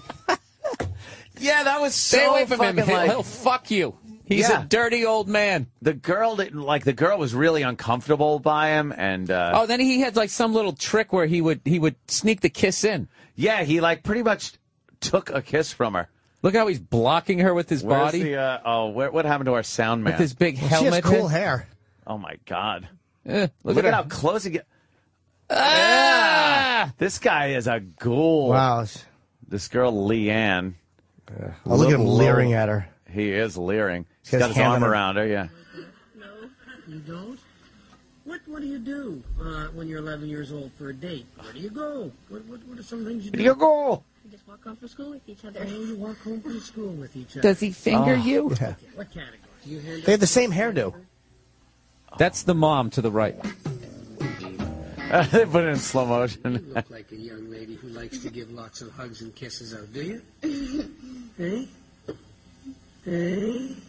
Yeah, that was so Stay away from him. fucking He'll fuck you. He's a dirty old man. The girl was really uncomfortable by him, and then he had like some little trick where he would sneak the kiss in. Yeah, he like pretty much took a kiss from her. Look how he's blocking her with his body. What happened to our sound man? With his big helmet. She has cool hair. Oh my God! Look at how close he gets. This guy is a ghoul. Wow. This girl, Leanne. Oh, look at him leering at her. He is leering. He's got his arm around her, yeah. No, you don't? What do you do when you're 11 years old for a date? Where do you go? What are some things you do? Where do you go? You just walk home from school with each other. Oh, you walk home from school with each other. Does he finger you? Yeah. Okay, what category? Do you hand They have the same hairdo. That's the mom to the right. They put it in slow motion. You look like a young lady who likes to give lots of hugs and kisses out, do you? Hey? Hey?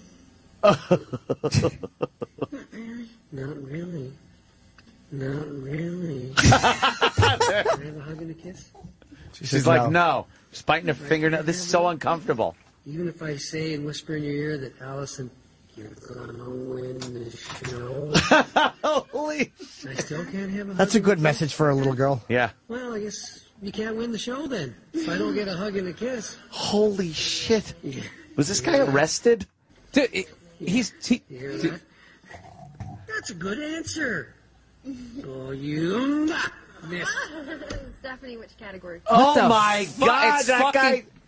Not really. Not really. Can I have a hug and a kiss? She's like, no. She's biting her fingernail. This is so uncomfortable. Even if I say and whisper in your ear that Allison, you're gonna win the show. Holy! I still can't have a hug. That's a good message for a little girl. Yeah. Well, I guess you can't win the show then. If I don't get a hug and a kiss. Holy shit! Was this guy arrested? Dude, You hear that? That's a good answer. Oh, you missed. Stephanie, which category? Oh my God! It's That guy. fucking-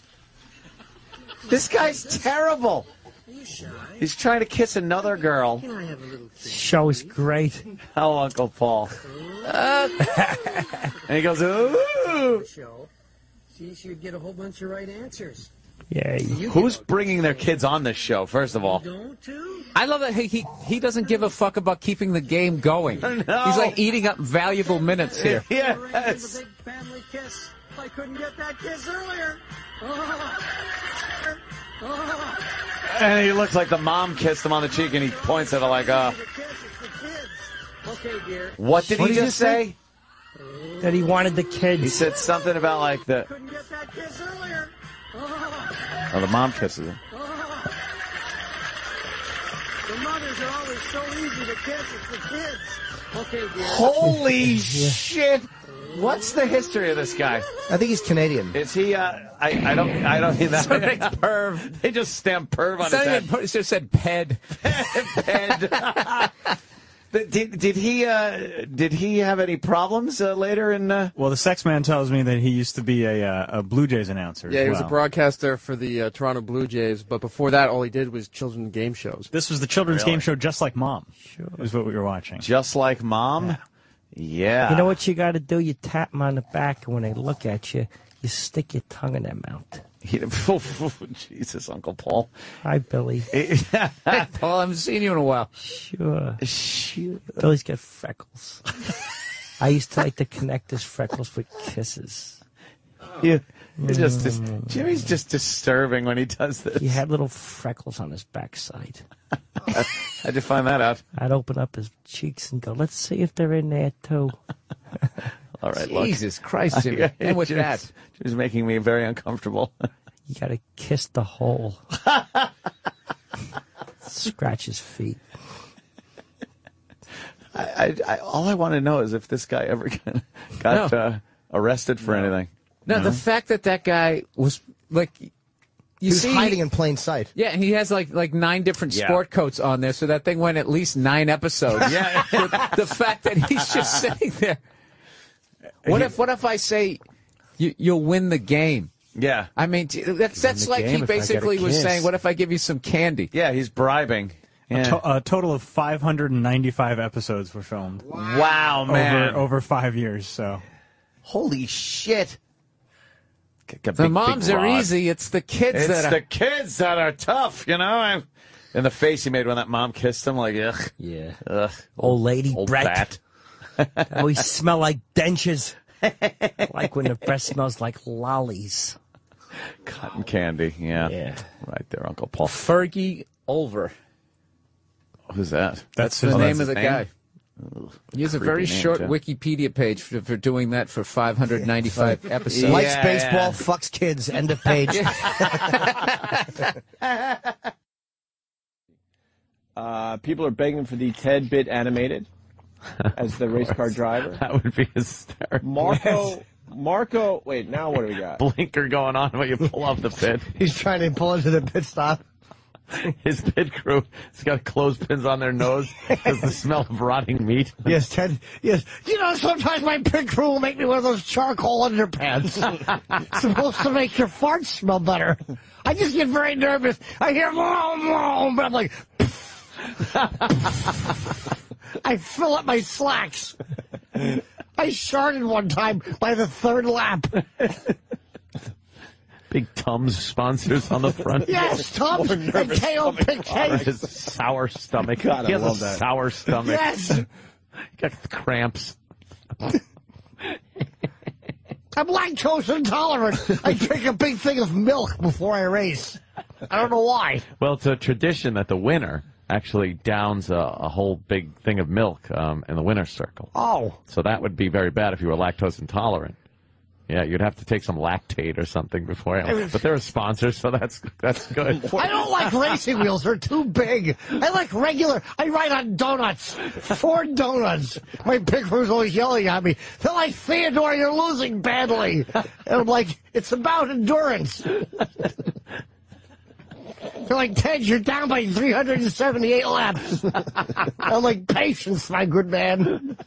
This guy's terrible. Are you shy? He's trying to kiss another girl. Can I have a little kiss? Show is great. Oh, Uncle Paul. And he goes, ooh. Show. See, so you'd get a whole bunch of right answers. Yay. Who's bringing their kids on this show, first of all? Don't too? I love that he doesn't give a fuck about keeping the game going. No. He's like eating up valuable minutes here. Give a big family kiss. I couldn't get that kiss earlier. And he looks like the mom kissed him on the cheek, and he points at her like, Okay, dear. What did he just say? that he wanted the kids. He said something about like the. Couldn't get that kiss earlier. Oh, the mom kisses him. The mothers are always so easy to kiss. It's the kids. Okay, dear. Holy shit! What's the history of this guy? I think he's Canadian. Is he? I don't. That's perv. They just stamped perv on his head. It just said ped. Ped. Did he have any problems later in? Well, the sex man tells me that he used to be a Blue Jays announcer. Yeah, as he was a well. broadcaster for the Toronto Blue Jays, but before that, all he did was children's game shows. This was the children's Really? game show, Just Like Mom. Sure, is what we were watching. Just Like Mom. Yeah. You know what you got to do? You tap them on the back, and when they look at you, you stick your tongue in their mouth. Jesus, Uncle Paul. Hi, Billy. Paul, I haven't seen you in a while. Sure. Billy's got freckles. I used to like to connect his freckles with kisses. Yeah. Jimmy's just disturbing when he does this. He had little freckles on his backside. How'd you find that out? I'd open up his cheeks and go, let's see if they're in there, too. All right, Jesus Christ, Jimmy. And with that. Jimmy's making me very uncomfortable. You got to kiss the hole. Scratch his feet. All I want to know is if this guy ever got arrested for anything. No, the fact that guy was like, He was hiding in plain sight. Yeah, and he has like 9 different sport coats on there, so that thing went at least 9 episodes. Yeah. The fact that he's just sitting there. What if I say you'll win the game? Yeah. I mean, that's like he basically was saying, what if I give you some candy? Yeah, he's bribing. Yeah. A total of 595 episodes were filmed. Wow, man. Over 5 years, so. Holy shit. The moms are easy. It's the kids that are tough, you know? And the face he made when that mom kissed him, like, ugh. Yeah. Ugh. Old lady, Old Brett. Always smell like dentures. Like when the breast smells like lollies. Cotton candy, yeah. Right there, Uncle Paul. Fergie Ulver. Who's that? That's the name of the guy. He has a very Creepy name, short too. Wikipedia page for doing that for 595 episodes. Likes baseball, fucks kids. End of page. People are begging for the Ted bit animated as the race car driver. That would be hysterical. Marco, wait, now what do we got? Blinker going on when you pull off the pit. He's trying to pull into the pit stop. His pit crew has got clothespins on their nose because the smell of rotting meat. Yes, Ted. Yes. You know, sometimes my pit crew will make me wear those charcoal underpants. It's supposed to make your farts smell better. I just get very nervous. I hear, but I'm like, I fill up my slacks. I sharted one time by the 3rd lap. Big Tums sponsors on the front. Yes, Tums and KO Pig Cake. His sour stomach. God, he I has love a that. sour stomach. Yes. He got cramps. I'm lactose intolerant. I drink a big thing of milk before I race. I don't know why. Well, it's a tradition that the winner actually downs a whole big thing of milk in the winner's circle. Oh. So that would be very bad if you were lactose intolerant. Yeah, you'd have to take some lactate or something before. But they're a sponsor, so that's good. I don't like racing wheels. They're too big. I like regular. I ride on donuts. Ford donuts. My pit crew's always yelling at me. They're like, Theodore, you're losing badly. And I'm like, it's about endurance. They're like, Ted, you're down by 378 laps. I'm like, patience, my good man.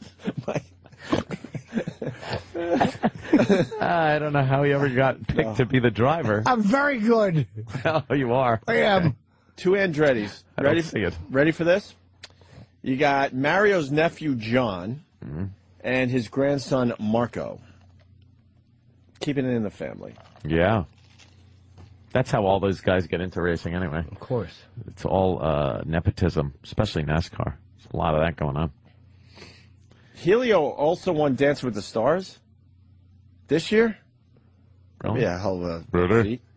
I don't know how he ever got picked to be the driver. I'm very good. Well, you are. I am. Two Andretti's. I don't see it. Ready for this? You got Mario's nephew, John, and his grandson, Marco. Keeping it in the family. Yeah. That's how all those guys get into racing anyway. Of course. It's all nepotism, especially NASCAR. There's a lot of that going on. Helio also won Dance with the Stars this year. Really? Yeah, hell of a Really? feat.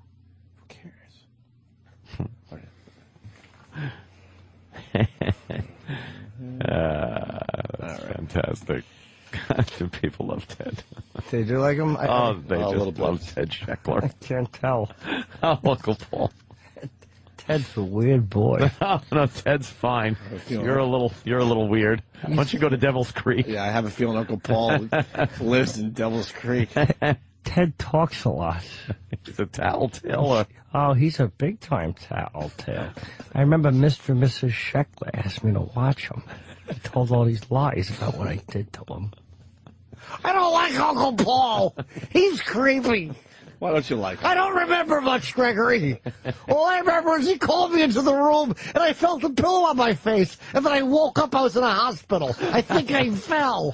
Who cares? Fantastic. People love Ted. They do like him? They just love Ted Sheckler. I can't tell. Oh, Uncle Paul. Ted's a weird boy. No, Ted's fine. You're a little weird. Why don't you go to Devil's Creek? Yeah, I have a feeling Uncle Paul lives in Devil's Creek. Ted talks a lot. He's a tattletale. Oh, he's a big-time tattletale. I remember Mr. and Mrs. Sheckler asked me to watch him. He told all these lies about what I did to him. I don't like Uncle Paul. He's creepy. Why don't you like him? I don't remember much, Gregory. All I remember is he called me into the room, and I felt a pillow on my face. And then I woke up, I was in a hospital. I think I fell.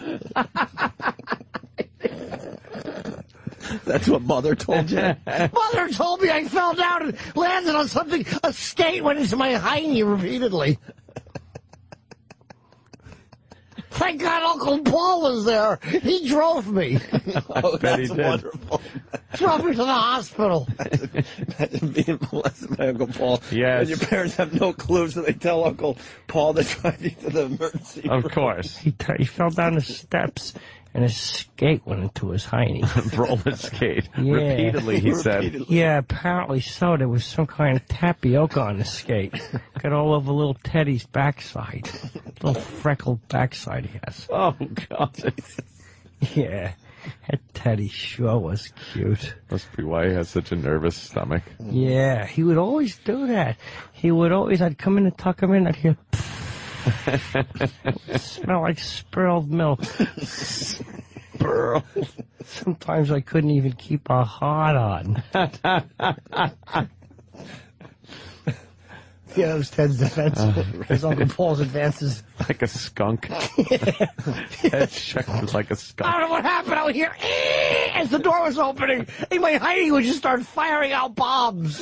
That's what Mother told you? Mother told me I fell down and landed on something. A skate went into my hiney repeatedly. Thank God Uncle Paul was there. He drove me. Oh, bet he that's did. wonderful. Drove me to the hospital. Imagine being molested by Uncle Paul. Yes. And your parents have no clue, so they tell Uncle Paul to drive you to the emergency room. Of course. He fell down the steps, and his skate went into his hiney. Roller skate. Yeah. Repeatedly, he said. Yeah, apparently so. There was some kind of tapioca on the skate. Got all over little Teddy's backside. Little freckled backside he has. Oh, God. Yeah. That Teddy sure was cute. Must be why he has such a nervous stomach. Yeah, he would always do that. I'd come in and tuck him in, I'd hear, it smell like spurled milk. Spurled. Sometimes I couldn't even keep a heart on. Yeah, it was Ted's defense. His Uncle Paul's advances. Like a skunk. Ted Sheckler's like a skunk. I don't know what happened out here. As the door was opening, and my hiney would just start firing out bombs.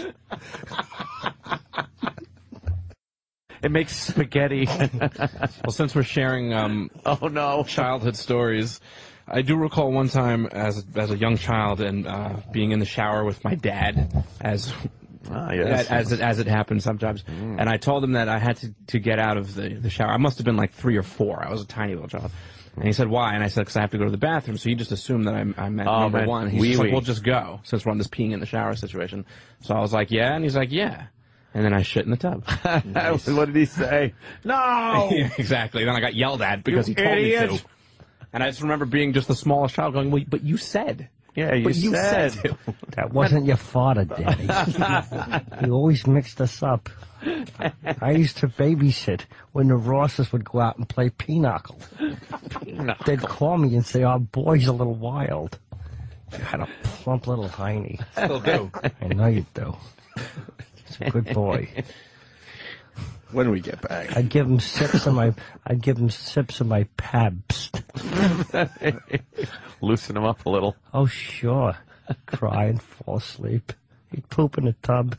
It makes spaghetti. Well, since we're sharing childhood stories, I do recall one time as a young child and being in the shower with my dad as it happens sometimes. And I told him that I had to get out of the shower. I must have been like 3 or 4. I was a tiny little child. And he said, why? And I said, because I have to go to the bathroom. So he just assumed that I'm at number 1. He's just like, we'll just go, since we're on this peeing in the shower situation. So I was like, yeah. And he's like, yeah. And then I shit in the tub. Nice. What did he say? No! Yeah, exactly. Then I got yelled at because he told me to. And I just remember being just the smallest child going, well, but you said. Yeah, you said. That wasn't your father, Daddy. He always mixed us up. I used to babysit when the Rosses would go out and play pinochle. They'd call me and say, our boy's a little wild. I had a plump little hiney. Still do. I know you do. He's a good boy. When we get back, I'd give him sips of my Pabst. Loosen him up a little. Oh, sure. Cry and fall asleep. He'd poop in the tub.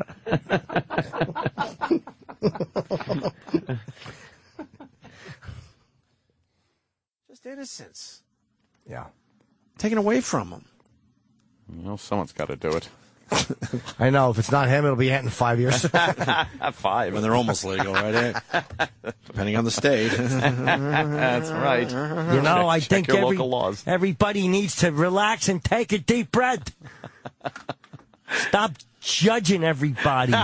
just innocence. Yeah. Taken away from him. Well, someone's got to do it. I know. If it's not him, it'll be in 5 years. 5. When they're almost legal, right? Depending on the state. That's right. You know, I think local laws. Everybody needs to relax and take a deep breath. Stop judging everybody.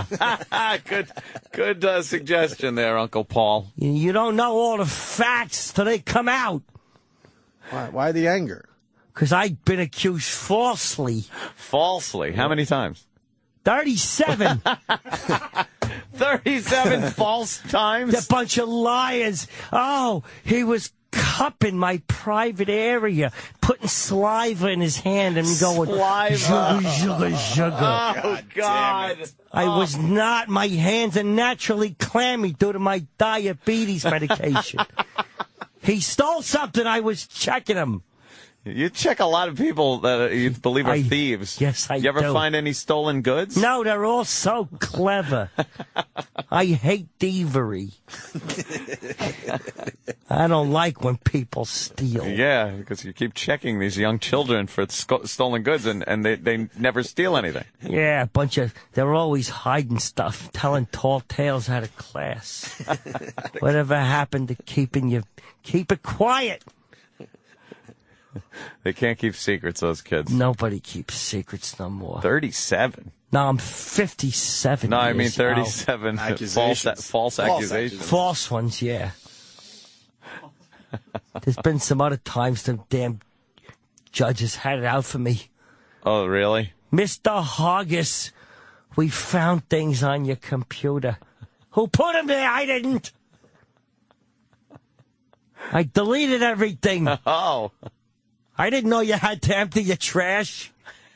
Good suggestion there, Uncle Paul. You don't know all the facts till they come out. Why the anger? Because I've been accused falsely. Falsely? How many times? 37. 37 false times? A bunch of liars. Oh, he was cupping my private area, putting saliva in his hand and going, Saliva. sugar, sugar. Oh, God. My hands are naturally clammy due to my diabetes medication. He stole something, I was checking him. You check a lot of people that you believe are thieves. Yes, I do. You ever find any stolen goods? No, they're all so clever. I hate thievery. I don't like when people steal. Yeah, because you keep checking these young children for stolen goods, and they never steal anything. Yeah, they're always hiding stuff, telling tall tales out of class. Whatever happened to keep it quiet? They can't keep secrets, those kids. Nobody keeps secrets no more. 37. No, I'm 57. No, I mean years 37 old. false accusations. False ones, yeah. There's been some other times the damn judges had it out for me. Oh, really? Mr. Hoggis, we found things on your computer. Who put them there? I didn't. I deleted everything. Oh. I didn't know you had to empty your trash.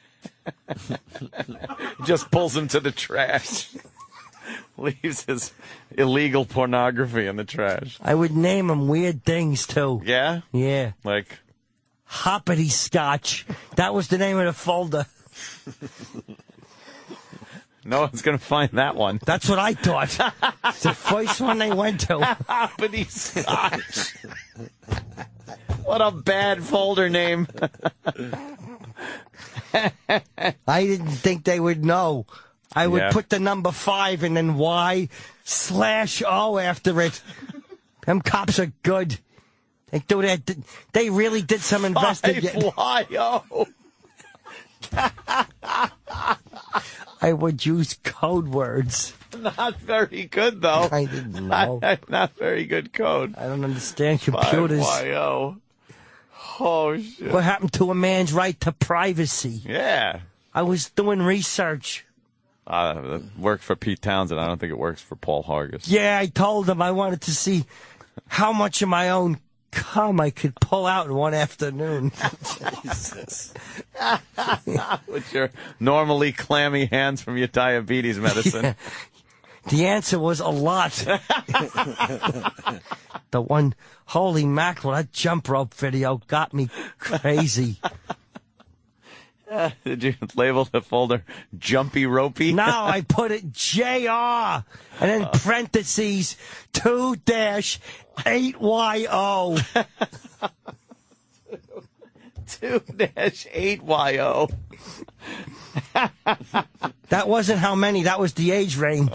Just pulls him to the trash. Leaves his illegal pornography in the trash. I would name them weird things, too. Yeah? Yeah. Like? Hoppity Scotch. That was the name of the folder. No one's going to find that one. That's what I thought. It's the first one they went to. Hoppity Scotch. What a bad folder name. I didn't think they would know. I would Yeah. put the number 5 and then Y/O after it. Them cops are good. They do that. They really did some investigating. Y-O. I would use code words. Not very good, though. I didn't know. Not very good code. I don't understand computers. Y-O. Oh, shit. What happened to a man's right to privacy? Yeah. I was doing research. It worked for Pete Townsend. I don't think it works for Paul Hargis. Yeah, I told him I wanted to see how much of my own cum I could pull out in one afternoon. Jesus. With your normally clammy hands from your diabetes medicine. Yeah. The answer was a lot. The one, holy mackerel, that jump rope video got me crazy. Did you label the folder Jumpy Ropey? No, I put it JR and then parentheses 2-8YO. 2-8YO. That wasn't how many, that was the age range.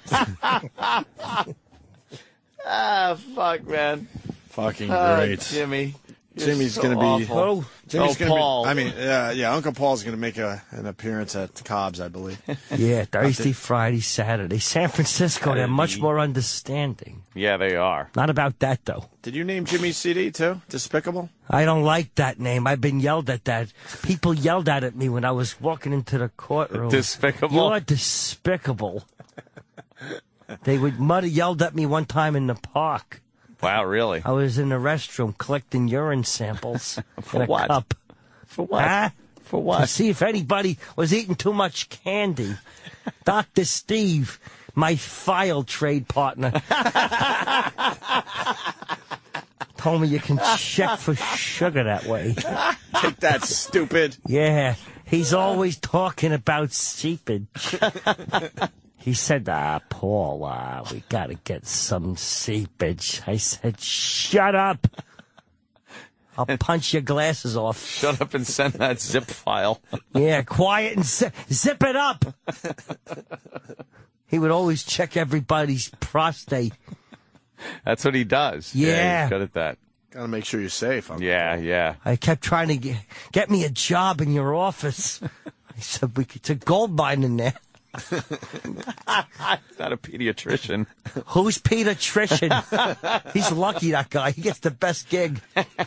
Fuck, man. Fucking great. Jimmy. Jimmy's so going to be. awful. Jimmy's going to Paul. be. I mean, yeah, Uncle Paul's going to make an appearance at Cobb's, I believe. Yeah, Thursday, Friday, Saturday. San Francisco, they're much more understanding. Yeah, they are. Not about that, though. Did you name Jimmy's CD, too? Despicable? I don't like that name. I've been yelled at that. People yelled at me when I was walking into the courtroom. Despicable? You're despicable. Mother yelled at me one time in the park. Wow, really? I was in the restroom collecting urine samples For in a what? cup. For what? Huh? For what? To see if anybody was eating too much candy. Dr. Steve, my file trade partner, told me you can check for sugar that way. Take that, stupid. Yeah, he's always talking about seepage. He said, Paul, we gotta get some seepage. I said, shut up. I'll punch your glasses off. Shut up and send that zip file. Yeah, quiet and zip it up. He would always check everybody's prostate. That's what he does. Yeah. He's good at that. Got to make sure you're safe. Uncle Yeah. I kept trying to get me a job in your office. I said, it's a gold mine in there. He's not a pediatrician. Who's pediatrician? He's lucky, that guy. He gets the best gig.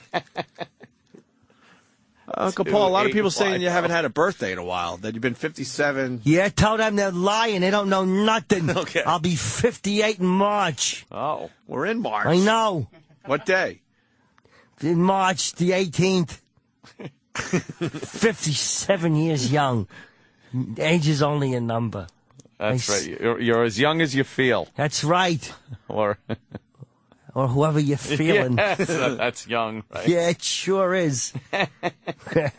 Uncle Paul, a lot of people saying you haven't had a birthday in a while, that you've been 57. Yeah, tell them they're lying. They don't know nothing. Okay. I'll be 58 in March. Oh. We're in March. I know. What day? In March the 18th. 57 years young. Age is only a number. That's right. You're as young as you feel. That's right. Or whoever you're feeling. Yes, that's young, right? Yeah, it sure is. That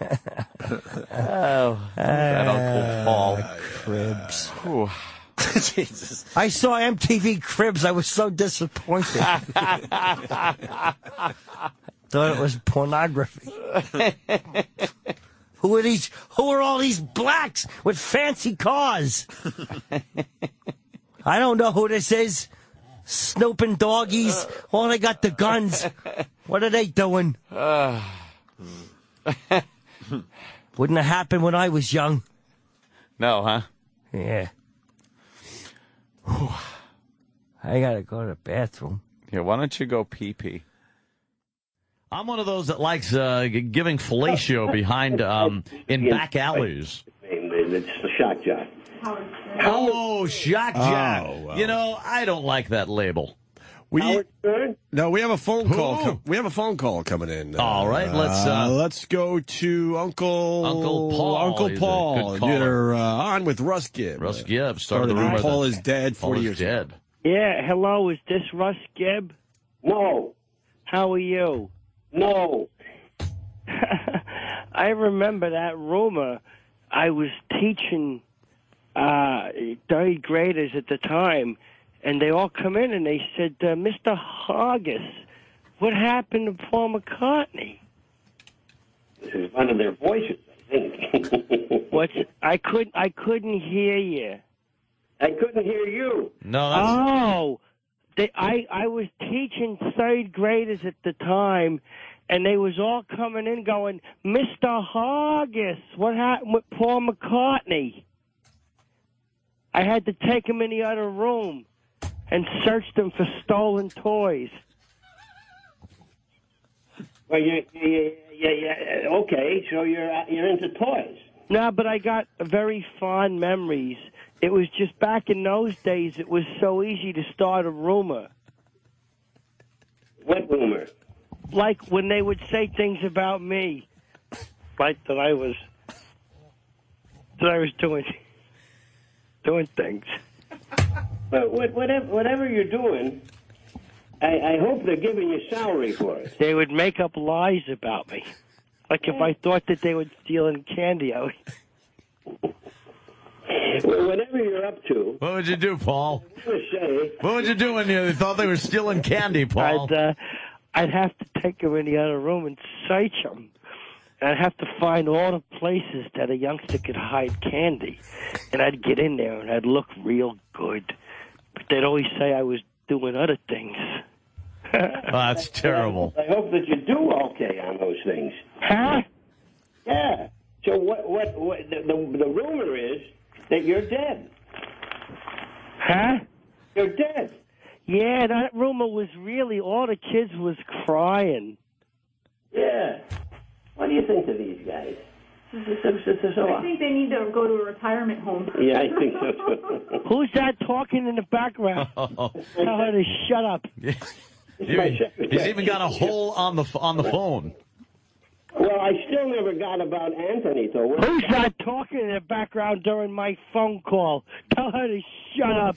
Uncle Paul. Cribs. Jesus. I saw MTV Cribs. I was so disappointed. Thought it was pornography. Who are all these blacks with fancy cars? I don't know who this is. Snooping doggies. Oh, they got the guns. What are they doing? Wouldn't have happened when I was young. No, huh? Yeah. I gotta go to the bathroom. Yeah, why don't you go pee-pee? I'm one of those that likes giving fellatio behind in back alleys. It's the shock jock. Oh, shock jock. Oh, well. You know, I don't like that label. We have a phone call. We have a phone call coming in. All right, let's go to Uncle Paul. Uncle He's a Paul. good caller. You're on with Russ Gibb. Russ Gibb started the rumor. Paul is dead. Paul 40 is years dead. ago. Yeah, hello, is this Russ Gibb? No. How are you? No. I remember that rumor. I was teaching third graders at the time, and they all come in and they said, Mr. Hargis, what happened to Paul McCartney? This is one of their voices, I think. I couldn't hear you. I couldn't hear you. No. I was teaching third graders at the time, and they was all coming in going, Mr. Hargis, what happened with Paul McCartney? I had to take him in the other room and search them for stolen toys. Well, okay, so you're into toys. No, but I got very fond memories. It was just back in those days, it was so easy to start a rumor. What rumor? Like when they would say things about me, like that I was doing things. But whatever you're doing, I hope they're giving you salary for it. They would make up lies about me. Like if I thought that they were stealing candy, I would... Well, whatever you're up to. What would you do, Paul? Say, What would you do when you thought they were stealing candy, Paul? I'd have to take them in the other room and search them. I'd have to find all the places that a youngster could hide candy. And I'd get in there and I'd look real good. But they'd always say I was doing other things. That's terrible. I hope that you do okay on those things. Huh? Yeah. So what the rumor is that you're dead. Huh? You're dead. Yeah, that rumor was really, all the kids was crying. Yeah. What do you think of these guys? I think they need to go to a retirement home. Yeah, I think so too. Who's that talking in the background? Tell her to shut up. He's even got a hole on the phone. Well, I still never got about Anthony, though. Who's that talking in the background during my phone call? Tell her to shut up.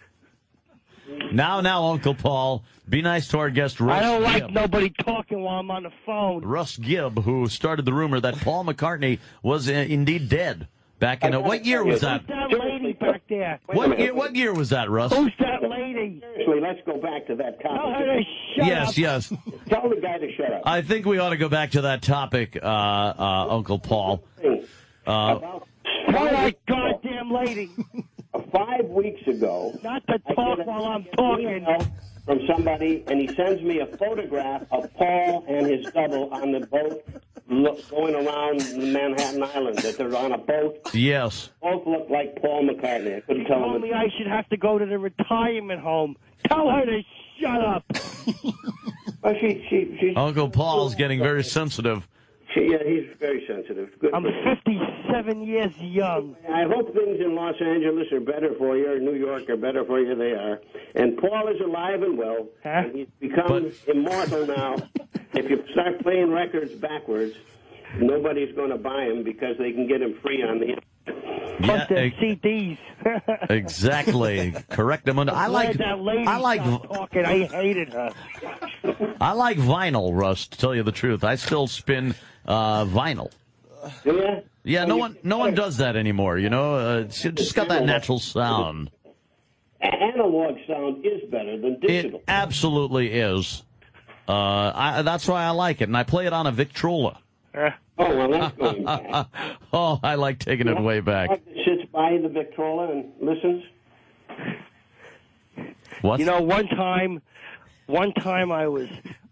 Now, Uncle Paul, be nice to our guest, Russ I don't like Gibb. nobody talking while I'm on the phone. Russ Gibb, who started the rumor that Paul McCartney was indeed dead back in what year was that? Who's that lady back there? What year was that, Russ? Who's that lady? Seriously, let's go back to that topic. Tell her to shut up. Yes. Tell the guy to shut up. I think we ought to go back to that topic, Uncle Paul. Tell that goddamn lady. 5 weeks ago, not to talk while I'm talking. From somebody, and he sends me a photograph of Paul and his double on the boat going around Manhattan Island. That they're on a boat. Yes. Both look like Paul McCartney. I couldn't tell Told me I should have to go to the retirement home. Tell her to shut up. Well, she's Uncle Paul's getting very sensitive. Yeah, he's very sensitive. Good. I'm 57 years young. I hope things in Los Angeles are better for you, or New York are better for you. They are. And Paul is alive and well. Huh? And he's become immortal now. If you start playing records backwards, nobody's going to buy them because they can get them free on the Plus the CDs. Exactly. Correct. I like talking. I hated her. I like vinyl, Russ, to tell you the truth. I still spin vinyl. Yeah? Yeah, no one does that anymore, you know. It's just got that natural sound. Analog sound is better than digital. It absolutely is. That's why I like it, and I play it on a Victrola. Oh, well, that's going back. Oh, I like taking it way back. Sits by the Victrola and listens. What? You know, one time I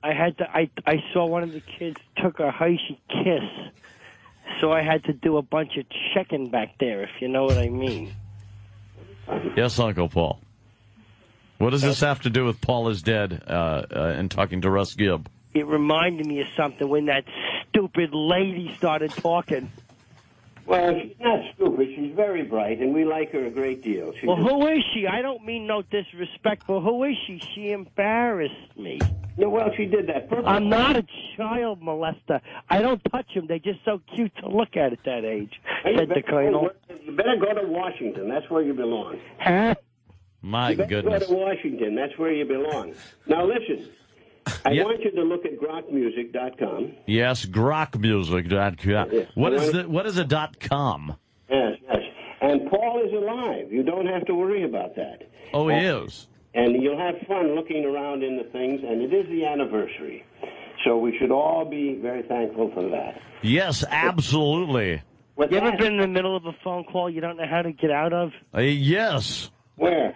I saw one of the kids took a Hershey Kiss, so I had to do a bunch of checking back there, if you know what I mean. Yes, Uncle Paul. What does this have to do with Paul is dead and talking to Russ Gibb? It reminded me of something when that stupid lady started talking. Well, she's not stupid. She's very bright, and we like her a great deal. Well, who is she? I don't mean no disrespect, but who is she? She embarrassed me. No, well, she did that purposely. I'm not a child molester. I don't touch them. They're just so cute to look at that age, said the Colonel. You better go to Washington. That's where you belong. Huh? My you better goodness. go to Washington. That's where you belong. Now, listen. I want you to look at grokmusic.com. Yes, grokmusic.com. Yes. What is a .com? Yes, yes. And Paul is alive. You don't have to worry about that. Oh, he is. And you'll have fun looking around in the things, and it is the anniversary. So we should all be very thankful for that. Yes, absolutely. You ever been in the middle of a phone call you don't know how to get out of? Yes. Where?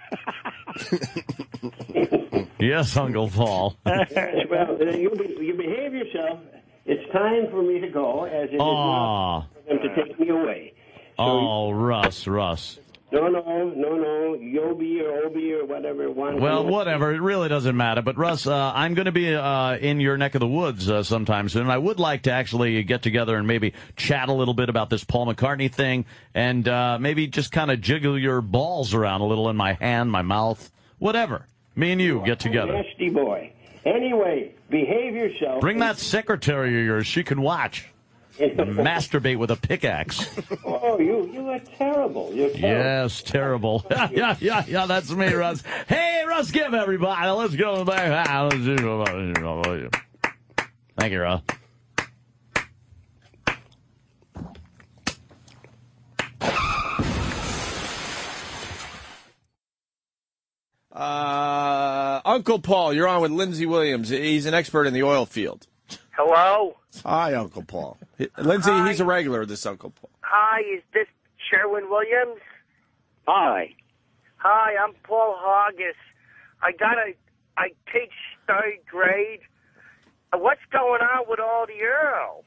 Yes, Uncle Paul. Well, you behave yourself. It's time for me to go, as it is not for them to take me away. So Russ. No, Yobi or Obi or whatever. Well, whatever. It really doesn't matter. But, Russ, I'm going to be in your neck of the woods sometime soon. I would like to actually get together and maybe chat a little bit about this Paul McCartney thing and maybe just kind of jiggle your balls around a little in my hand, my mouth, whatever. Me and you get together. Nasty boy. Anyway, behave yourself. Bring that secretary of yours. She can watch. Masturbate with a pickaxe. Oh, you are terrible. You're terrible. Yes, terrible. Yeah, that's me, Russ. Hey, Russ Gibb, everybody. Let's go back. Thank you, Russ. Uncle Paul, you're on with Lindsey Williams. He's an expert in the oil field. Hello? Hi, Uncle Paul. Lindsey, Hi. he's a regular, this Uncle Paul. Hi, is this Sherwin Williams? Hi. Hi, I'm Paul Hargis. I teach third grade. What's going on with all the Earl?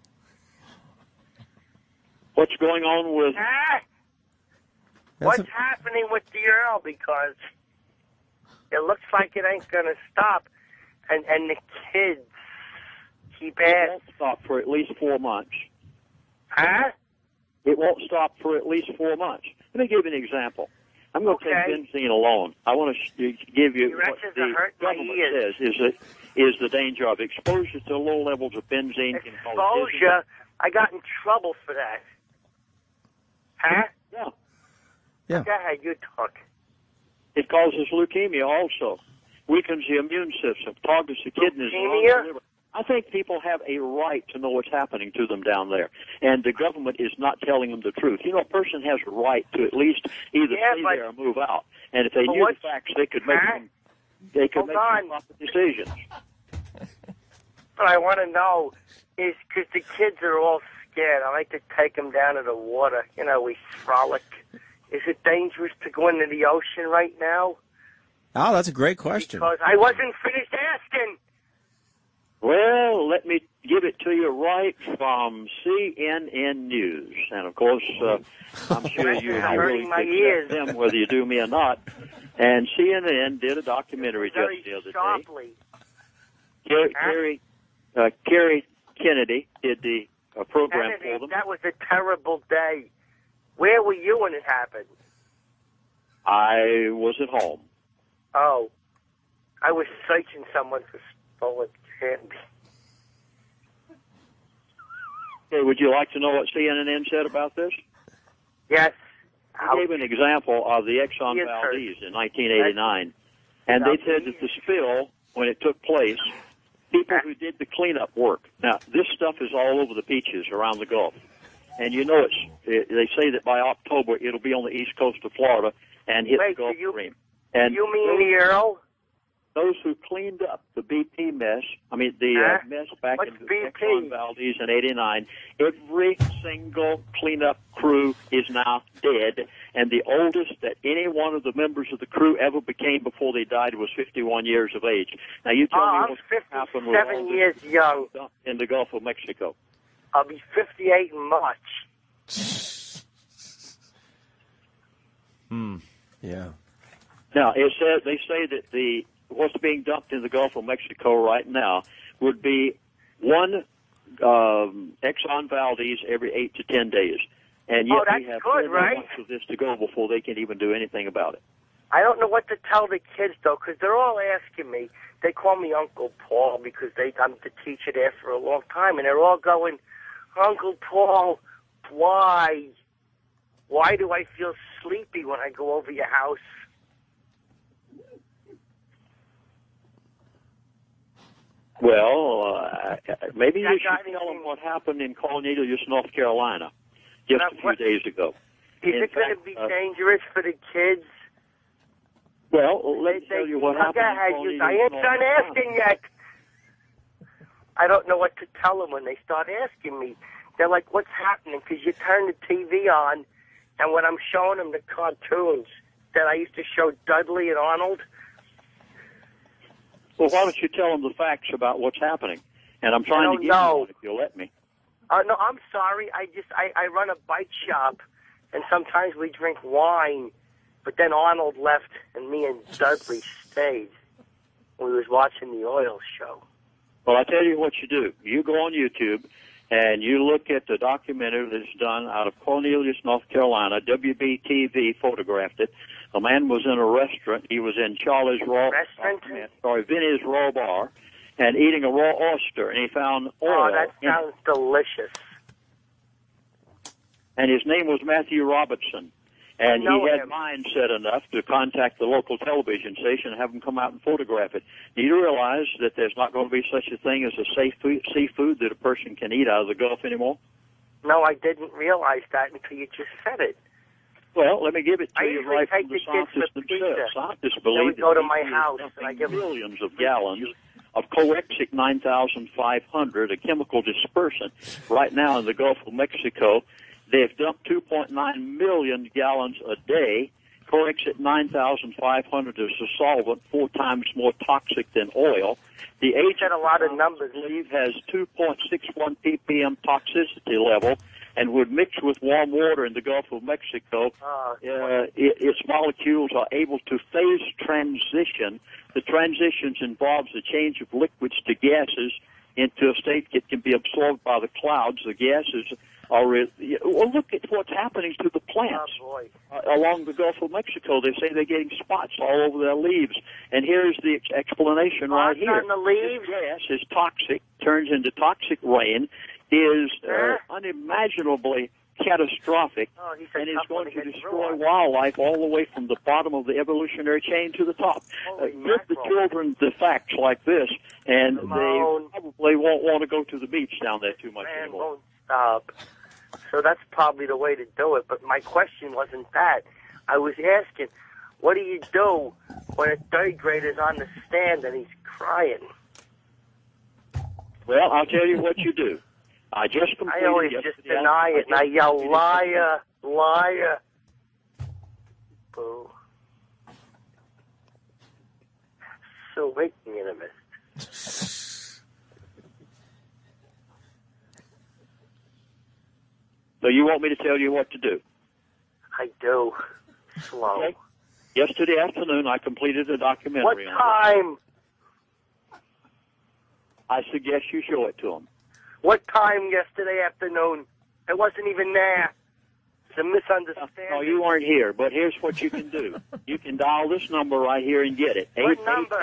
What's going on with... Huh? What's happening with the Earl? Because it looks like it ain't going to stop. And the kids keep asking. It won't stop for at least 4 months. Huh? It won't stop for at least 4 months. Let me give you an example. I'm going to take benzene alone. I want to give you what the government says is the danger of exposure to low levels of benzene. Exposure? I got in trouble for that. Huh? Yeah. Go ahead, you talk. It causes leukemia also. Weakens the immune system, clogs the kidneys. Leukemia? I think people have a right to know what's happening to them down there, and the government is not telling them the truth. You know, a person has a right to at least either stay there or move out. And if they knew the facts, they could make make some proper decisions. What I want to know is, because the kids are all scared, I like to take them down to the water. You know, we frolic. Is it dangerous to go into the ocean right now? Oh, that's a great question. Because I wasn't finished asking. Well, let me give it to you right from CNN News. And, of course, I'm sure you really think them whether you do me or not. And CNN did a documentary just the other day. Kerry Kennedy did the program for them. That was a terrible day. Where were you when it happened? I was at home. Oh. I was searching someone for stolen candy. Okay, would you like to know what CNN said about this? Yes. I gave an example of the Exxon Valdez in 1989. And they said that the spill, when it took place, people who did the cleanup work. Now, this stuff is all over the beaches around the Gulf. And you know, they say that by October it'll be on the east coast of Florida and hit the Gulf Stream. And you mean the Earl? those who cleaned up the BP mess, mess back in Exxon Valdez in '89, every single cleanup crew is now dead, and the oldest that any one of the members of the crew ever became before they died was 51 years of age. Now you tell me what's happened with all 7 years young in the Gulf of Mexico. I'll be 58 in March. Yeah. Now they say that what's being dumped in the Gulf of Mexico right now would be one Exxon Valdez every 8 to 10 days, and yet we have so much of this to go before they can even do anything about it. I don't know what to tell the kids though, because they're all asking me. They call me Uncle Paul because I'm the teacher there for a long time, and they're all going, Uncle Paul, why? Why do I feel sleepy when I go over your house? Well, maybe you should tell them what happened in Cornelius, North Carolina, just a few days ago. Is it going to be dangerous for the kids? Well, let me tell you what happened in Cornelius, I ain't done asking yet. I don't know what to tell them when they start asking me. They're like, what's happening? Because you turn the TV on, and when I'm showing them the cartoons that I used to show Dudley and Arnold. Well, why don't you tell them the facts about what's happening? And I'm trying to give you one if you'll let me. No, I'm sorry. I run a bike shop, and sometimes we drink wine. But then Arnold left, and me and Dudley stayed. We was watching the oil show. Well, I tell you what you do. You go on YouTube, and you look at the documentary that's done out of Cornelius, North Carolina. WBTV photographed it. A man was in a restaurant. He was in Vinny's Raw Bar, and eating a raw oyster, and he found oil. Oh, that sounds delicious. And his name was Matthew Robertson. And he had mindset enough to contact the local television station and have them come out and photograph it. Do you realize that there's not going to be such a thing as a safe seafood that a person can eat out of the Gulf anymore? No, I didn't realize that until you just said it. Well, let me give it to you right from the scientists themselves. Scientists believe go to my house and I give millions of gallons of Corexic 9500, a chemical dispersant, right now in the Gulf of Mexico. They've dumped 2.9 million gallons a day. Corexic 9500 is a solvent 4 times more toxic than oil. The agent, a lot of numbers, believe, has 2.61 ppm toxicity level, and would mix with warm water in the Gulf of Mexico. Its molecules are able to phase transition. The transitions involves the change of liquids to gases into a state that can be absorbed by the clouds. The gases are... Well, look at what's happening to the plants along the Gulf of Mexico. They say they're getting spots all over their leaves. And here's the explanation right here. On the leaves? This gas is toxic, turns into toxic rain, is unimaginably catastrophic, and is going to destroy wildlife all the way from the bottom of the evolutionary chain to the top. Give the children the facts like this, and they probably won't want to go to the beach down there too much anymore. Won't stop. So that's probably the way to do it. But my question wasn't that. I was asking, what do you do when a third grader's on the stand and he's crying? Well, I'll tell you what you do. I just completed. I always just deny it, and I yell, liar, liar. Boo. So wake me in a minute. So you want me to tell you what to do? I do. Slow. Okay. Yesterday afternoon, I completed a documentary. What time? I suggest you show it to them. What time yesterday afternoon? I wasn't even there. It's a misunderstanding. No, you weren't here, but here's what you can do. You can dial this number right here and get it. What number?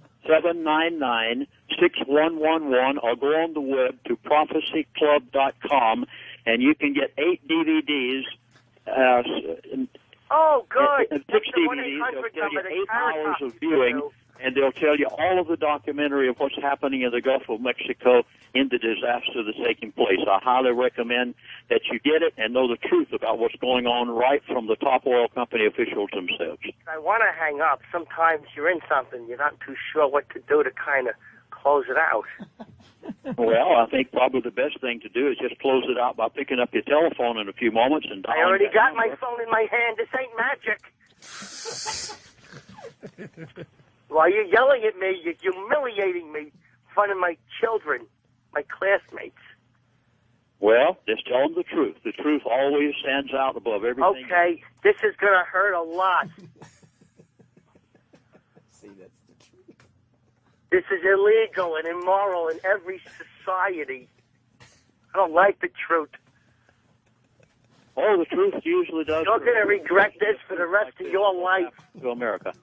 888-799-6111, or go on the web to prophecyclub.com, and you can get 8 DVDs. Oh, good. 6 DVDs. They'll give you 8 hours of viewing and they'll tell you all of the documentary of what's happening in the Gulf of Mexico in the disaster that's taking place. I highly recommend that you get it and know the truth about what's going on right from the top oil company officials themselves. I want to hang up. Sometimes you're in something, you're not too sure what to do to kind of close it out. Well, I think probably the best thing to do is just close it out by picking up your telephone in a few moments and I already got my phone in my hand. This ain't magic. While you're yelling at me, you're humiliating me in front of my children, my classmates. Well, just tell them the truth. The truth always stands out above everything. Okay, this is going to hurt a lot. See, that's the truth. This is illegal and immoral in every society. I don't like the truth. Oh, the truth usually does. You're going to regret this for the rest of your life. To America.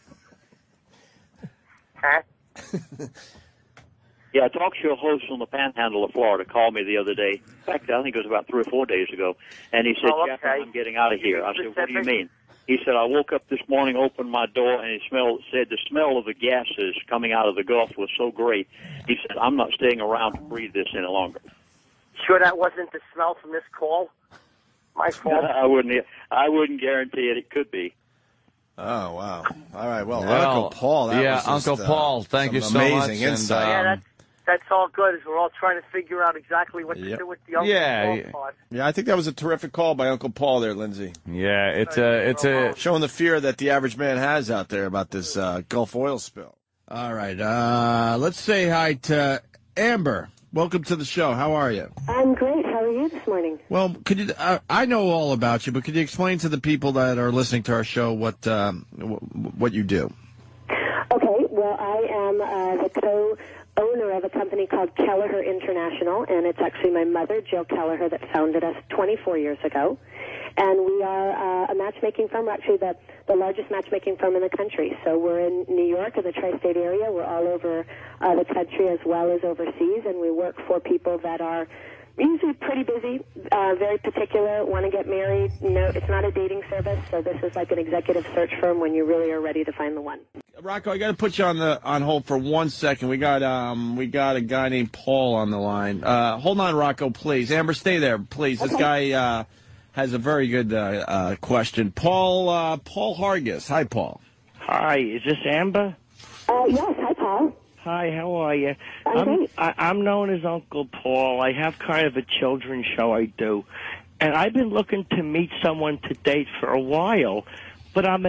Huh? Yeah, a talk show host from the Panhandle of Florida called me the other day. In fact, I think it was about 3 or 4 days ago. And he said, Jeff, I'm getting out of here. I said, what do you mean? He said, I woke up this morning, opened my door, and said the smell of the gases coming out of the Gulf was so great. He said, I'm not staying around to breathe this any longer. Sure that wasn't the smell from this call? My fault. I wouldn't guarantee it. It could be. Oh, wow. All right, well, Well, Uncle Paul, that yeah, was just, Uncle Paul, thank you so amazing much. insight. And, That's all good, as we're all trying to figure out exactly what to do with the Uncle Paul part. Yeah, I think that was a terrific call by Uncle Paul there, Lindsay. Yeah, it's a showing the fear that the average man has out there about this Gulf oil spill. All right, let's say hi to Amber. Welcome to the show. How are you? I'm great. How are you this morning? Well, could you? I know all about you, but could you explain to the people that are listening to our show what you do? Okay. Well, I am the co-owner of a company called Kelleher International, and it's actually my mother, Jill Kelleher, that founded us 24 years ago. And we are a matchmaking firm. We're actually the largest matchmaking firm in the country. So we're in New York, in the tri-state area. We're all over the country as well as overseas, and we work for people that are usually pretty busy, very particular, want to get married. No, it's not a dating service, so this is like an executive search firm when you really are ready to find the one. Rocco, I got to put you on hold for 1 second. We got a guy named Paul on the line. Hold on, Rocco, please. Amber, stay there, please. Okay. This guy has a very good question. Paul Hargis. Hi, Paul. Hi, is this Amber? Yes, hi, Paul. Hi, how are you? I'm I'm known as Uncle Paul. I have kind of a children's show I do. And I've been looking to meet someone to date for a while, but I'm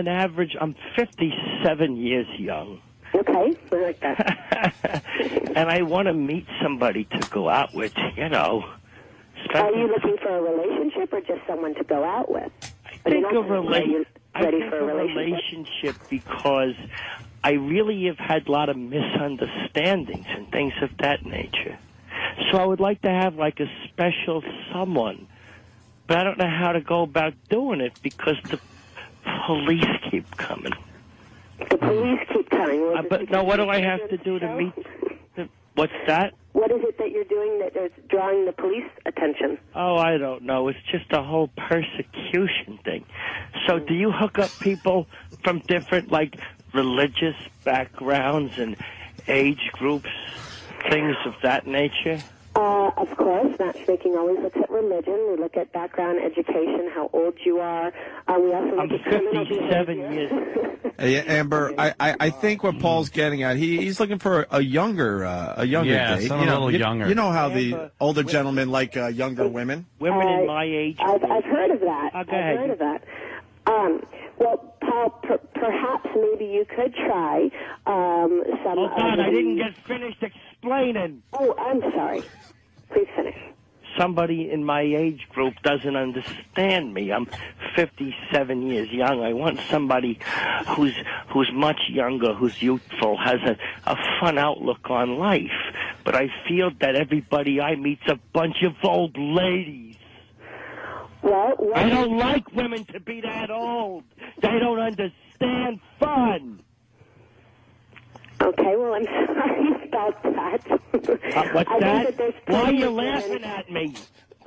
57 years young. Okay, I like that. And I want to meet somebody to go out with, you know. Are you looking for a relationship or just someone to go out with? I think a relationship because I really have had a lot of misunderstandings and things of that nature. So I would like to have like a special someone, but I don't know how to go about doing it because the police keep coming. The police keep coming? But no, what do I have to do to meet? What's that? What is it that you're doing that is drawing the police attention? Oh, I don't know. It's just a whole persecution thing. So do you hook up people from different, like, religious backgrounds and age groups, things of that nature? Of course. Matchmaking always looks at religion. We look at background, education, how old you are. We also look at criminal behavior. 57 years. Hey, Amber, I think what Paul's getting at, he's looking for a younger date. A little younger. You know how the older gentlemen like younger women? Women in my age. I've heard of that. I've heard of that. Well, Paul, perhaps maybe you could try some... Oh, God, I didn't get finished explaining. Oh, I'm sorry. Please finish. Somebody in my age group doesn't understand me. I'm 57 years young. I want somebody who's much younger, who's youthful, has a fun outlook on life. But I feel that everybody I meet's a bunch of old ladies. Well, I don't like women to be that old. They don't understand fun. Okay, well, I'm sorry about that. What's that? Why are you laughing at me? Well,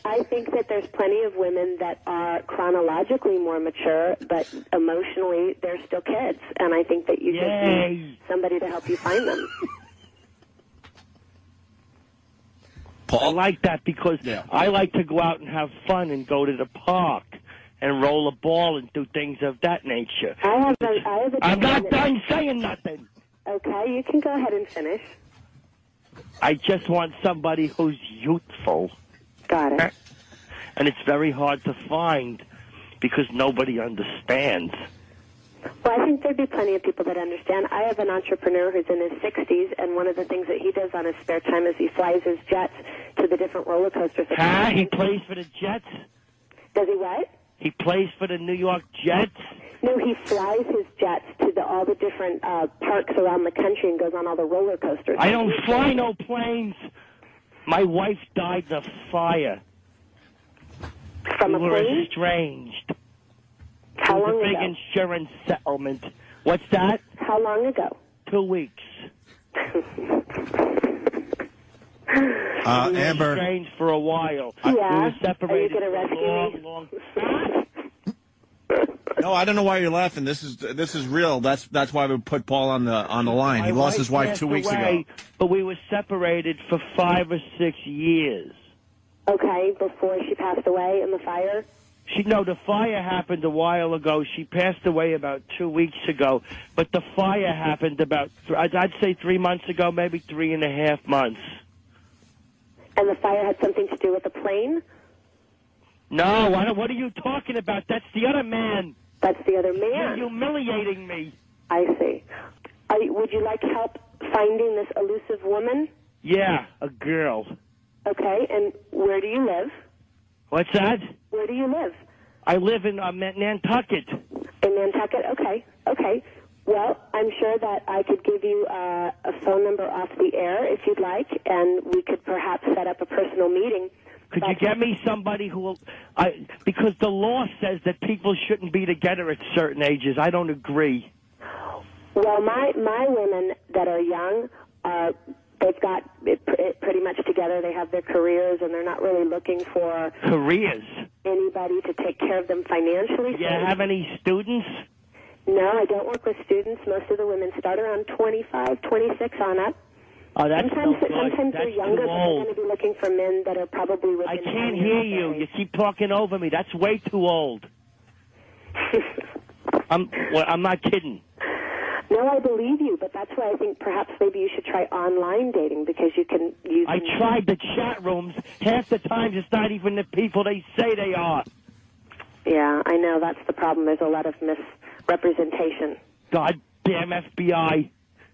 I think that there's plenty of women that are chronologically more mature, but emotionally they're still kids. And I think that you just need somebody to help you find them. I like that because I like to go out and have fun and go to the park and roll a ball and do things of that nature. I'm not done saying nothing. Okay, you can go ahead and finish. I just want somebody who's youthful. Got it. And it's very hard to find because nobody understands. Well, I think there'd be plenty of people that understand. I have an entrepreneur who's in his 60s, and one of the things that he does on his spare time is he flies his jets to the different roller coasters. He plays for the Jets? Does he what? He plays for the New York Jets? No, he flies his jets to all the different parks around the country and goes on all the roller coasters. I don't fly no planes. My wife died in a fire. From a we plane? were estranged. How long ago? It was a big insurance settlement. What's that? How long ago? 2 weeks. We were Amber. estranged for a while. Yeah. We were separated Are you going to rescue me? long. No, I don't know why you're laughing. This is real. That's why we put Paul on the line. He lost his wife 2 weeks ago. But we were separated for 5 or 6 years. Okay, before she passed away in the fire? The fire happened a while ago. She passed away about 2 weeks ago. But the fire happened about, I'd say 3 months ago, maybe 3.5 months. And the fire had something to do with the plane? No, what are you talking about? That's the other man. That's the other man? You're humiliating me. I see. Would you like help finding this elusive woman? Yeah, a girl. Okay, and where do you live? What's that? Where do you live? I live in Nantucket. In Nantucket? Okay. Well, I'm sure that I could give you a phone number off the air if you'd like, and we could perhaps set up a personal meeting. Could you get me somebody who will... because the law says that people shouldn't be together at certain ages. I don't agree. Well, my women that are young, they've got it pretty much together. They have their careers, and they're not really looking for... Careers? Anybody to take care of them financially. Do you have any students? No, I don't work with students. Most of the women start around 25, 26 on up. Oh, that's sometimes they're younger, but they're going to be looking for men that are probably within... I can't hear you. You keep talking over me. That's way too old. I'm not kidding. No, I believe you, but that's why I think perhaps maybe you should try online dating because you can use... I tried the chat rooms. Half the times it's not even the people they say they are. Yeah, I know. That's the problem. There's a lot of misrepresentation. God damn FBI.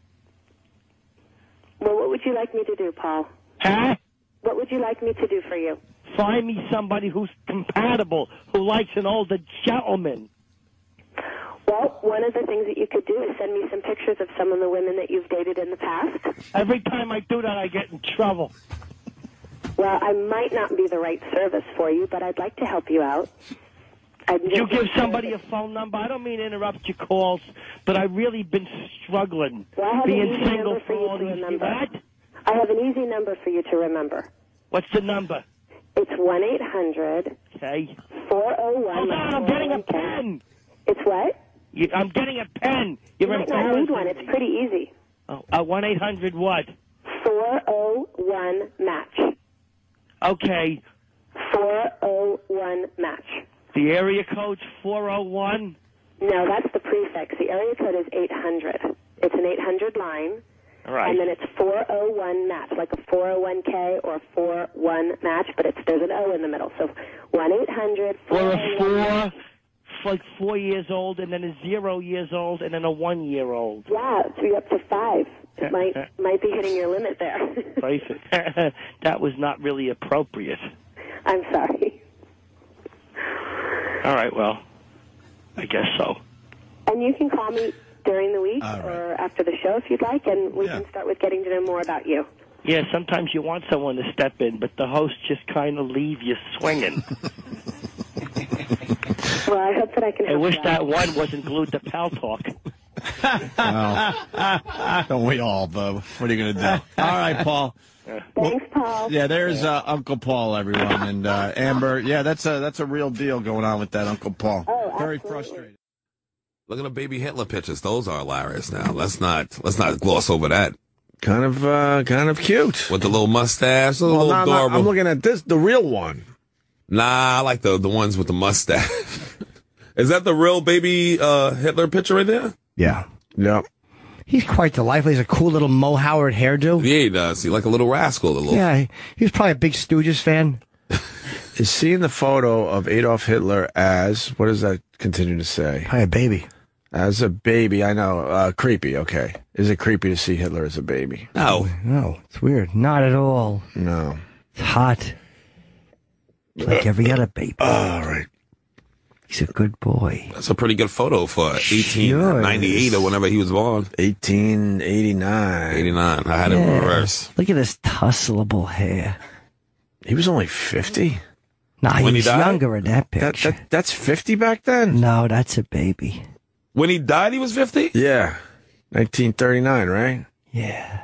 Well, what would you like me to do, Paul? Huh? What would you like me to do for you? Find me somebody who's compatible, who likes an older gentleman. Well, one of the things that you could do is send me some pictures of some of the women that you've dated in the past. Every time I do that, I get in trouble. Well, I might not be the right service for you, but I'd like to help you out. Did you give somebody a phone number? I don't mean to interrupt your calls, but I've really been struggling. Well, I have being an easy single number for you to remember. What? I have an easy number for you to remember. What's the number? It's 1-800. Okay. 401. Hold on, I'm getting a pen. It's what? I'm getting a pen. You might not need one. It's pretty easy. Oh, 1-800 what? 401-MATCH. Okay. 401-MATCH. The area code's 401? No, that's the prefix. The area code is 800. It's an 800 line. All right. And then it's 401-MATCH, like a 401k or 41-MATCH, but there's an O in the middle. So 1-800-401. Or a 4, like 4 years old, and then a 0 years old, and then a 1 year old. Yeah, so you're up to 5. It might be hitting your limit there. That was not really appropriate. I'm sorry. All right, well, I guess so. And you can call me during the week or after the show if you'd like, and we can start with getting to know more about you. Yeah, sometimes you want someone to step in, but the host just kind of leave you swinging. Well, I hope that I can help I wish you that out. one wasn't glued to Pal Talk. Well, don't we all, Bub? What are you going to do? All right, Paul. Thanks, Paul. Yeah, there's Uncle Paul, everyone, and Amber. Yeah, that's a real deal going on with that Uncle Paul. Oh, very frustrated. Look at the baby Hitler pictures. Those are hilarious. Now let's not gloss over that. Kind of cute with the little mustache, a little adorable. I'm looking at the real one. Nah, I like the ones with the mustache. Is that the real baby Hitler picture right there? Yeah. Yep. He's quite delightful. He's a cool little Mo Howard hairdo. Yeah, he does. He's like a little rascal. Yeah, he was probably a big Stooges fan. Is seeing the photo of Adolf Hitler as, what does that continue to say? Probably a baby. As a baby, I know. Creepy, okay. Is it creepy to see Hitler as a baby? No, it's weird. Not at all. No. It's hot. Like every other baby. All right. He's a good boy. That's a pretty good photo for 1898 or whenever he was born. 1889. 89. I had it in reverse. Look at his tusslable hair. He was only 50? Nah, he When he was died? younger in that picture. That's 50 back then? No, that's a baby. When he died, he was 50? Yeah. 1939, right? Yeah.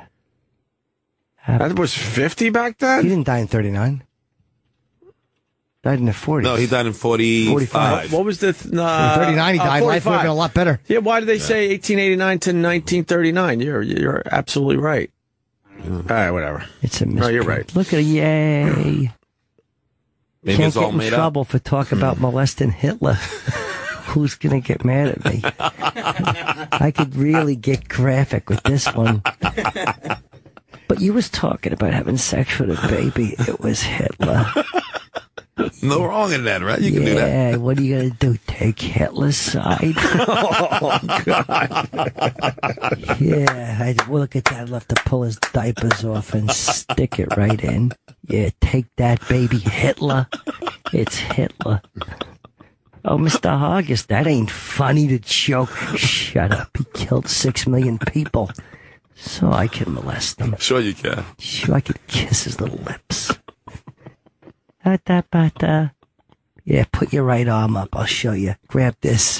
That was 50 back then? He didn't die in 39. Died in the 40s. No, he died in 45. What was the... in 39 he died. Life would have been a lot better. Yeah, why did they say 1889 to 1939? You're absolutely right. All right, whatever. It's a mystery. No, you're right. Look at yay. Maybe Can't it's all get in made trouble up. for talking about molesting Hitler. Who's going to get mad at me? I could really get graphic with this one. But you was talking about having sex with a baby. It was Hitler. No wrong in that, right? You can do that. Yeah, what are you going to do? Take Hitler's side? Oh, God. Yeah, look at that. I'll have to pull his diapers off and stick it right in. Yeah, take that, baby Hitler. It's Hitler. Oh, Mr. Hargis, that ain't funny to joke. Shut up. He killed 6 million people. So I can molest them. Sure you can. Sure, I could kiss his little lips. Da-da-ba-da. Yeah, put your right arm up. I'll show you. Grab this.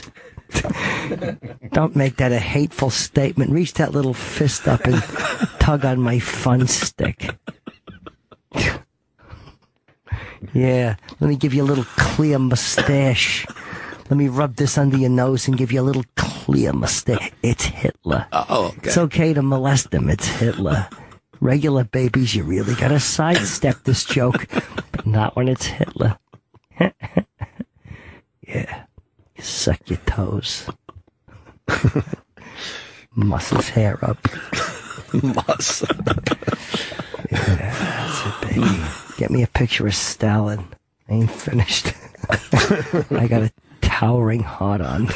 Don't make that a hateful statement. Reach that little fist up and tug on my fun stick. Yeah, let me give you a little clear mustache. Let me rub this under your nose and give you a little clear mustache. It's Hitler. Oh, okay. It's okay to molest him. It's Hitler. Regular babies, you really gotta sidestep this joke, but not when it's Hitler. Yeah. You suck your toes. Muss his hair up. Muss. Yeah, that's it, baby. Get me a picture of Stalin. I ain't finished. I got a towering heart on.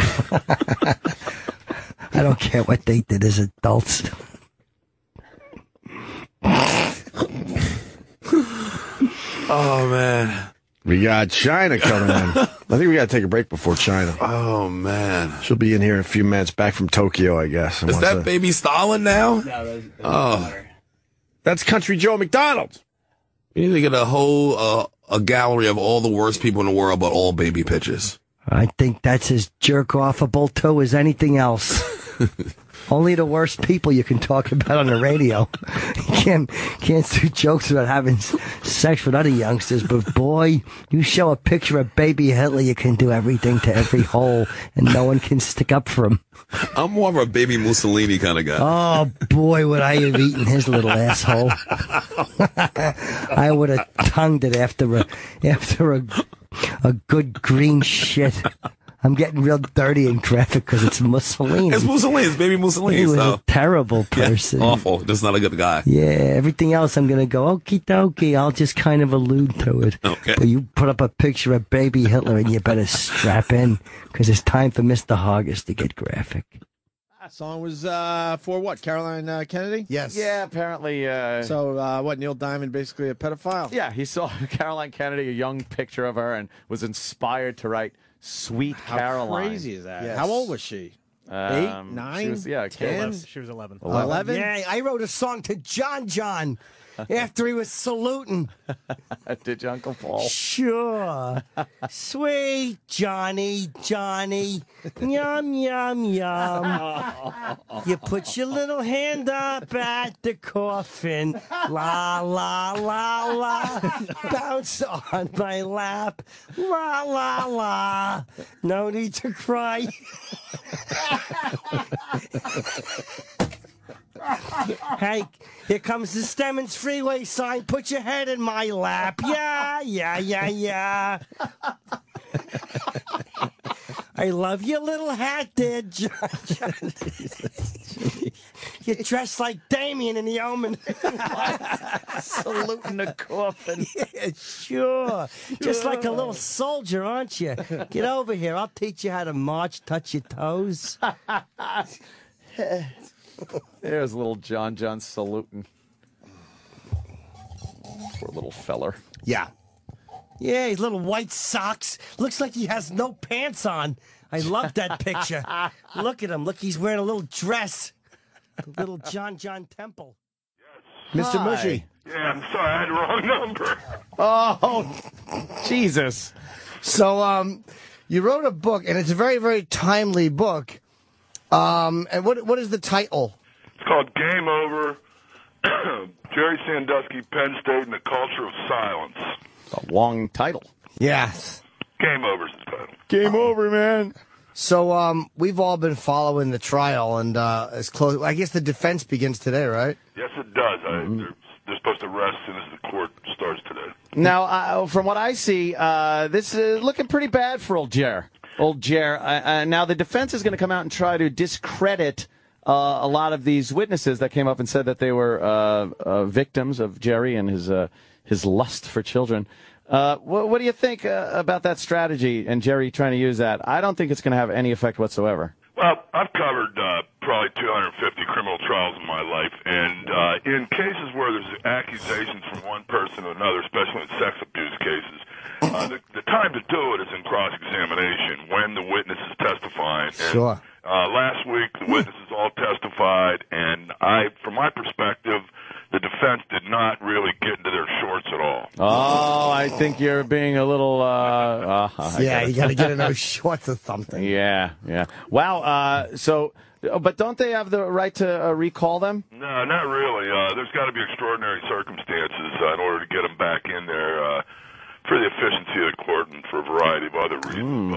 I don't care what they did as adults. Oh, man. We got China coming in. I think we got to take a break before China. Oh, man. She'll be in here in a few minutes, back from Tokyo, I guess. Is that baby Stalin now? No, Oh. that's Country Joe McDonald. You need to get a whole a gallery of all the worst people in the world, but all baby pictures. I think that's as jerk-offable too as anything else. Only the worst people you can talk about on the radio. You can't do jokes about having sex with other youngsters, but boy, you show a picture of baby Hitler, you can do everything to every hole, and no one can stick up for him. I'm more of a baby Mussolini kind of guy. Oh boy, would I have eaten his little asshole. I would have tongued it after a good green shit. I'm getting real dirty and graphic because it's Mussolini. It's Mussolini. It's baby Mussolini. He was so. a terrible person. Yeah, awful. Just not a good guy. Yeah, everything else I'm going to go, okie dokie, I'll just kind of allude to it. Okay. But you put up a picture of baby Hitler and you better strap in because it's time for Mr. Hargis to get graphic. That song was for what? Caroline Kennedy? Yes. Yeah, apparently. So, what, Neil Diamond basically a pedophile? Yeah, he saw Caroline Kennedy, a young picture of her, and was inspired to write Sweet Caroline. How crazy is that? Yes. How old was she? 8, 9, she was, 10? She was 11. 11? Yeah, I wrote a song to John. after he was saluting. Did you, Uncle Paul? Sure. Sweet Johnny, Johnny. Yum, yum, yum. You put your little hand up at the coffin. La, la, la, la. Bounce on my lap. La, la, la. No need to cry. Hey, here comes the Stemmons Freeway sign. Put your head in my lap. Yeah, yeah, yeah, yeah. I love your little hat there, John. You're dressed like Damien in The Omen. Saluting the coffin. Yeah, sure. Just like a little soldier, aren't you? Get over here. I'll teach you how to march, touch your toes. There's little John saluting. Poor little feller. Yeah. Yeah, his little white socks. Looks like he has no pants on. I love that picture. Look at him. Look, he's wearing a little dress. Little John Temple. Mr. Mushy. Yeah, I'm sorry, I had the wrong number. Oh, Jesus. So, you wrote a book, and it's a very, very timely book. And what is the title? It's called Game Over, Jerry Sandusky, Penn State, and the Culture of Silence. A long title. Yes. Game Over's the title. Game over, man. So, we've all been following the trial, and it's close. I guess the defense begins today, right? Yes, it does. They're supposed to arrest as soon as the court starts today. Now, from what I see, this is looking pretty bad for old Jer. Now, the defense is going to come out and try to discredit a lot of these witnesses that came up and said that they were victims of Jerry and his lust for children. What do you think about that strategy and Jerry trying to use that? I don't think it's going to have any effect whatsoever. Well, I've covered probably 250 criminal trials in my life, and in cases where there's accusations from one person to another, especially in sex abuse cases, the time to do it is in cross-examination when the witness is testifying. And, sure. Last week, the witnesses all testified, and from my perspective, the defense did not really get into their shorts at all. Oh, I think you're being a little... yeah, you got to get in those shorts or something. Yeah. Wow, but don't they have the right to recall them? No, not really. There's got to be extraordinary circumstances in order to get them back in there for the efficiency of the court and for a variety of other reasons.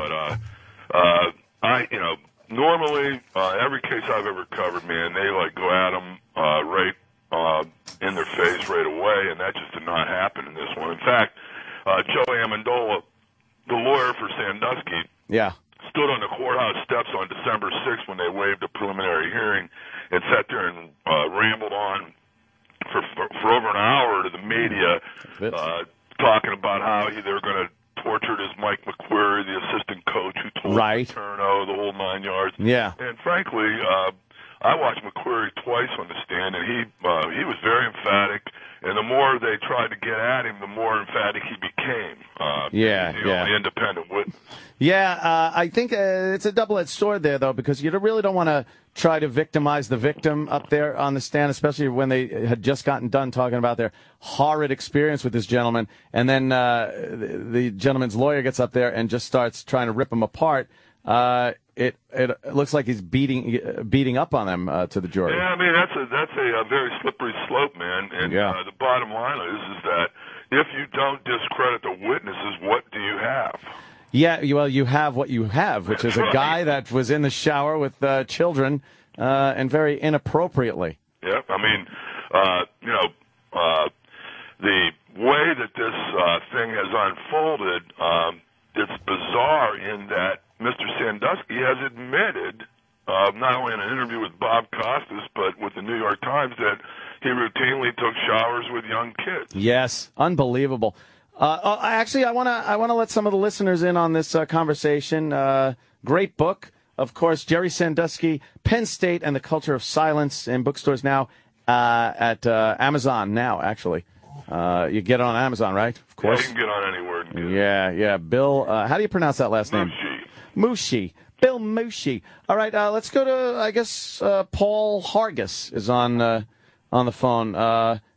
But normally, every case I've ever covered, man, they go at them right in their face right away, and that just did not happen in this one. In fact, Joe Amendola, the lawyer for Sandusky, stood on the courthouse steps on December 6th when they waived a preliminary hearing and sat there and rambled on for over an hour to the media, talking about how they were going to torture this Mike McQuarrie, the assistant coach who told Paterno, the whole 9 yards. Yeah. And frankly, I watched McQuarrie twice on the stand, and he was very emphatic. And the more they tried to get at him, the more emphatic he became. The independent witness. Yeah, I think it's a double-edged sword there, though, because you really don't want to try to victimize the victim up there on the stand, especially when they had just gotten done talking about their horrid experience with this gentleman, and then the gentleman's lawyer gets up there and just starts trying to rip him apart. It looks like he's beating up on them to the jury. Yeah, I mean that's a very slippery slope, man. And the bottom line is that if you don't discredit the witnesses, what do you have? Yeah, well, you have what you have, which is a guy that was in the shower with children and very inappropriately. Yeah, I mean, the way that this thing has unfolded, it's bizarre in that Mr. Sandusky has admitted, not only in an interview with Bob Costas, but with the New York Times, that he routinely took showers with young kids. Yes, unbelievable. Actually, I want to let some of the listeners in on this conversation. Great book, of course, Jerry Sandusky, Penn State and the Culture of Silence, in bookstores now, at Amazon now, actually. You get it on Amazon, right? Of course. Yeah, you can get on anywhere. Yeah. Bill, how do you pronounce that last name? Mushi. Bill Mushi. All right, let's go to, I guess, Paul Hargis is on the phone.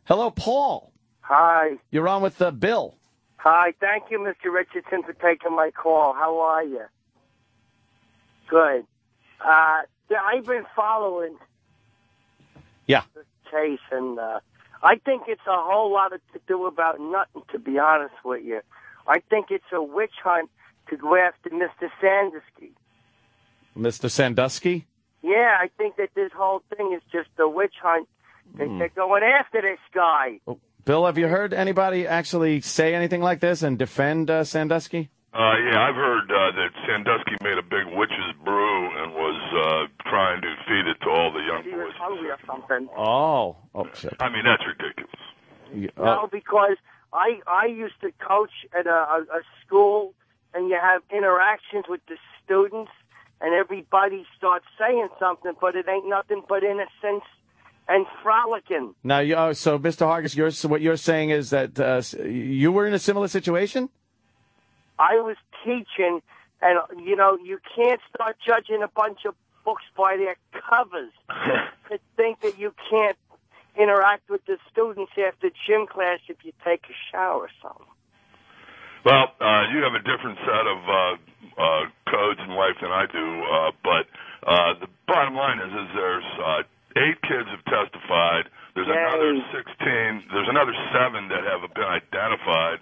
Hello, Paul. Hi. You're on with Bill. Hi. Thank you, Mr. Richardson, for taking my call. How are you? Good. Yeah, I've been following Yeah. this case, and I think it's a whole lot to do about nothing, to be honest with you. I think it's a witch hunt to go after Mr. Sandusky. Mr. Sandusky? Yeah, I think that this whole thing is just a witch hunt. They're going after this guy. Bill, have you heard anybody actually say anything like this and defend Sandusky? Yeah, I've heard that Sandusky made a big witch's brew and was trying to feed it to all the young He boys. was hungry or something. Oh, shit. I mean, that's ridiculous. No, because I used to coach at a school, and you have interactions with the students, and everybody starts saying something, but it ain't nothing but innocence and frolicking. Now, so Mr. Hargis, what you're saying is that you were in a similar situation? I was teaching, and, you can't start judging a bunch of books by their covers. To think that you can't interact with the students after gym class if you take a shower or something. Well, you have a different set of codes in life than I do, but the bottom line is there's 8 kids have testified. There's another 16. There's another 7 that have been identified.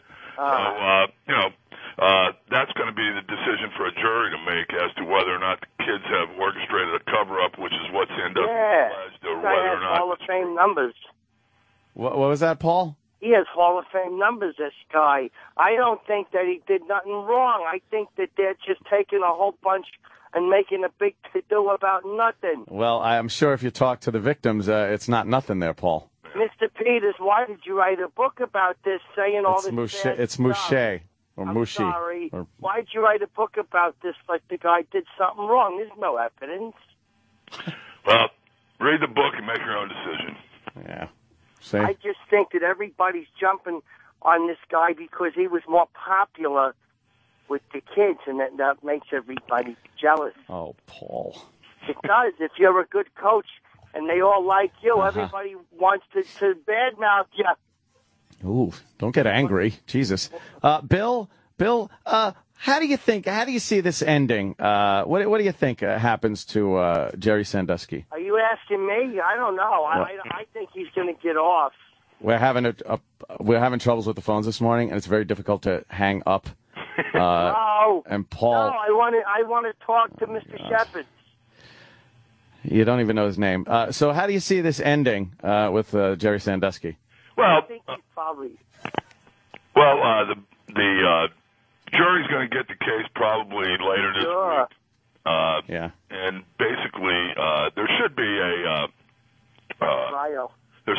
So, that's going to be the decision for a jury to make as to whether or not the kids have orchestrated a cover-up, which is what Sandusky alleged, or whether or not... Hall of Fame numbers. What was that, Paul? He has Hall of Fame numbers, this guy. I don't think that he did nothing wrong. I think that they're just taking a whole bunch and making a big to-do about nothing. Well, I'm sure if you talk to the victims, it's not nothing there, Paul. Mr. Peters, why did you write a book about this, saying all this bad It's stuff? Mouché. Or I'm Mushi. sorry. Or... Why'd you write a book about this like the guy did something wrong? There's no evidence. Well, read the book and make your own decision. Yeah. See? I just think that everybody's jumping on this guy because he was more popular with the kids, and that makes everybody jealous. Oh, Paul. It does. If you're a good coach and they all like you, everybody wants to badmouth you. Ooh, don't get angry. Jesus. Bill, how do you see this ending? What do you think happens to Jerry Sandusky? Are you asking me? I don't know. I think he's going to get off. We're having troubles with the phones this morning, and it's very difficult to hang up. No. And Paul. No, I want to talk to Mr. Shepard. You don't even know his name. So how do you see this ending with Jerry Sandusky? Well, I think he's probably... the jury's going to get the case probably later this week. Yeah. And basically, there should be a trial. There's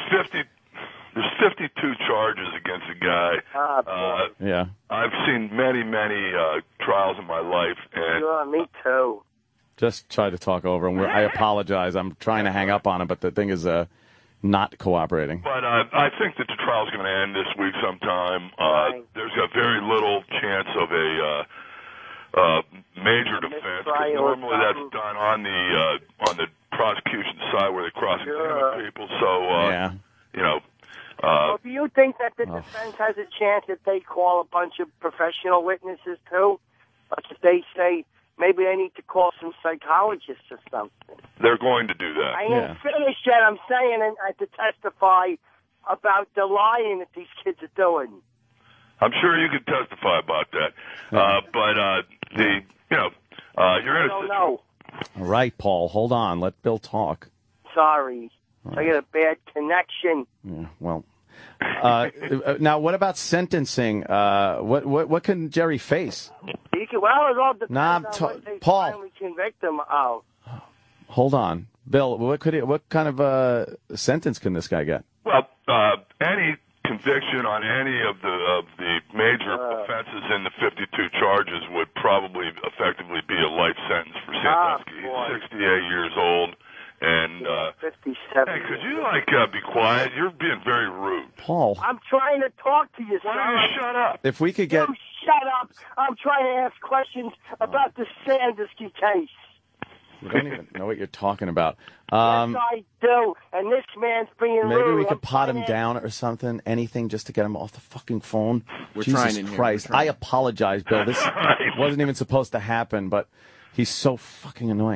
52 charges against the guy. Yeah. I've seen many trials in my life, and me too. Just try to talk over him. I apologize. I'm trying to hang up on him, but the thing is not cooperating. But I think that the trial's going to end this week sometime. There's a very little chance of a major defense, because normally that's done on the prosecution side where they cross-examine people. So, well, do you think that the defense has a chance if they call a bunch of professional witnesses too? Like if they say maybe they need to call some psychologists or something? They're going to do that. I ain't finished yet. I'm saying I have to testify about the lying that these kids are doing. I'm sure you could testify about that. But you're in a situation. All right, Paul, hold on. Let Bill talk. Sorry. I got a bad connection. Yeah, well. Now, what about sentencing? What can Jerry face? It all depends on what they Paul. finally convict him of. Hold on, Bill. What kind of sentence can this guy get? Well, any conviction on any of the major offenses in the 52 charges would probably effectively be a life sentence for Sandusky. He's 68 years old. And 57. Hey, could you be quiet? You're being very rude. Paul. I'm trying to talk to you, Why don't you shut up? If we could get... You shut up. I'm trying to ask questions about the Sandusky case. You don't even know what you're talking about. Yes, I do. And this man's being Maybe rude. we could pot him down or something. Anything just to get him off the fucking phone. We're Jesus trying in here. Christ. We're trying. I apologize, Bill. This wasn't even supposed to happen, but he's so fucking annoying.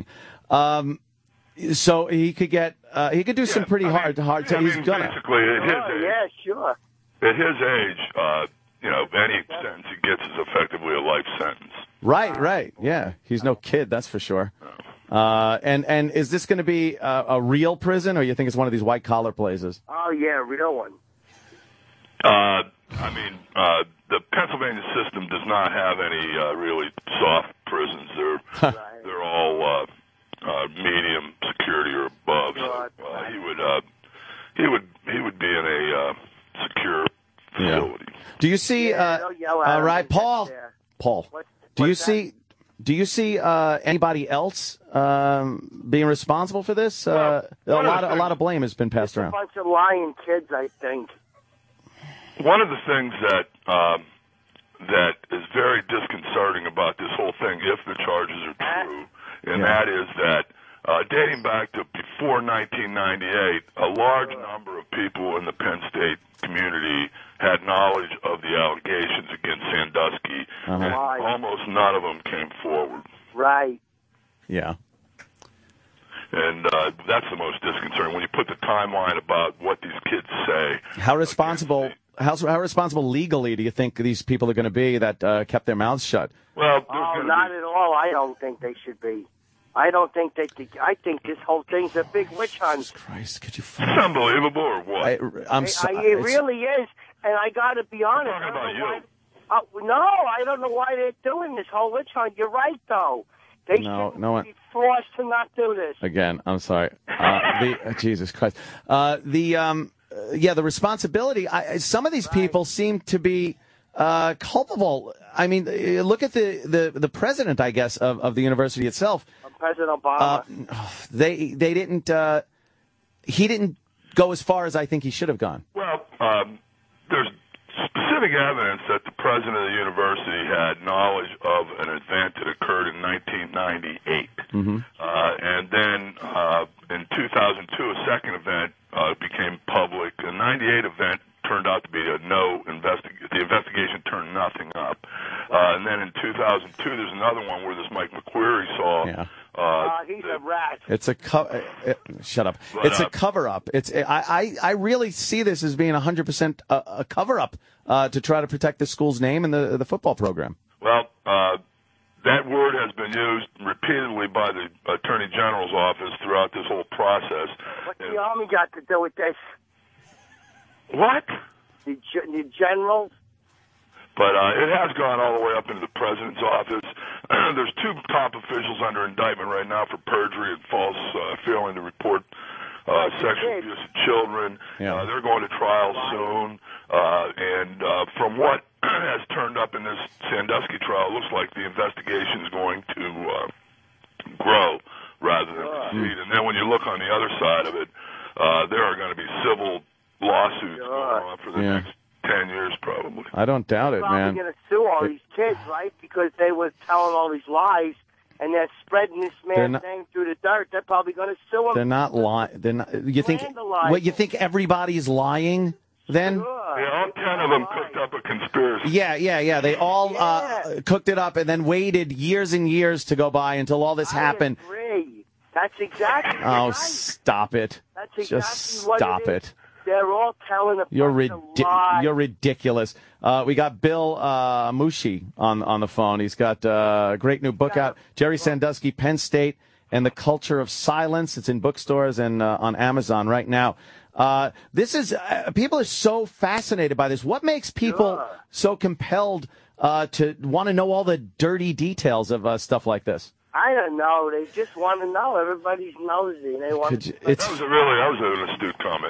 So he could get, he could do some pretty hard. He's gonna. Basically, at his age, Yeah, sure. at his age, any sentence he gets is effectively a life sentence. Right. Yeah, he's no kid, that's for sure. And is this going to be a real prison, or you think it's one of these white collar places? Oh, yeah, real one. The Pennsylvania system does not have any really soft prisons. They're all medium security or above. So, he would be in a secure facility. Do you see? All right, Paul. Do you see anybody else being responsible for this? A lot of blame has been passed around. A bunch of lying kids, I think. One of the things that is very disconcerting about this whole thing, if the charges are true, and that is that dating back to before 1998, a large number of people in the Penn State community had knowledge of the allegations against Sandusky, and almost none of them came forward. Right. Yeah. And that's the most disconcerting, when you put the timeline about what these kids say. How responsible legally do you think these people are going to be that kept their mouths shut? Well, not at all. I don't think they should be. I don't think they. I think this whole thing's a big witch hunt. Jesus Christ, could you? It's unbelievable, or what? I'm sorry. It really is, and I got to be honest. I'm talking about you. No, I don't know why they're doing this whole witch hunt. You're right, though. They should be forced to not do this. Again, I'm sorry. Jesus Christ. The responsibility. Some of these people seem to be culpable. I mean, look at the president, I guess, of the university itself. President Obama. They didn't. He didn't go as far as I think he should have gone. Well, there's specific evidence that the president of the university had knowledge of an event that occurred in 1998. And then in 2002, a second event became public. The 98 event turned out to be the investigation turned nothing up. And then in 2002, there's another one where this Mike McQueary saw. He's a rat. It's a shut up. It's a cover up. I really see this as being 100% a cover up to try to protect the school's name and the football program. Well, that word has been used repeatedly by the Attorney General's office throughout this whole process. What's the Army got to do with this? What? The generals? But it has gone all the way up into the president's office. There's two top officials under indictment right now for perjury and false failing to report sexual abuse of children. They're going to trial soon. And from what has turned up in this Sandusky trial, it looks like the investigation is going to grow rather than recede. And then when you look on the other side of it, there are going to be civil lawsuits going on for the next 10 years, probably. I don't doubt it, man. They're going to sue all these kids, right? Because they were telling all these lies, and they're spreading this man's name through the dirt. They're probably going to sue him. They're not lying. They're not. You think? What you think? Everybody's lying? Then? Yeah, all 10 of them cooked up a conspiracy. Yeah. They all cooked it up and then waited years and years to go by until all this happened. I agree. That's exactly Oh, right. stop it! That's exactly Just what stop it. They're all telling a You're bunch of lies. You're ridiculous. We got Bill Mushi on the phone. He's got a great new book out, Jerry Sandusky, Penn State and the Culture of Silence. It's in bookstores and on Amazon right now. This is people are so fascinated by this. What makes people so compelled to want to know all the dirty details of stuff like this? I don't know. They just want to know. Everybody's nosy. They want. That was an astute comment.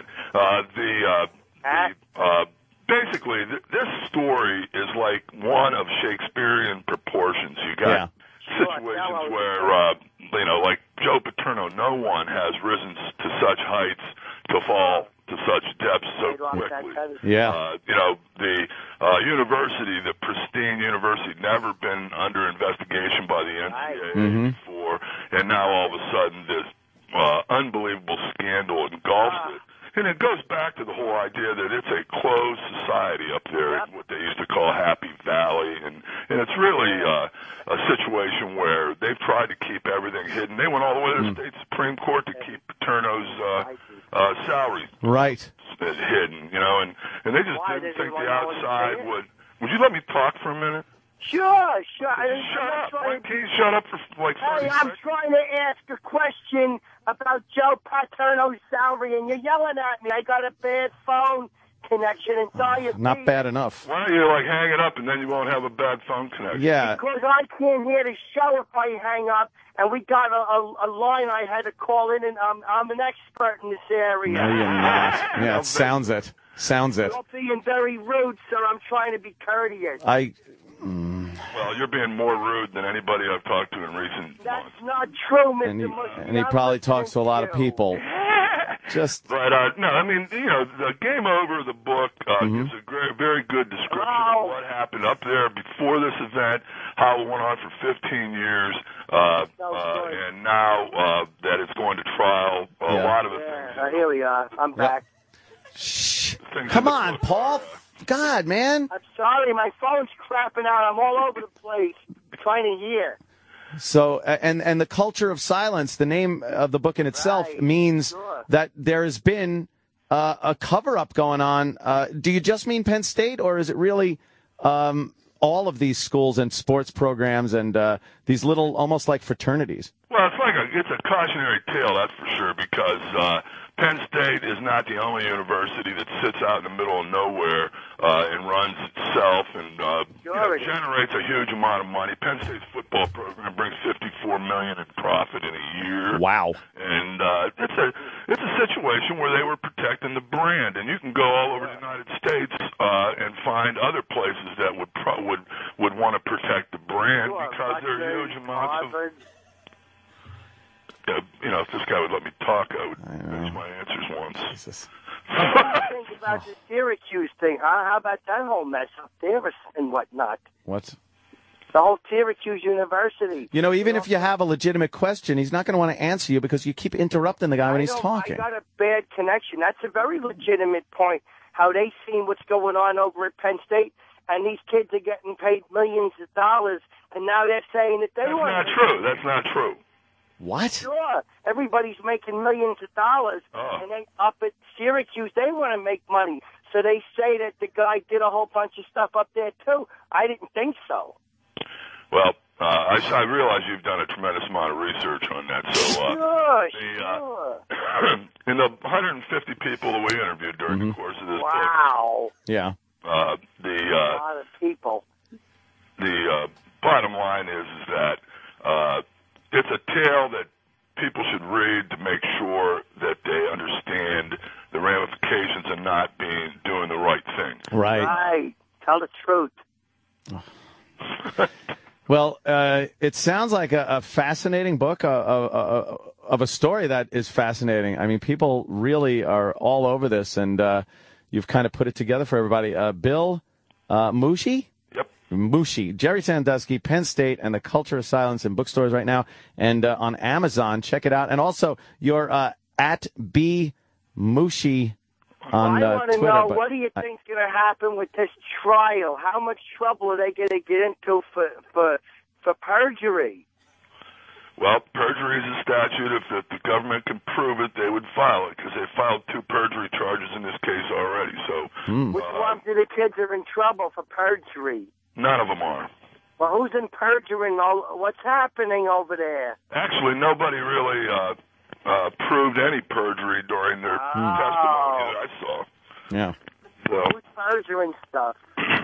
Basically, this story is like one of Shakespearean proportions. You got situations where, like Joe Paterno, no one has risen to such heights to fall to such depths so quickly. The university, the pristine university, never been under investigation by the NCAA before, and now all of a sudden this unbelievable scandal engulfs it. And it goes back to the whole idea that it's a closed society up there, what they used to call Happy Valley, and it's really a situation where they've tried to keep everything hidden. They went all the way to the state Supreme Court to keep Paterno's salary hidden, you know, and they just didn't think the outside would. Would you let me talk for a minute? Sure. Shut up. Can you shut up for like 30 I'm seconds? trying to ask a question about Joe Paterno's salary, and you're yelling at me. I got a bad phone connection and diabetes. Not bad enough. Why don't you like hang it up and then you won't have a bad phone connection? Yeah. Because I can't hear the show if I hang up, and we got a line I had to call in, and I'm an expert in this area. No, you're not. Yeah, it sounds it. You're being very rude, sir. I'm trying to be courteous. Well, you're being more rude than anybody I've talked to in recent That's months. not true, Mr. And he probably talks to a lot of people. But, no, I mean, you know, the Game Over, the book, gives a very good description of what happened up there before this event, how it went on for 15 years, and now that it's going to trial, a lot of it. Here we are. I'm back. Come on, Paul. God, man. I'm sorry. My phone's crapping out. I'm all over the place trying to hear. So, and the culture of silence, the name of the book in itself means that there has been a cover-up going on. Do you just mean Penn State, or is it really all of these schools and sports programs and these little, almost like fraternities? Well, it's a cautionary tale, that's for sure, because Penn State is not the only university that sits out in the middle of nowhere and runs itself and generates a huge amount of money. Penn State's football program brings $54 million in profit in a year. Wow! And it's a situation where they were protecting the brand, and you can go all over the United States and find other places that would want to protect the brand because there are huge amounts of. You know, if this guy would let me talk, I would finish my answers once. What do you think about the Syracuse thing, huh? How about that whole mess up there and whatnot? What? The whole Syracuse University. You know, even if you have a legitimate question, he's not going to want to answer you because you keep interrupting the guy when he's talking. I got a bad connection. That's a very legitimate point, how they seen what's going on over at Penn State, and these kids are getting paid millions of dollars, and now they're saying that they want. That's not true. That's not true. What? Sure. Everybody's making millions of dollars, and they up at Syracuse, they want to make money. So they say that the guy did a whole bunch of stuff up there, too. I didn't think so. Well, I realize you've done a tremendous amount of research on that. So, Sure. In the 150 people that we interviewed during the course of this book, yeah, a lot of people. The bottom line is that it's a tale that people should read to make sure that they understand the ramifications of not doing the right thing. Right. Tell the truth. Well, it sounds like a fascinating book of a story that is fascinating. I mean, people really are all over this, and you've kind of put it together for everybody. Bill Mushi? Yep. Mushi. Jerry Sandusky, Penn State, and the Culture of Silence in bookstores right now, and on Amazon. Check it out. And also, you're at B Mushi on I want to Twitter. know, what do you think's going to happen with this trial? How much trouble are they going to get into for perjury? Well, perjury is a statute. If the government can prove it, they would file it because they filed 2 perjury charges in this case already. So, Which ones of the kids are in trouble for perjury? None of them are. Well, who's in perjury? What's happening over there? Actually, nobody really proved any perjury during their testimony that I saw. Yeah. So, who's perjuring stuff?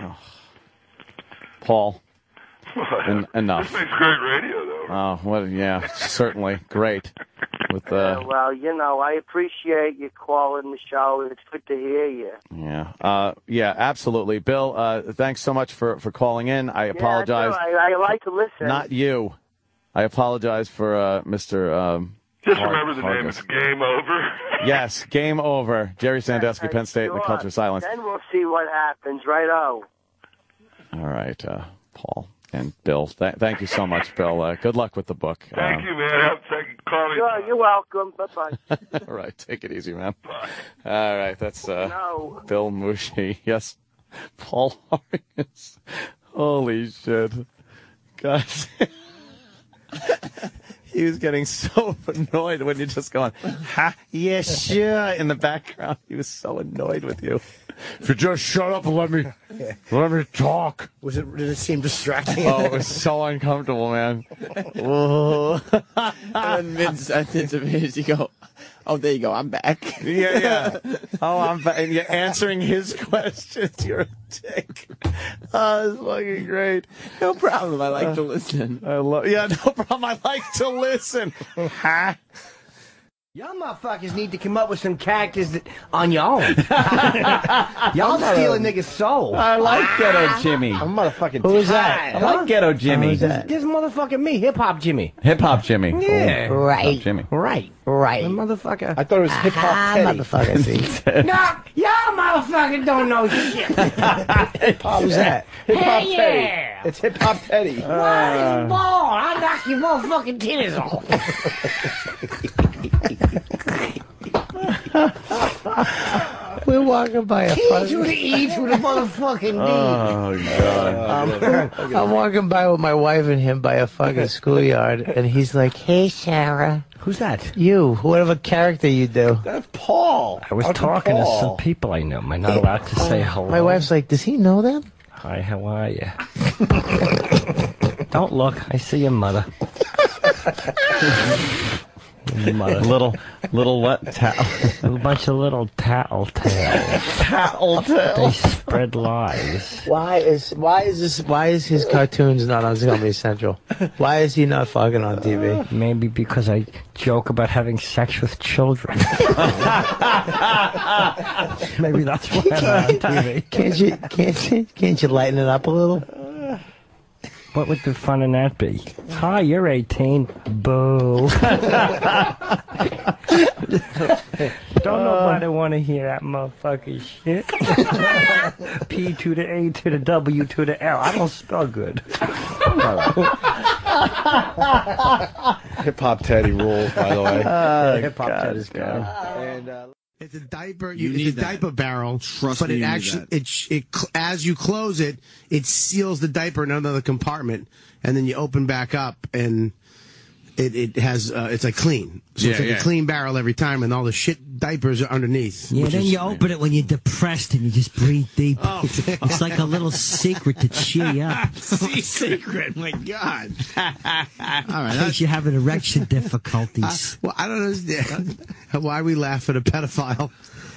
Paul. Enough. This makes great radio, though. Oh, well, yeah, certainly. Great. With well, you know, I appreciate you calling the show. It's good to hear you. Yeah, absolutely. Bill, thanks so much for calling in. I apologize. I like to listen. Not you. I apologize for Mr. Just remember the name. It's Game Over. Yes, Game Over. Jerry Sandusky, Penn State, and the Culture of Silence. Then we'll see what happens, right? All right, Paul. And Bill, thank you so much, Bill. Good luck with the book. Thank you, man. Thank you, Carly. Sure, you're welcome. Bye-bye. All right, take it easy, man. All right, that's Bill Mushy. Yes, Paul Harris. Holy shit. Guys. He was getting so annoyed when you're just going, ha, yeah, sure, in the background. He was so annoyed with you. If you just shut up and let me talk. Did it seem distracting? Oh, it was so uncomfortable, man. Whoa. And then mid-sentence, you go, oh, there you go, I'm back. Yeah. Oh, I'm back. And you're answering his questions. You're a dick. Oh, it's fucking great. No problem. I like to listen. Yeah, no problem. I like to listen. Ha. Y'all motherfuckers need to come up with some characters on your own. Y'all stealing niggas' soul. I like Ghetto Jimmy. I'm motherfucking Who is that? I like Ghetto Jimmy. This motherfucking me, Hip Hop Jimmy. Hip Hop Jimmy. Yeah. Oh, Right. Hip Hop Jimmy. Right. The motherfucker. I thought it was Hip Hop Teddy. Motherfucker. No, y'all motherfuckers don't know shit. Who's that? Hip Hop Hey, Teddy. yeah. It's Hip Hop Teddy. Why is ball? I'll knock your motherfucking titties off. We're walking by a T to the E to the motherfucking D. Oh, God. I'm walking by with my wife and him by a fucking schoolyard, and he's like, "Hey, Sarah." Who's that? You, whatever character you do. That's Paul. I was talking to some people I know. Am I not allowed to say hello? My wife's like, "Does he know them?" Hi, how are you? Don't look. I see your mother. Little what? A bunch of little Tat'l Tales. Tat'l Tales. They spread lies. Why is his cartoons not on Comedy Central? Why is he not fucking on TV? Maybe because I joke about having sex with children. Maybe that's why I'm not on TV. Can't you lighten it up a little? What would the fun in that be? Hi, you're 18. Boo. Don't nobody want to hear that motherfucking shit. P to the A to the W to the L. I don't spell good. Hip Hop Teddy rules, by the way. Hip Hop Teddy's good. And it's a diaper. It's a diaper barrel. Trust but me, it you need actually it as you close it, it seals the diaper in another compartment, and then you open back up, and it has it's like clean. So it's like a clean barrel every time, and all the shit diapers are underneath. Yeah, then you open it when you're depressed and you just breathe deep. Oh, it's like a little secret to cheer you up. Secret, my God. All right, in case you have erection difficulties. Well, I don't understand why we laugh at a pedophile.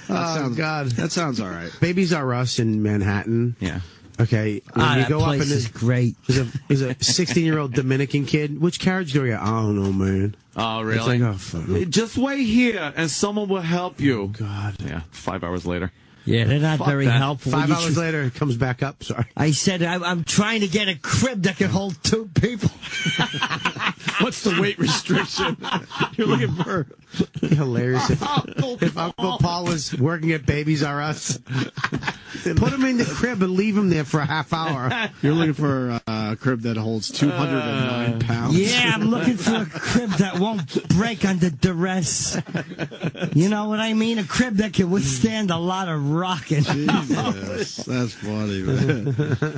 God, that sounds all right. Babies R Us in Manhattan. Yeah. Okay, when you that go up place in is great. There's a 16-year-old Dominican kid. Which carriage do you? I don't know, man. Oh, It's really? like, oh, fuck. Just wait here, and someone will help you. Oh, God. Yeah, 5 hours later. Yeah, they're not Fuck very that. helpful. 5 hours later, it comes back up. Sorry. I said I'm trying to get a crib that can hold 2 people. What's the weight restriction? You're looking for hilarious. If Uncle Paul was working at Babies R Us, put him in the crib and leave him there for a half hour. You're looking for a crib that holds 209 pounds. Yeah, I'm looking for a crib that won't break under duress. You know what I mean? A crib that can withstand a lot of rocking. Jesus, that's funny, man.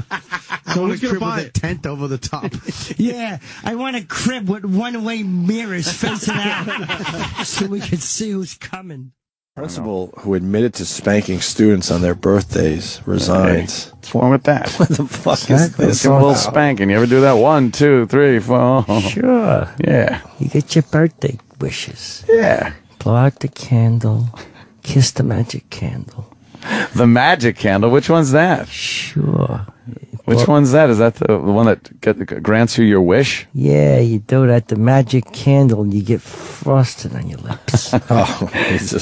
So we're going to buy a tent over the top. Yeah, I want a crib with one-way mirrors facing out so we can see who's coming. Principal who admitted to spanking students on their birthdays resigns. Hey, what's wrong with that? What the fuck is this? Give a little spanking. You ever do that? 1, 2, 3, 4. Sure. Yeah. You get your birthday wishes. Yeah. Blow out the candle. Kiss the magic candle. The magic candle. Which one's that? Sure. Which one's that? Is that the one that grants you your wish? Yeah, you do that, the magic candle, and you get frosted on your lips. Oh, Jesus.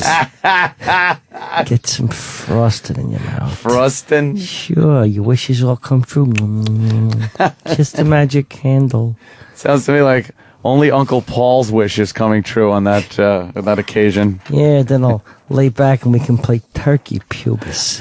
Get some frosted in your mouth. Frosting? Sure, your wishes all come true. Kiss the magic candle. Sounds to me like Only Uncle Paul's wish is coming true on that occasion. Yeah, then I'll lay back and we can play turkey pubis.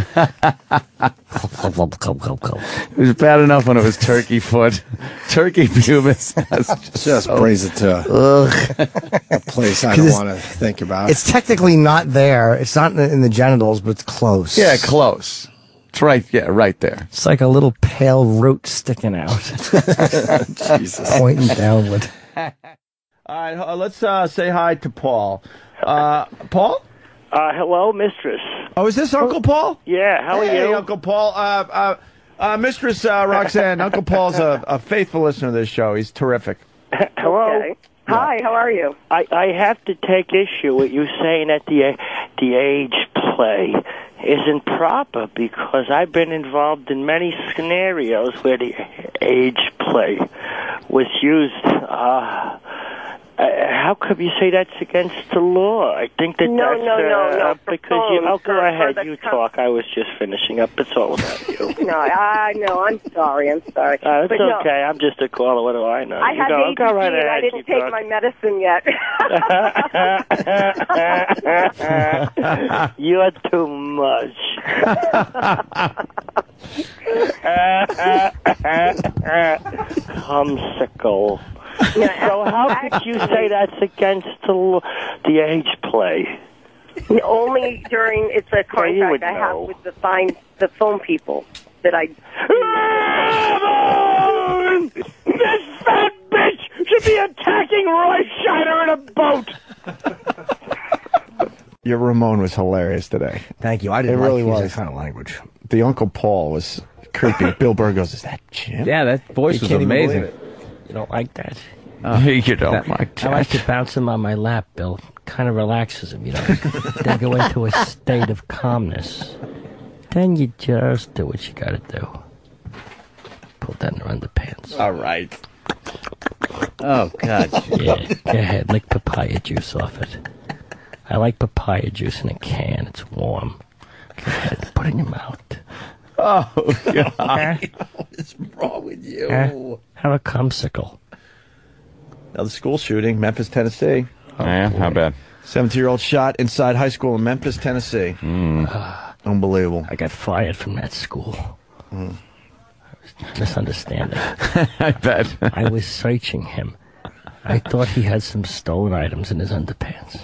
It was bad enough when it was turkey foot. Turkey pubis. Just brings it to a place I don't want to think about. It's technically not there. It's not in the genitals, but it's close. Yeah, close. It's right there. It's like a little pale root sticking out. Jesus. Pointing downward. All right, let's say hi to Paul. Paul? Hello, mistress. Oh, is this Uncle Paul? Yeah, how are Hey, you? Uncle Paul. Mistress Roxanne, Uncle Paul's a faithful listener to this show. He's terrific. Hello. Okay. Hi, how are you? I have to take issue with you saying that the age play isn't proper because I've been involved in many scenarios where the age play was used. How come you say that's against the law? I think that No, because go ahead, you talk. I was just finishing up. It's all about you. No, I'm sorry. It's But okay. I'm just a caller. What do I know? I had ADD go right ahead. and I didn't take my medicine yet. You're too much. Cumsicle. So how could you say that's against the age play? Only during it's a contract I have with the film people that I. This fat bitch should be attacking Roy Scheider in a boat. Your Ramon was hilarious today. Thank you. I didn't really use was. that kind of language. The Uncle Paul was creepy. Bill Burr goes, "Is that Jim?" Yeah, that voice was amazing. You don't like that? You don't like that. I like to bounce him on my lap, Bill. Kind of relaxes him, Then go into a state of calmness. Then you just do what you gotta do. Pull down your underpants. All right. Oh, God. Yeah, go ahead. Lick papaya juice off it. I like papaya juice in a can. It's warm. Go ahead. Put it in your mouth. Oh, God. What's wrong with you? Have a cumsicle. Another school shooting, Memphis, Tennessee. Yeah, how bad? 17-year-old shot inside high school in Memphis, Tennessee. Unbelievable. I got fired from that school. Misunderstanding. I bet. I was searching him. I thought he had some stolen items in his underpants.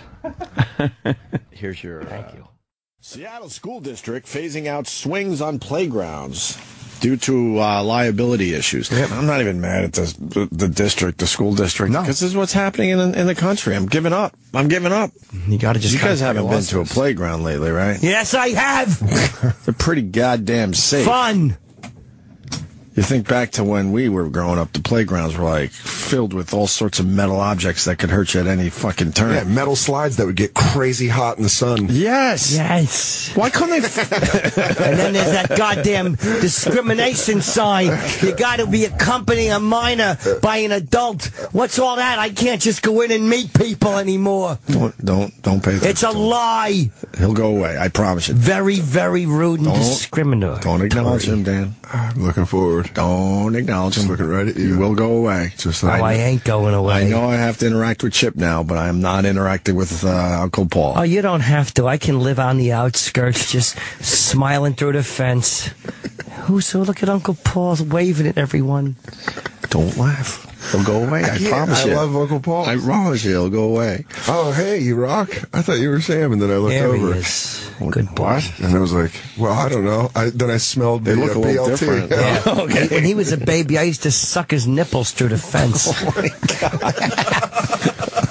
Here's your... Thank you. Seattle School District phasing out swings on playgrounds due to liability issues. Yep. I'm not even mad at the district, the school district, because this is what's happening in the country. I'm giving up. You got to just. You guys haven't been to a playground lately, right? Yes, I have. They're pretty goddamn safe. Fun. You think back to when we were growing up, the playgrounds were like filled with all sorts of metal objects that could hurt you at any fucking turn. Yeah, metal slides that would get crazy hot in the sun. Yes. Yes. Why couldn't they? And then there's that goddamn discrimination sign. You got to be accompanying a minor by an adult. What's all that? I can't just go in and meet people anymore. Don't pay attention. It's a lie. He'll go away. I promise you. Very, very rude and discriminatory. Don't acknowledge him, Dan. I'm looking forward. Don't acknowledge him. Looking right at you. He will go away. Just like I ain't going away. I know I have to interact with Chip now, but I am not interacting with Uncle Paul. Oh, you don't have to. I can live on the outskirts, just smiling through the fence. So look at Uncle Paul's waving at everyone. Don't laugh. He'll go away. I promise you. I love Uncle Paul. I promise you, he'll go away. Oh, hey, you rock. I thought you were Sam, and then I looked There over. he is. Good boy. What? And I was like, well, I don't know. Then I smelled They the look a little BLT. different. Yeah. Okay. When he was a baby, I used to suck his nipples through the fence. Oh, my God.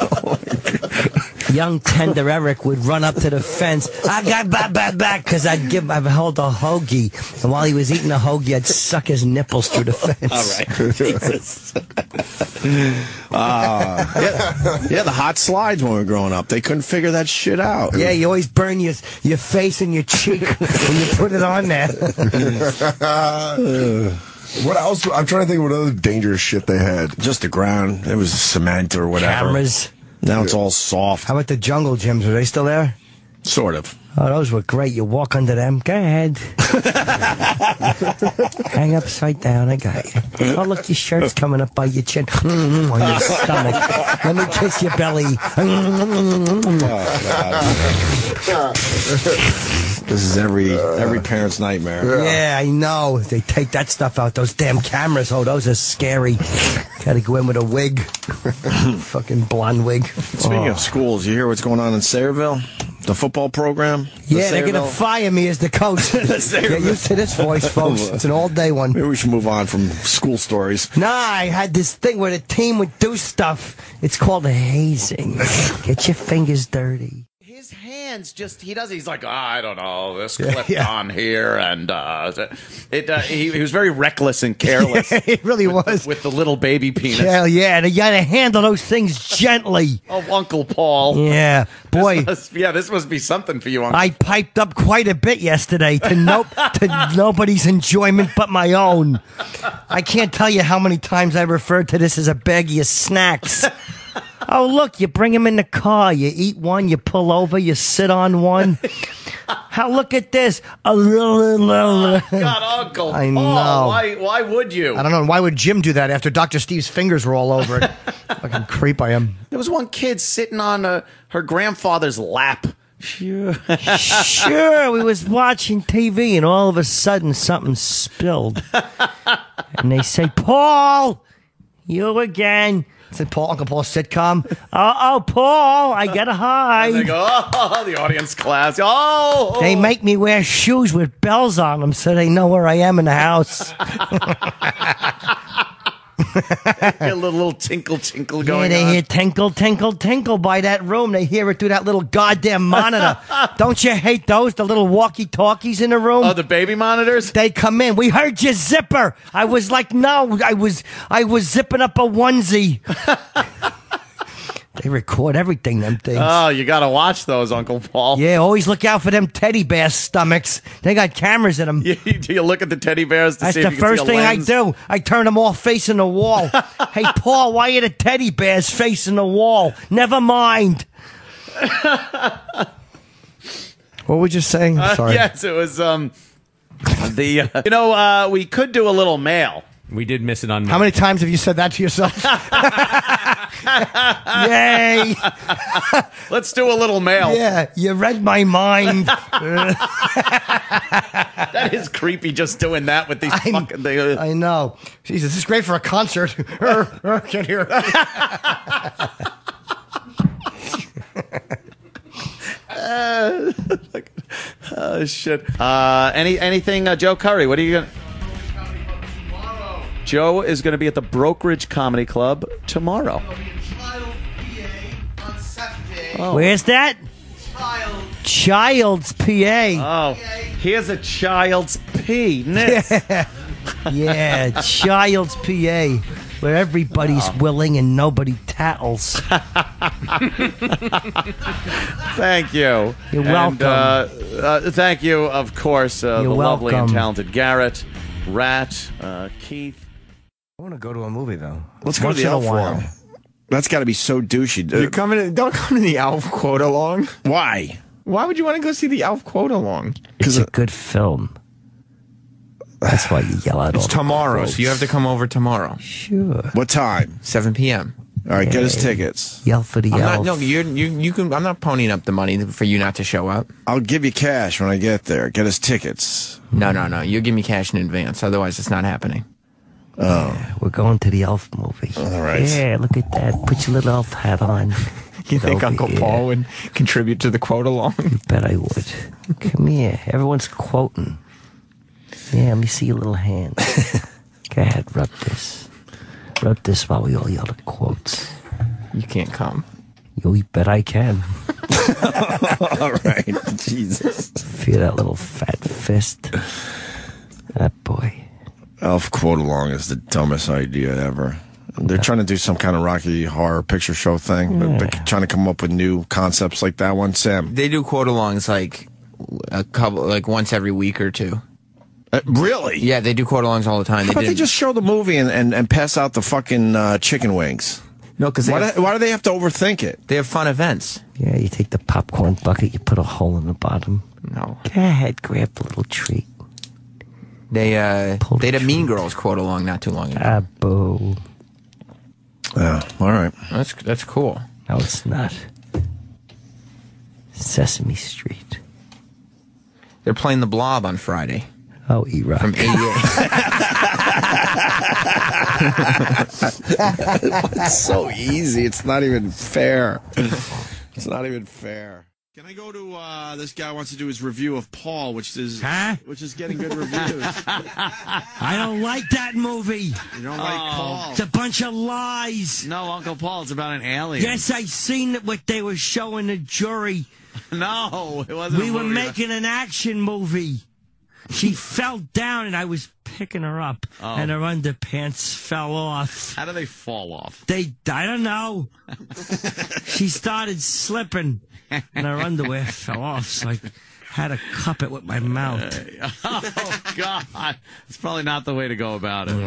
Young tender Eric would run up to the fence. I got back because I'd held a hoagie, and while he was eating a hoagie, I'd suck his nipples through the fence. All right. Jesus. Yeah, the hot slides when we were growing up, they couldn't figure that shit out. Yeah, you always burn your face and your cheek when you put it on there. What else? I'm trying to think of what other dangerous shit they had. Just the ground. It was cement or whatever. Cameras. Now it's all soft. How about the jungle gyms? Are they still there? Sort of. Oh, those were great. You walk under them. Go ahead. Hang upside down. I got you. Oh, look, your shirt's coming up by your chin. On your stomach. Let me kiss your belly. This is every parent's nightmare. Yeah, I know. They take that stuff out. Those damn cameras. Oh, those are scary. Got to go in with a wig. Fucking blonde wig. Speaking of schools, you hear what's going on in Sayreville? The football program? Yeah, they're going to fire me as the coach. Get used to this voice, folks. It's an all-day one. Maybe we should move on from school stories. Nah, I had this thing where the team would do stuff. It's called a hazing. Get your fingers dirty. His hands he's like, I don't know, this clipped on here, and he was very reckless and careless. It really was. With the little baby penis. Hell yeah, and you got to handle those things gently. Oh, Uncle Paul. Yeah, boy. This must be something for you, Uncle. I piped up quite a bit yesterday to nobody's enjoyment but my own. I can't tell you how many times I referred to this as a baggie of snacks. Oh, look, you bring them in the car. You eat one, you pull over, you sit on one. Look at this. God, Uncle I Paul. know. Why would you? I don't know. Why would Jim do that after Dr. Steve's fingers were all over it? Fucking creep I am. There was one kid sitting on her grandfather's lap. Sure, we was watching TV, and all of a sudden something spilled. And they say, Paul, you again. I said, Uncle Paul's sitcom. Oh, Paul, I gotta hide. And they go, oh, the audience class. Oh. They make me wear shoes with bells on them so they know where I am in the house. Get a little tinkle going on. Yeah, they hear tinkle, tinkle, tinkle by that room. They hear it through that little goddamn monitor. Don't you hate those? The little walkie-talkies in the room? Oh, the baby monitors? They come in. We heard your zipper. I was like, no, I was zipping up a onesie. They record everything, them things. Oh, you got to watch those, Uncle Paul. Yeah, always look out for them teddy bear stomachs. They got cameras in them. Do you look at the teddy bears to That's see if the you can first see a thing I lens? do. I turn them all facing the wall. Hey, Paul, why are the teddy bears facing the wall? Never mind. What were we just saying? Sorry. Yes, it was we could do a little mail. We did miss it on. How many times have you said that to yourself? Yay! Let's do a little mail. Yeah, you read my mind. That is creepy, just doing that with these fucking things. I know. Jesus, this is great for a concert. Can't hear. Oh shit! Anything, Joe Curry? What are you gonna? Joe is going to be at the Brokerage Comedy Club tomorrow. Oh. Where's that? Child's PA. Oh, here's a child's penis. Yeah, Child's PA, where everybody's willing and nobody tattles. Thank you. You're welcome. Thank you, of course, the You're lovely and welcome. talented Garrett, Rat, Keith. I want to go to a movie, though. Let's go to the Elf one. That's got to be so douchey. Don't come to the Elf quote along. Why? Why would you want to go see the Elf quote along? It's a good film. That's why you yell at all. It's tomorrow, so you have to come over tomorrow. Sure. What time? 7 p.m. All right, get us tickets. Yell for the Elf. You can. I'm not ponying up the money for you not to show up. I'll give you cash when I get there. Get us tickets. No. You give me cash in advance. Otherwise, it's not happening. Oh. Yeah, we're going to the Elf movie. All right. Yeah, look at that. Put your little elf hat on. You think Uncle Paul would contribute to the quote along? You bet I would. Come here. Everyone's quoting. Yeah, let me see your little hand. Go ahead, rub this. Rub this while we all yell the quotes. You can't come. You bet I can. All right. Jesus. Feel that little fat fist. That boy. Elf quote along is the dumbest idea ever. They're trying to do some kind of Rocky Horror Picture Show thing, but they're trying to come up with new concepts like that one. Sam, They do quote alongs like once every week or two. Really? Yeah, they do quote alongs all the time. How about they just show the movie and pass out the fucking chicken wings? No, because why do they have to overthink it? They have fun events. Yeah, you take the popcorn bucket, you put a hole in the bottom. No. Go ahead, grab the little treat. They had a Mean Girls quote along not too long ago. Ah, boo. Oh, all right. That's cool. No, it's not. Sesame Street. They're playing The Blob on Friday. Oh, E-Rock. From 88. It's so easy. It's not even fair. It's not even fair. Can I go to this guy wants to do his review of Paul, which is getting good reviews. I don't like that movie. You don't like Paul? It's a bunch of lies. No, Uncle Paul, it's about an alien. Yes, I seen what they were showing the jury. No, it wasn't. We were making an action movie. She fell down, and I was picking her up, and her underpants fell off. How do they fall off? I don't know. She started slipping, and her underwear fell off, so I had to cup it with my mouth. Oh, God. It's probably not the way to go about it.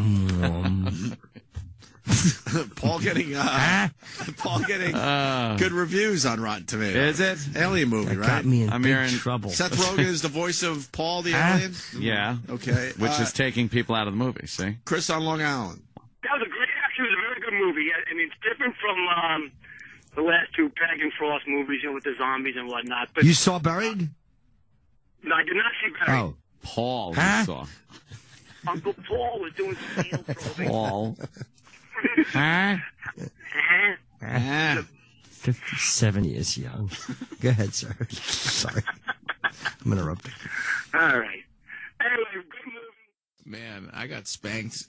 Paul getting good reviews on Rotten Tomatoes. Is it? Alien movie, right? Got me in big trouble. Seth Rogen is the voice of Paul the alien? Yeah. Okay. Which is taking people out of the movie, see? Chris on Long Island. That was actually a very good movie. I mean, it's different from the last two Peg and Frost movies, with the zombies and whatnot. But You saw Buried? No, I did not see Buried. Oh. Paul, you saw. Uncle Paul was doing some field probing. Paul. 57 years young. Go ahead, sir. Sorry. I'm interrupting. All right. Anyway, good movie. Man, I got spanked.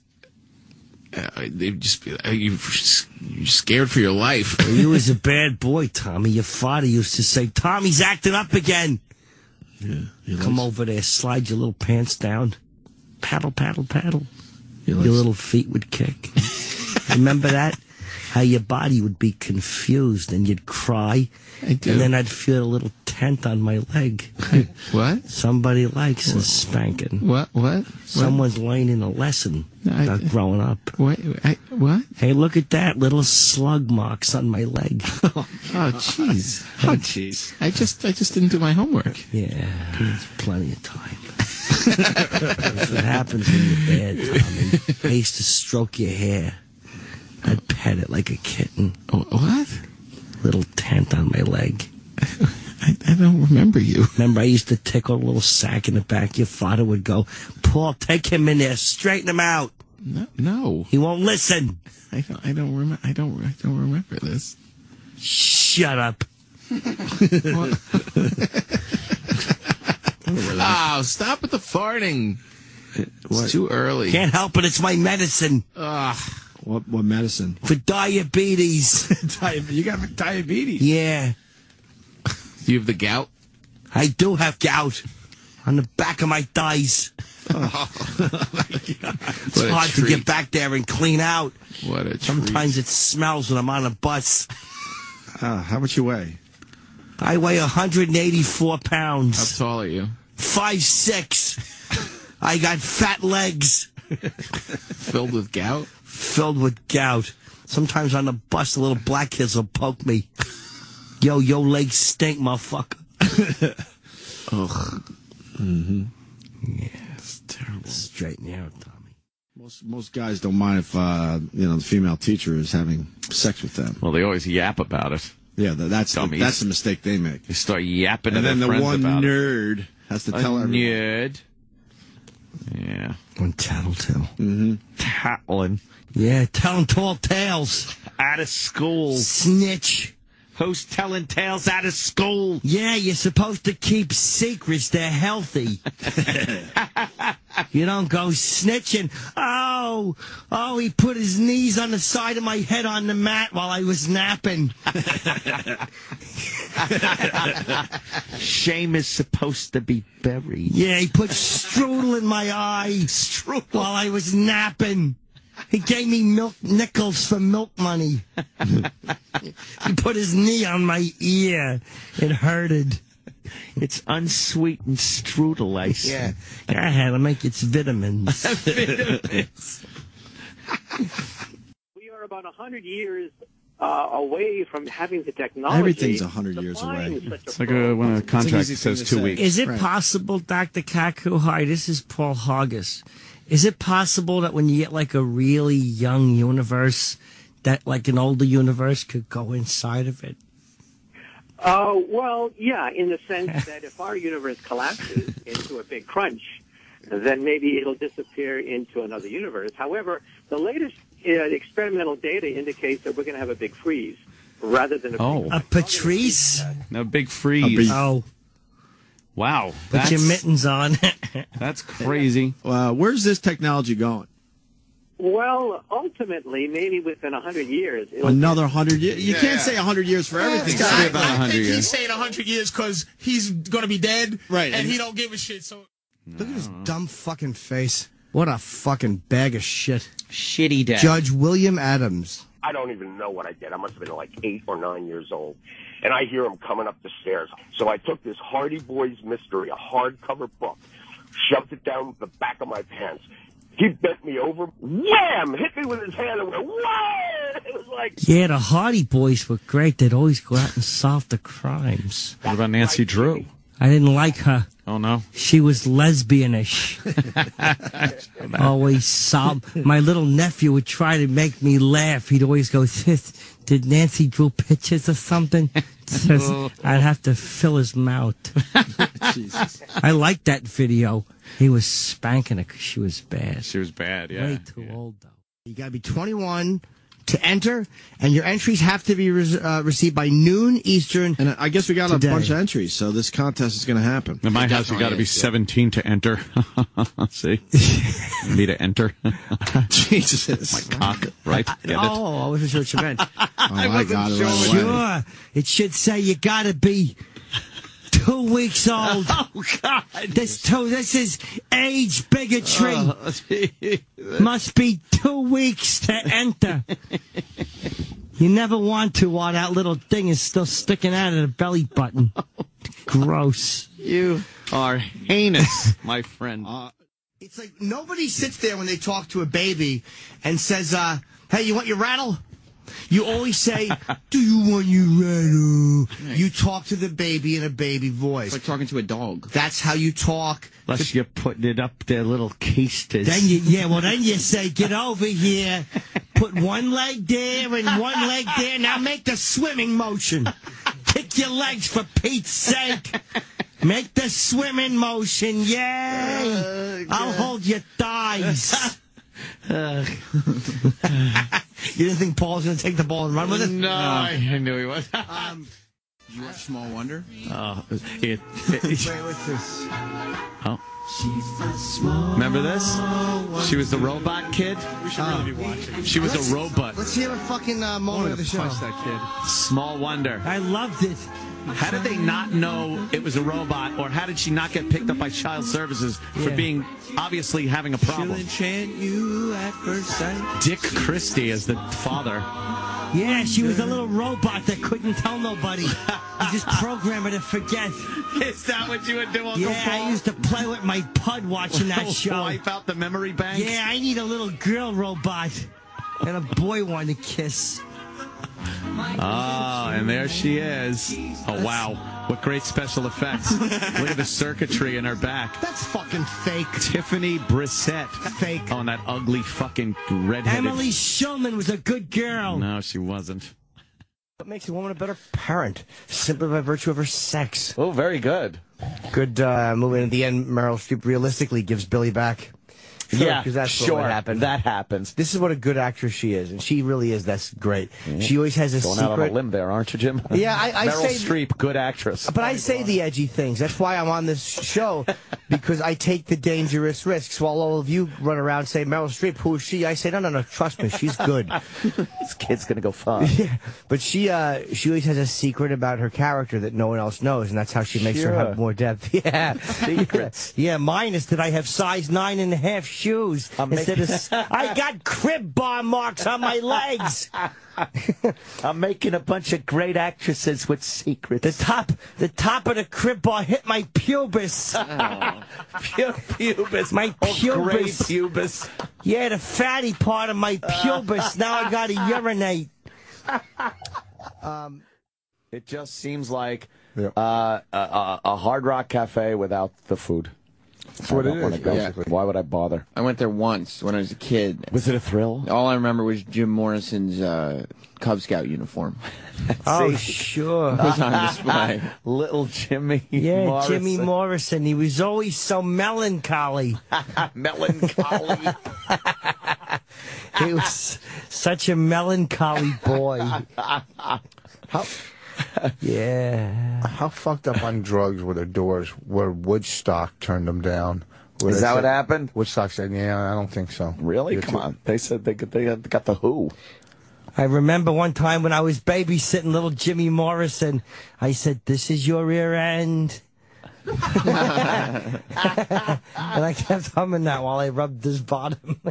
You're scared for your life. Well, you was a bad boy, Tommy. Your father used to say, Tommy's acting up again. Yeah, Come over there, slide your little pants down. Paddle, paddle, paddle. Your little feet would kick. Remember that? How your body would be confused and you'd cry. I do. And then I'd feel a little tent on my leg. What? Somebody likes a spanking. What? Someone's learning a lesson about growing up. What? Hey, look at that. Little slug marks on my leg. Oh, jeez. Oh, jeez. I just didn't do my homework. Yeah, there's plenty of time. That's what happens when you're bad, Tommy. I used to stroke your hair. I'd pet it like a kitten. Oh, what? Little tent on my leg. I don't remember you. Remember, I used to tickle a little sack in the back. Your father would go, Paul, take him in there, straighten him out. No. He won't listen. I don't remember this. Shut up. Oh, stop with the farting. It's too early. Can't help it. It's my medicine. What medicine? For diabetes. You got diabetes? Yeah. Do you have the gout? I do have gout. On the back of my thighs. It's hard to get back there and clean out. What a Sometimes it smells when I'm on a bus. How much you weigh? I weigh 184 pounds. How tall are you? 5'6". I got fat legs. Filled with gout? Filled with gout. Sometimes on the bus, the little black kids will poke me. Yo, legs stink, motherfucker. Ugh. Mm-hmm. Yeah, it's terrible. Straighten you out, Tommy. Most guys don't mind if the female teacher is having sex with them. Well, they always yap about it. Yeah, that's the mistake they make. They start yapping, and to then their the friends one about nerd has to tell everyone. Nerd. Yeah. One tattletale. Mm-hmm. Tattling. Yeah, telling tall tales. Out of school. Snitch. Who's telling tales out of school? Yeah, you're supposed to keep secrets. They're healthy. You don't go snitching. Oh, he put his knees on the side of my head on the mat while I was napping. Shame is supposed to be buried. Yeah, he put strudel in my eye. Strudel. While I was napping. He gave me nickels for milk money. He put his knee on my ear. It hurted. It's unsweetened strudel, I see. Yeah. Go ahead, I'll make its vitamins. We are about 100 years away from having the technology. Everything's 100 years away. It's like when a contract says 2 weeks. Is it possible, Dr. Kaku? Hi, this is Paul Hoggis. Is it possible that when you get like a really young universe, that like an older universe could go inside of it? Well, yeah, in the sense that if our universe collapses into a big crunch, then maybe it'll disappear into another universe. However, the latest experimental data indicates that we're going to have a big freeze rather than a Patrice? No, big freeze. Oh. Wow. Put your mittens on. That's crazy. Where's this technology going? Well, ultimately, maybe within 100 years. Another 100 years? You can't say 100 years for everything. It's gotta be about 100 years. He's saying 100 years because he's going to be dead, right? And he don't give a shit. So look at his dumb fucking face. What a fucking bag of shit. Shitty dad. Judge William Adams. I don't even know what I did. I must have been like 8 or 9 years old. And I hear him coming up the stairs. So I took this Hardy Boys Mystery, a hardcover book, shoved it down the back of my pants. He bent me over, wham! Hit me with his hand and went, whoa! It was like... Yeah, the Hardy Boys were great. They'd always go out and solve the crimes. What about Nancy Drew? I didn't like her. Oh, no? She was lesbianish. Always sob. My little nephew would try to make me laugh. He'd always go, did Nancy Drew pictures or something? I'd have to fill his mouth. Jesus. I liked that video. He was spanking her because she was bad. She was bad, yeah. Way too old, though. You got to be 21 to enter, and your entries have to be received by noon Eastern. And I guess we got today. a bunch of entries, so this contest is going to happen. In my house, you got to be 17 to enter. See? Me to enter. Jesus. My cock, right? Get it? I wasn't sure what you meant. I got it right away. Sure. It should say you got to be 2 weeks old. Oh, God. This is age bigotry. Must be 2 weeks to enter. You never want to while that little thing is still sticking out of the belly button. Gross. You are heinous, my friend. It's like nobody sits there when they talk to a baby and says, hey, you want your rattle? You always say, do you want your rattle? Right. You talk to the baby in a baby voice. It's like talking to a dog. That's how you talk. Unless you're putting it up their little keisters. Then you say, get over here. Put one leg there and one leg there. Now make the swimming motion. Kick your legs for Pete's sake. Make the swimming motion. Yay. I'll hold your thighs. You didn't think Paul was going to take the ball and run with it? No, I knew he was. You watch Small Wonder? Wait, what's this? Oh. Remember this? She was the robot kid. We should really be watching. She was a robot. Let's hear a fucking moment of the show. Punch that kid. Small Wonder. I loved it. How did they not know it was a robot, or how did she not get picked up by child services for being obviously having a problem? She'll enchant you at first sight. Dick Christie as the father. Yeah, she was a little robot that couldn't tell nobody. You just program her to forget. Is that what you would do, Uncle Yeah, Paul? I used to play with my pud watching that show. Wipe out the memory bank? Yeah, I need a little girl robot and a boy one to kiss. Oh, and there she is. Oh, wow. What great special effects. Look at the circuitry in her back. That's fucking fake. Tiffany Brissett. Fake. Oh, and that ugly fucking redheaded. Emily Schulman was a good girl. No, she wasn't. What makes a woman a better parent? Simply by virtue of her sex. Oh, very good. Good movie. At the end, Meryl Streep realistically gives Billy back. Sure, yeah, because that's sure. what happened. That happens. This is what a good actress she is, and she really is. That's great. She always has a Going secret. out on a limb there, aren't you, Jim? Yeah, I Meryl say Streep, good actress. But I say the edgy things. That's why I'm on this show, because I take the dangerous risks. While all of you run around and say, Meryl Streep, who is she? I say, no, trust me, she's good. This kid's going to go far. Yeah, but she always has a secret about her character that no one else knows, and that's how she makes her have more depth. Yeah. Secrets. Yeah, mine is that I have size 9.5 shoes. Instead of, I got crib bar marks on my legs. I'm making a bunch of great actresses with secrets. The top of the crib bar hit my pubis. Pubis. My Gray pubis. pubis. Yeah, the fatty part of my pubis. Now I gotta urinate. It just seems like a Hard Rock Cafe without the food. That's what it is, basically. Why would I bother? I went there once when I was a kid. Was it a thrill? All I remember was Jim Morrison's Cub Scout uniform. Oh, sure. It was on display. Little Jimmy Yeah, Morrison. Jimmy Morrison. He was always so melancholy. Melancholy. He was such a melancholy boy. Yeah. How fucked up on drugs were the Doors where Woodstock turned them down? Is that what happened? Woodstock said, yeah, I don't think so. Really? Come on. They said they got the Who. I remember one time when I was babysitting little Jimmy Morrison, I said, "This is your rear end." And I kept humming that while I rubbed his bottom.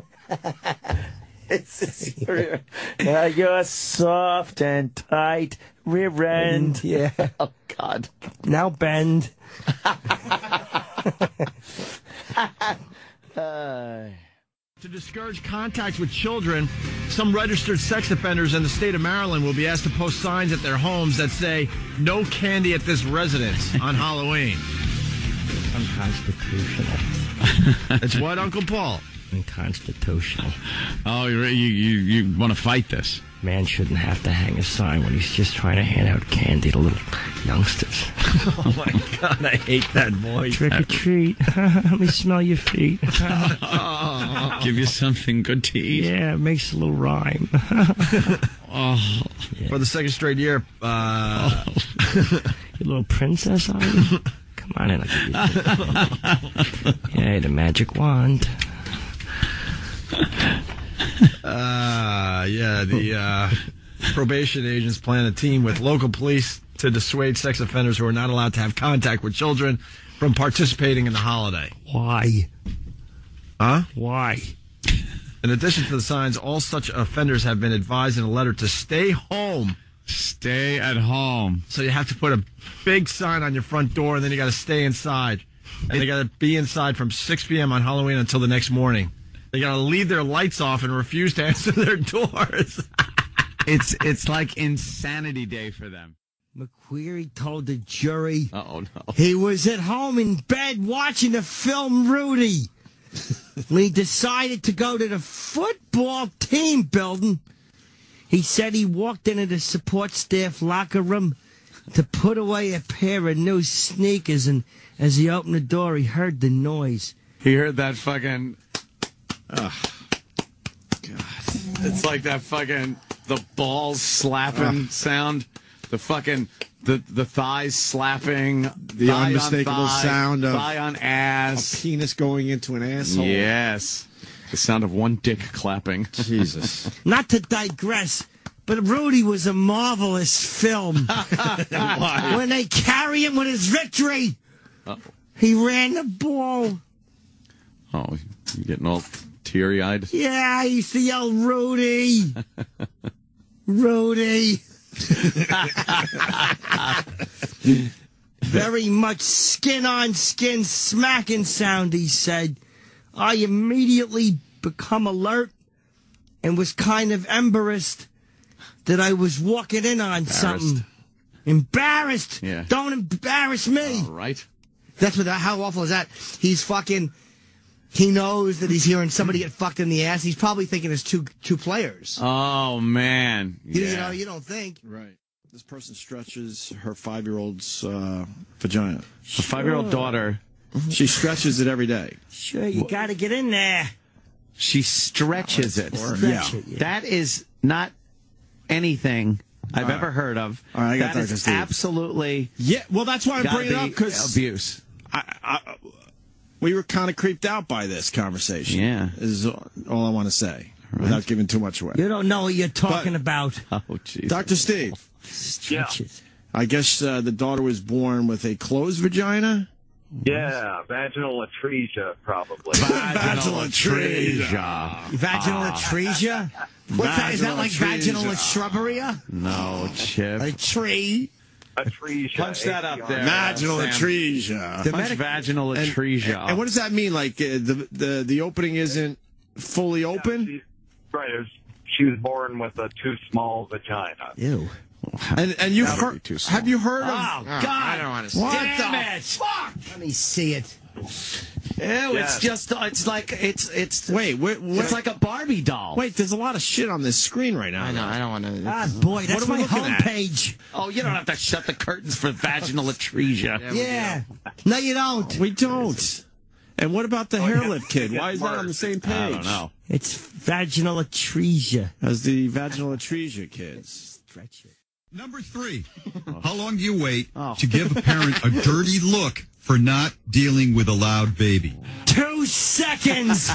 You're soft and tight, rear end. Yeah. Oh, God. Now bend. To discourage contact with children, some registered sex offenders in the state of Maryland will be asked to post signs at their homes that say, "No candy at this residence" on Halloween. Unconstitutional. It's what, Uncle Paul? Unconstitutional. Oh, you want to fight this? Man shouldn't have to hang a sign when he's just trying to hand out candy to little youngsters. Oh, my God, I hate that voice. Trick or treat. Let me smell your feet. Give you something good to eat. Yeah, it makes a little rhyme. Oh, yeah. For the second straight year. You little princess, are you? Come on in, I'll give you yeah, the magic wand. The probation agents plan a team with local police to dissuade sex offenders who are not allowed to have contact with children from participating in the holiday. Why? Huh? Why? In addition to the signs, all such offenders have been advised in a letter to stay home. Stay at home. So you have to put a big sign on your front door, and then you got to stay inside. And they got to be inside from 6 p.m. on Halloween until the next morning. They got to leave their lights off and refuse to answer their doors. It's like insanity day for them. McQueary told the jury Oh, no. he was at home in bed watching the film Rudy. When he decided to go to the football team building, he said he walked into the support staff locker room to put away a pair of new sneakers, and as he opened the door, he heard the noise. He heard that fucking... God. It's like that fucking... the balls slapping sound. The fucking... The thighs slapping. The unmistakable sound of thigh on ass. A penis going into an asshole. Yes. The sound of one dick clapping. Jesus. Not to digress, but Rudy was a marvelous film. Why? When they carry him with his victory, he ran the ball. Oh, you're getting all teary-eyed? Yeah, I used to yell, Rudy. Rudy. Very much skin-on-skin smacking sound, he said. I immediately become alert and was kind of embarrassed that I was walking in on something. Embarrassed. Yeah. Don't embarrass me. All right. That's what. How awful is that? He's fucking... He knows that he's hearing somebody get fucked in the ass. He's probably thinking it's two players. Oh, man. You know, you don't think. Right. This person stretches her 5-year-old's vagina. A 5-year-old daughter. She stretches it every day. Sure, you got to get in there. She stretches it. Stretch it, yeah. That is not anything I've ever heard of. All right, I got that Dr. is Steve. absolutely... Yeah, well, that's why I'm bringing it up, because... abuse. We were kind of creeped out by this conversation. Yeah. Is all I want to say, without giving too much away. You don't know what you're talking about. Oh, jeez. Dr. Steve. Stretch it. I guess the daughter was born with a closed vagina Yeah, vaginal atresia, probably. Vaginal atresia. Vaginal atresia? What's that? Is that like vaginal shrubberia? No, Chip. A tree? Atresia. Punch that up there. Vaginal Sam. atresia. Punch vaginal atresia. And what does that mean? Like the opening isn't fully open? Right. She was born with a too small vagina. Ew. And you've heard? Have you heard of? Oh God! I don't want to see. Damn it! Fuck! Let me see it. Ew! It's just. It's like it's. Wait, It's like a Barbie doll. Wait, there's a lot of shit on this screen right now. I know. I don't want to. Ah, boy, that's my homepage. homepage. Oh, you don't have to shut the curtains for vaginal atresia. Yeah. No, you don't. We don't. And what about the hair lift kid? Why is that on the same page? I don't know. It's vaginal atresia. As the vaginal atresia kids. Stretch it. Number 3. How long do you wait to give a parent a dirty look for not dealing with a loud baby? 2 seconds.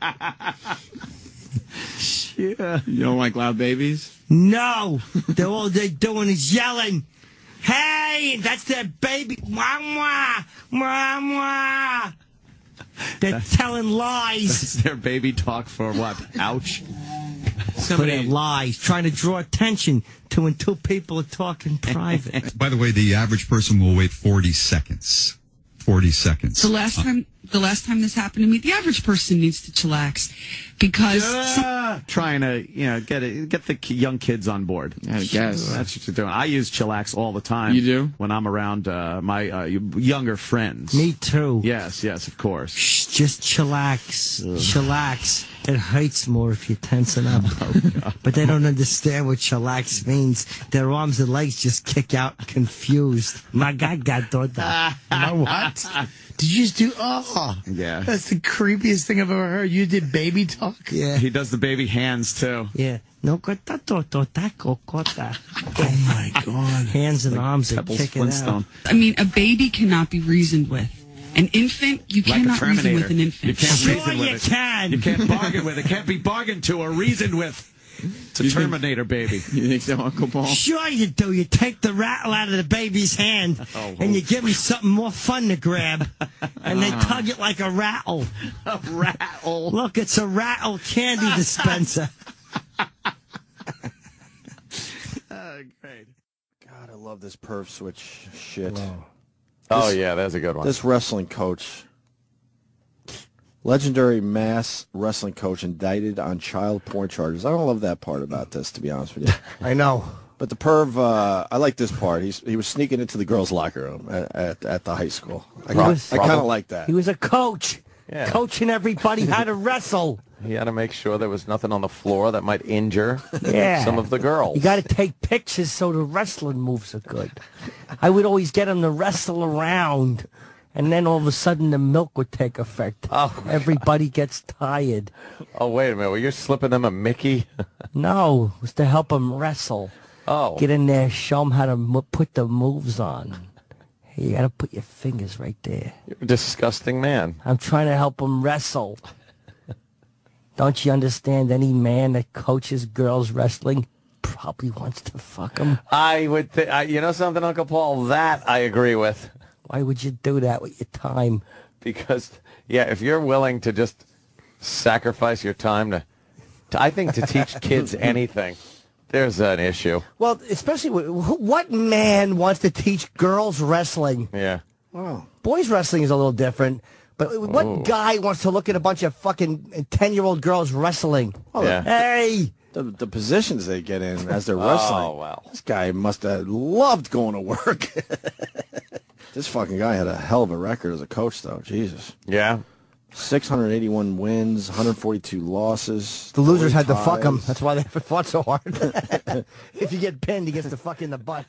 Yeah. You don't like loud babies? No. All they're doing is yelling. Hey, that's their baby. Mwah, mwah, mwah, mwah. They're telling lies. That's their baby talk for what? Ouch. Somebody lies, trying to draw attention to when two people are talking private. By the way, the average person will wait 40 seconds. 40 seconds. The last time this happened to me, the average person needs to chillax because trying to get the young kids on board. I guess that's what you're doing. I use chillax all the time. You do? When I'm around my younger friends. Me too. Yes, of course. Shh, just chillax. Chillax. It hurts more if you're tensing up. But they don't understand what chillax means. Their arms and legs just kick out confused. My God, My what? Did you just do, Yeah. That's the creepiest thing I've ever heard. You did baby talk? Yeah. He does the baby hands, too. Yeah. No, oh my God. Hands and arms are kicking out. I mean, a baby cannot be reasoned with. An infant, you Like cannot reason with an infant. You can't Sure reason with you it. can. You can't bargain with it. Can't be bargained to or reasoned with. It's a Terminator baby. You think so, Uncle Paul? Sure you do. You take the rattle out of the baby's hand and you give him something more fun to grab. And they tug it like a rattle. A rattle. Look, it's a rattle candy dispenser. Great. God, I love this perv switch shit. Wow. Oh, yeah, that's a good one. This wrestling coach, legendary mass wrestling coach, indicted on child porn charges. I don't love that part about this, to be honest with you. I know. But the perv, I like this part. He was sneaking into the girls' locker room at the high school. I kind of like that. He was a coach, coaching everybody how to wrestle. He had to make sure there was nothing on the floor that might injure some of the girls. You got to take pictures so the wrestling moves are good. I would always get him to wrestle around, and then all of a sudden the milk would take effect. Oh, everybody gets tired. Oh, wait a minute. Were you slipping them a Mickey? No, it was to help him wrestle. Oh. Get in there, show him how to put the moves on. Hey, you got to put your fingers right there. You're a disgusting man. I'm trying to help him wrestle. Don't you understand? Any man that coaches girls wrestling probably wants to fuck them. I would think, you know something, Uncle Paul? That I agree with. Why would you do that with your time? Because, if you're willing to just sacrifice your time to I think to teach kids anything, there's an issue. Well, especially what man wants to teach girls wrestling? Yeah. Oh. Boys wrestling is a little different. But what guy wants to look at a bunch of fucking 10-year-old girls wrestling? Oh, Hey! The positions they get in as they're wrestling. Oh, wow. This guy must have loved going to work. This fucking guy had a hell of a record as a coach, though. Jesus. Yeah. 681 wins, 142 losses. The losers had to fuck him. That's why they fought so hard. If you get pinned, he gets to fuck in the butt.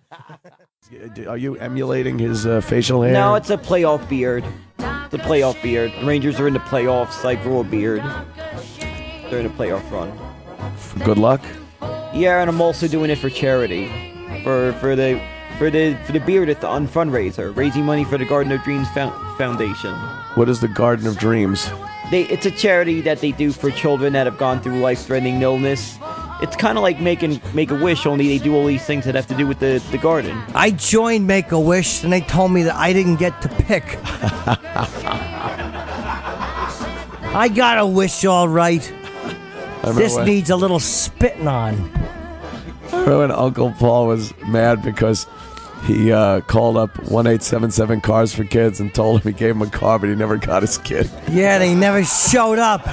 Are you emulating his facial hair? No, it's a playoff beard. The playoff beard. The Rangers are in the playoffs. I grew a beard. They're in a playoff run. Good luck. Yeah, and I'm also doing it for charity. For the beard at the fundraiser, raising money for the Garden of Dreams Foundation. What is the Garden of Dreams? It's a charity that they do for children that have gone through life-threatening illness. It's kind of like make a wish, only they do all these things that have to do with the garden. I joined Make-A-Wish, and they told me that I didn't get to pick. I got a wish all right. This needs a little spitting on. I remember when Uncle Paul was mad because he called up 1-877 Cars for Kids and told him he gave him a car, but he never got his kid. Yeah, they never showed up.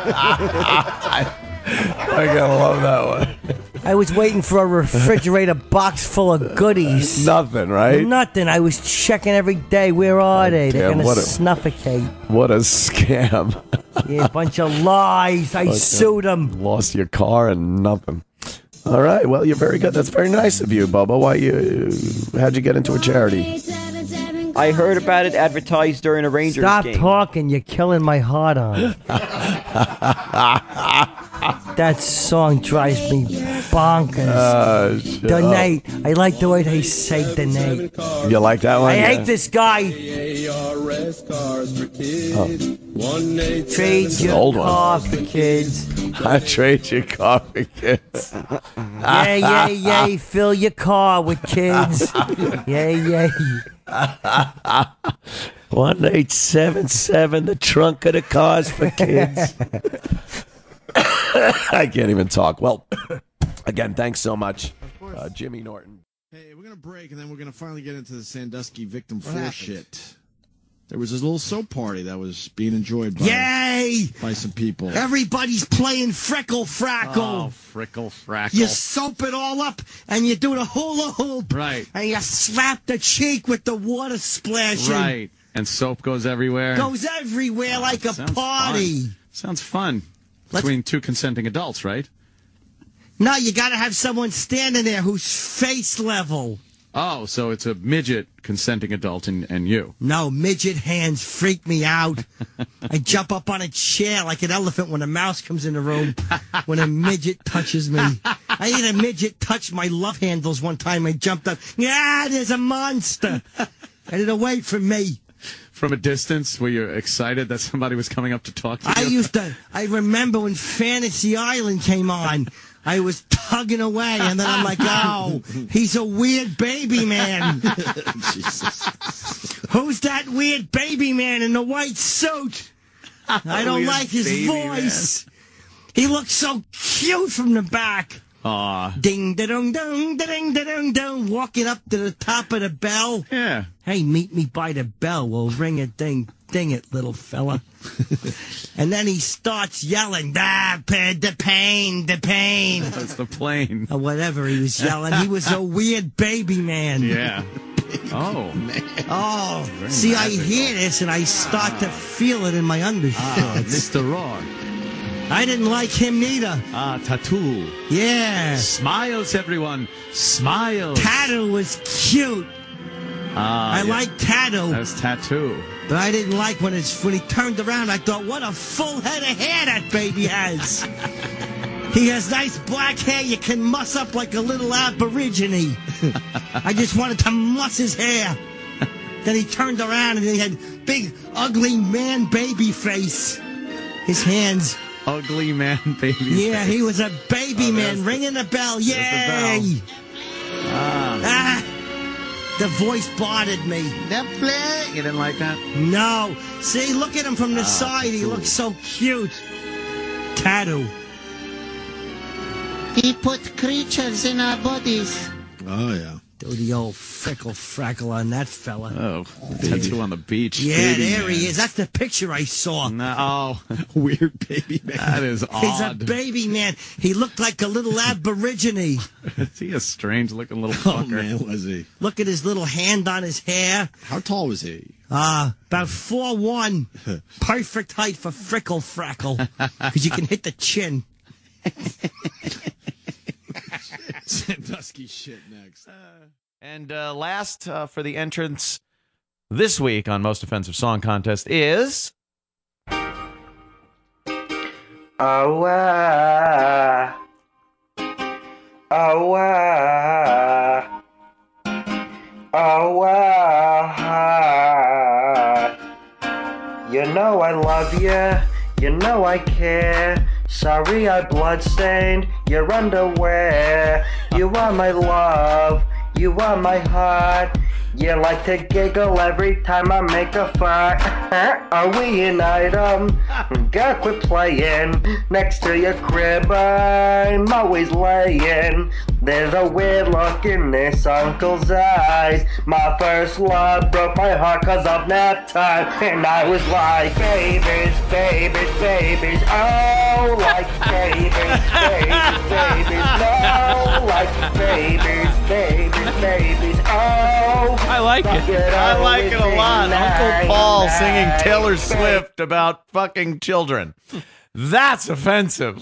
I gotta love that one. I was waiting for a refrigerator box full of goodies. Nothing, right? Nothing. I was checking every day. Where are they? They're damn, going to snuffocate. What a scam. Yeah, a bunch of lies. I sued them. Lost your car and nothing. All right. Well, you're very good. That's very nice of you, Bubba. How'd you get into a charity? I heard about it advertised during a Rangers Stop game. talking. You're killing my heart on. That song drives me bonkers. Donate. I like the way they say donate. You like that one? I hate this guy. Trade your car for kids. I trade your car for kids. Yay, yay, yay. Fill your car with kids. Yay, yay. 1-877, the trunk of the cars for kids. I can't even talk. Well, again, thanks so much, Jimmy Norton. Hey, we're going to break, and then we're going to finally get into the Sandusky victim force shit. There was this little soap party that was being enjoyed by some people. Everybody's playing Frickle Frackle. Oh, Frickle Frackle. You soap it all up, and you do the hula hoop. Right. And you slap the cheek with the water splashing. Right. And soap goes everywhere. Goes everywhere like a party. Fun. Sounds fun. Between two consenting adults, right? No, you got to have someone standing there who's face level. Oh, so it's a midget consenting adult and you. No, midget hands freak me out. I jump up on a chair like an elephant when a mouse comes in the room when a midget touches me. I had a midget touch my love handles one time. I jumped up. Yeah, there's a monster. Get it away from me. From a distance, were you excited that somebody was coming up to talk to you? I remember when Fantasy Island came on. I was tugging away, and then I'm like, oh, he's a weird baby man. Jesus. Who's that weird baby man in the white suit? I don't like his voice. Man. He looks so cute from the back. Aw. Ding da dong dong da ding da dong dong, walking up to the top of the bell. Yeah. Hey, meet me by the bell. We'll ring a ding it, little fella. And then he starts yelling, the pain. That's the plane. Or whatever he was yelling. He was a weird baby man. Yeah. Oh, man. Oh, very see, magical. I hear this and I start to feel it in my undershorts. Mr. Raw. I didn't like him neither. Tattoo. Yeah. Smiles, everyone. Smiles. Tattoo was cute. I like Tattoo. That was Tattoo. But I didn't like when he turned around. I thought, what a full head of hair that baby has. He has nice black hair you can muss up like a little aborigine. I just wanted to muss his hair. Then he turned around and he had big, ugly man baby face. His hands. Ugly man baby Yeah, face. he was a baby man ringing the bell. Yay! The voice bothered me. You didn't like that? No. See, look at him from the side. He looks so cute. Tattoo. He put creatures in our bodies. Oh, yeah. Do the old Frickle Frackle on that fella. Oh, Tattoo on the beach. Yeah, baby there man. he is. That's the picture I saw. No, weird baby man. That is odd. He's a baby man. He looked like a little aborigine. Is he a strange looking little fucker? Oh, man, was he? Look at his little hand on his hair. How tall was he? About 4'1". Perfect height for Frickle Frackle. Because you can hit the chin. Sandusky shit next. And last for the entrance this week on Most Offensive Song Contest is... Oh, you know I love you, you know I care, Sorry I bloodstained your underwear. You are my love, you are my heart. You like to giggle every time I make a fart. Are we an item? Girl, quit playing. Next to your crib, I'm always laying. There's a weird look in this uncle's eyes. My first love broke my heart 'cause of nap time. And I was like, babies, babies, babies. Oh, like babies, babies, babies. No, like babies, babies, babies. Oh, I like it. I like it a lot. Uncle Paul singing Taylor Swift about fucking children. That's offensive.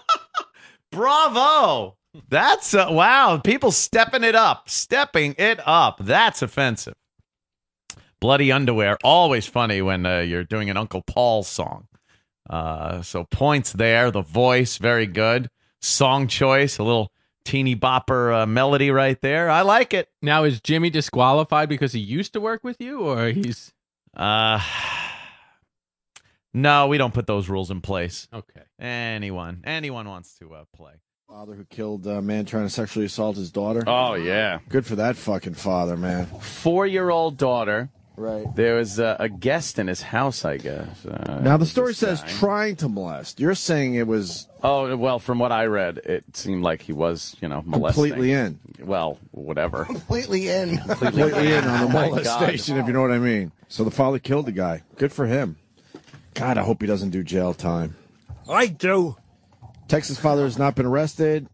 Bravo. That's, wow. People stepping it up. Stepping it up. That's offensive. Bloody underwear. Always funny when you're doing an Uncle Paul song. So points there. The voice, very good. Song choice, a little teeny bopper melody right there. I like it. Now, is Jimmy disqualified because he used to work with you, or he's... No, we don't put those rules in place. Okay. Anyone wants to play. Father who killed a man trying to sexually assault his daughter. Oh, yeah. Good for that fucking father, man. 4-year-old daughter. Right. There was a guest in his house, I guess. Now, the story says trying to molest. You're saying it was... Oh, well, from what I read, it seemed like he was, molesting. Completely in. Well, whatever. Completely in. Completely in on the my molestation, if you know what I mean. So the father killed the guy. Good for him. God, I hope he doesn't do jail time. I do. Texas father has not been arrested,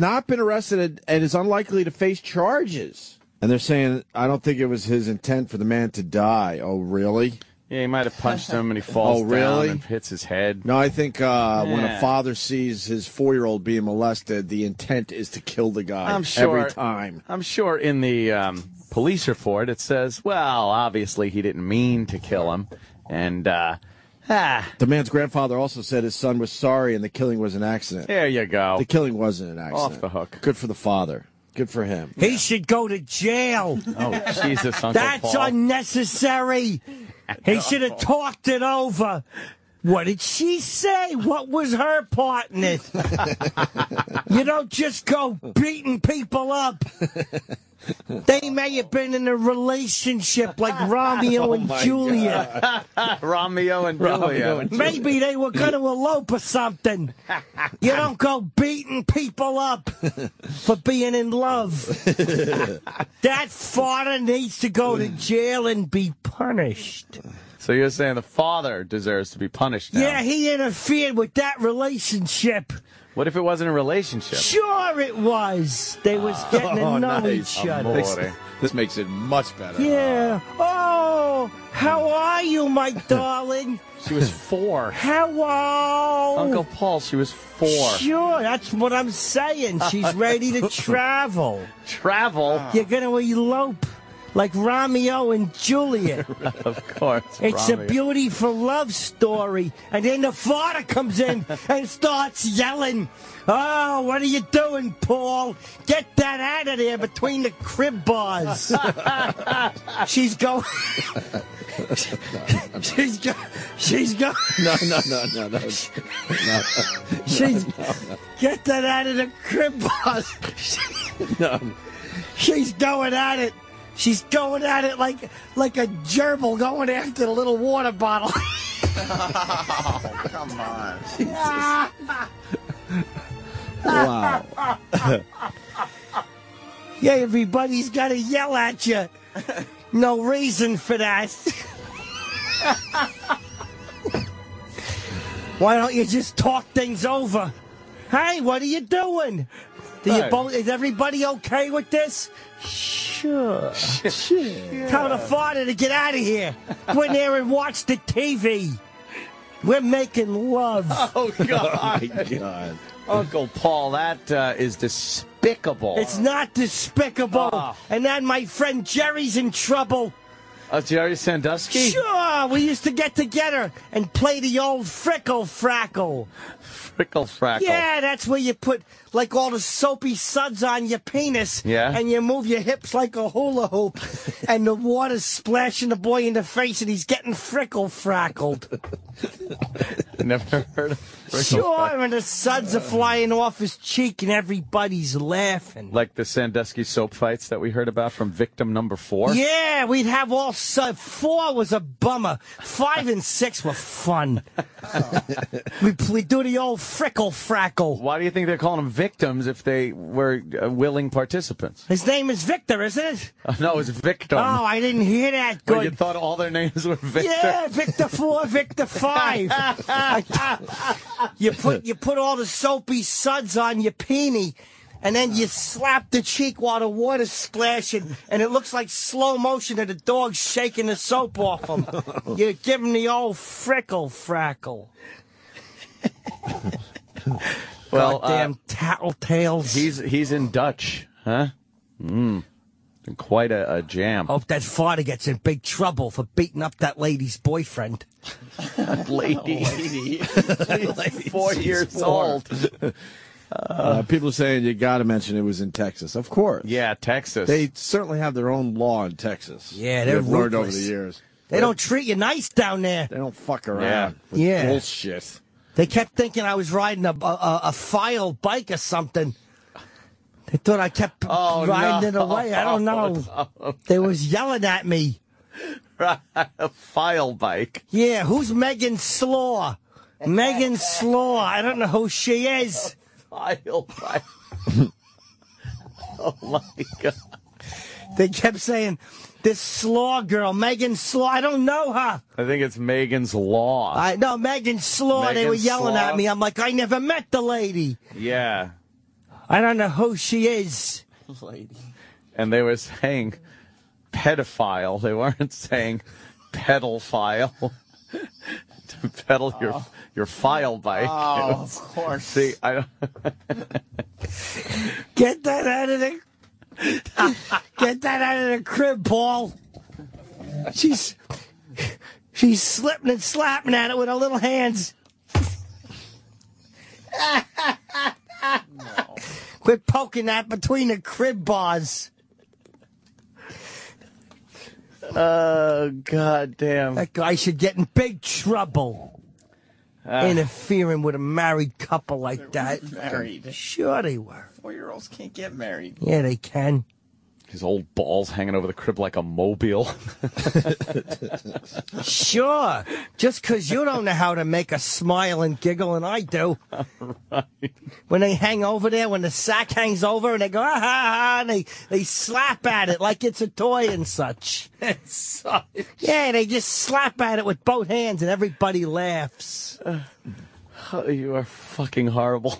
and is unlikely to face charges. And they're saying, I don't think it was his intent for the man to die. Oh, really? Yeah, he might have punched him and he falls down and hits his head. No, I think when a father sees his 4-year-old being molested, the intent is to kill the guy every time. I'm sure in the police report it says, well, obviously he didn't mean to kill him. And the man's grandfather also said his son was sorry and the killing was an accident. There you go. The killing wasn't an accident. Off the hook. Good for the father. Good for him. He should go to jail. Oh, Jesus, Uncle That's Paul. unnecessary. He should have talked it over. What did she say? What was her part in it? You don't just go beating people up. They may have been in a relationship like Romeo and Juliet. Romeo and Juliet. Maybe they were going to elope or something. You don't go beating people up for being in love. That father needs to go to jail and be punished. So you're saying the father deserves to be punished now? Yeah, he interfered with that relationship. What if it wasn't a relationship? Sure it was. They was getting to know each other. This makes it much better. Yeah. Oh, how are you, my darling? She was 4. Hello. Uncle Paul, she was 4. Sure, that's what I'm saying. She's ready to travel. Travel? You're going to elope like Romeo and Juliet. Of course. It's Romeo. a beautiful love story. And then the father comes in and starts yelling. Oh, what are you doing, Paul? Get that out of there between the crib bars. She's going. She's going. No. Get that out of the crib bars. No. She's going at it. She's going at it like a gerbil going after the little water bottle. Oh, come on. Wow. Yeah, everybody's got to yell at you. No reason for that. Why don't you just talk things over? Hey, what are you doing? Is everybody okay with this? Sure. Tell the father to get out of here. Go in there and watch the TV. We're making love. Oh, God. Oh, my God. Uncle Paul, that is despicable. It's not despicable. Oh. And then my friend Jerry's in trouble. Jerry Sandusky? Sure, we used to get together and play the old Frickle Frackle. Frickle frackle. Yeah, that's where you put like all the soapy suds on your penis. Yeah. And you move your hips like a hula hoop. And the water's splashing the boy in the face and he's getting frickle frackled. Never heard of frickle Sure, frackle. and the suds are flying off his cheek and everybody's laughing. Like the Sandusky soap fights that we heard about from victim number 4? Yeah, we'd have all 4 was a bummer. 5 and 6 were fun. we do the old frickle frackle. Why do you think they're calling them victims if they were willing participants? His name is Victor, isn't it? No, it's victim. Oh, I didn't hear that. Well, Good. you thought all their names were Victor? Yeah, Victor 4, Victor 5. You put all the soapy suds on your peenie, and then you slap the cheek while the water's splashing, and it looks like slow motion of the dog shaking the soap off him. You give him the old frickle frackle. Well, goddamn Tat'l Tales. He's in Dutch, huh? Quite a jam. Hope that father gets in big trouble for beating up that lady's boyfriend. Lady. 4 years old. People are saying you got to mention it was in Texas. Of course. Yeah, Texas. They certainly have their own law in Texas. Yeah, they're They've learned over ruthless. the years. They don't treat you nice down there. They don't fuck around with Yeah. bullshit. They kept thinking I was riding a file bike or something. They thought I kept riding it away. I don't know. They was yelling at me. A file bike. Yeah, who's Megan Slaw? Megan Slaw. I don't know who she is. File bike. Oh, my God. They kept saying, this Slaw girl, Megan Slaw, I don't know her. I think it's Megan's Law. I know, Megan Slaw, they were Megan yelling Slaw? at me. I'm like, I never met the lady. Yeah. I don't know who she is. And they were saying pedophile. They weren't saying pedophile. To pedal your file bike. Oh, of course. See, I don't... Get that out of the... Get that out of the crib, Paul. She's slipping and slapping at it with her little hands. Quit poking that between the crib bars. Oh, God damn. That guy should get in big trouble. Interfering with a married couple like that. Married. Sure they were. 4-year-olds can't get married. Yeah, they can. His old balls hanging over the crib like a mobile. Sure. Just because you don't know how to make a smile and giggle, and I do. Right. When they hang over there, when the sack hangs over, and they go, ah, ha, ha, and they slap at it like it's a toy and such. Yeah, they just slap at it with both hands, and everybody laughs. You are fucking horrible.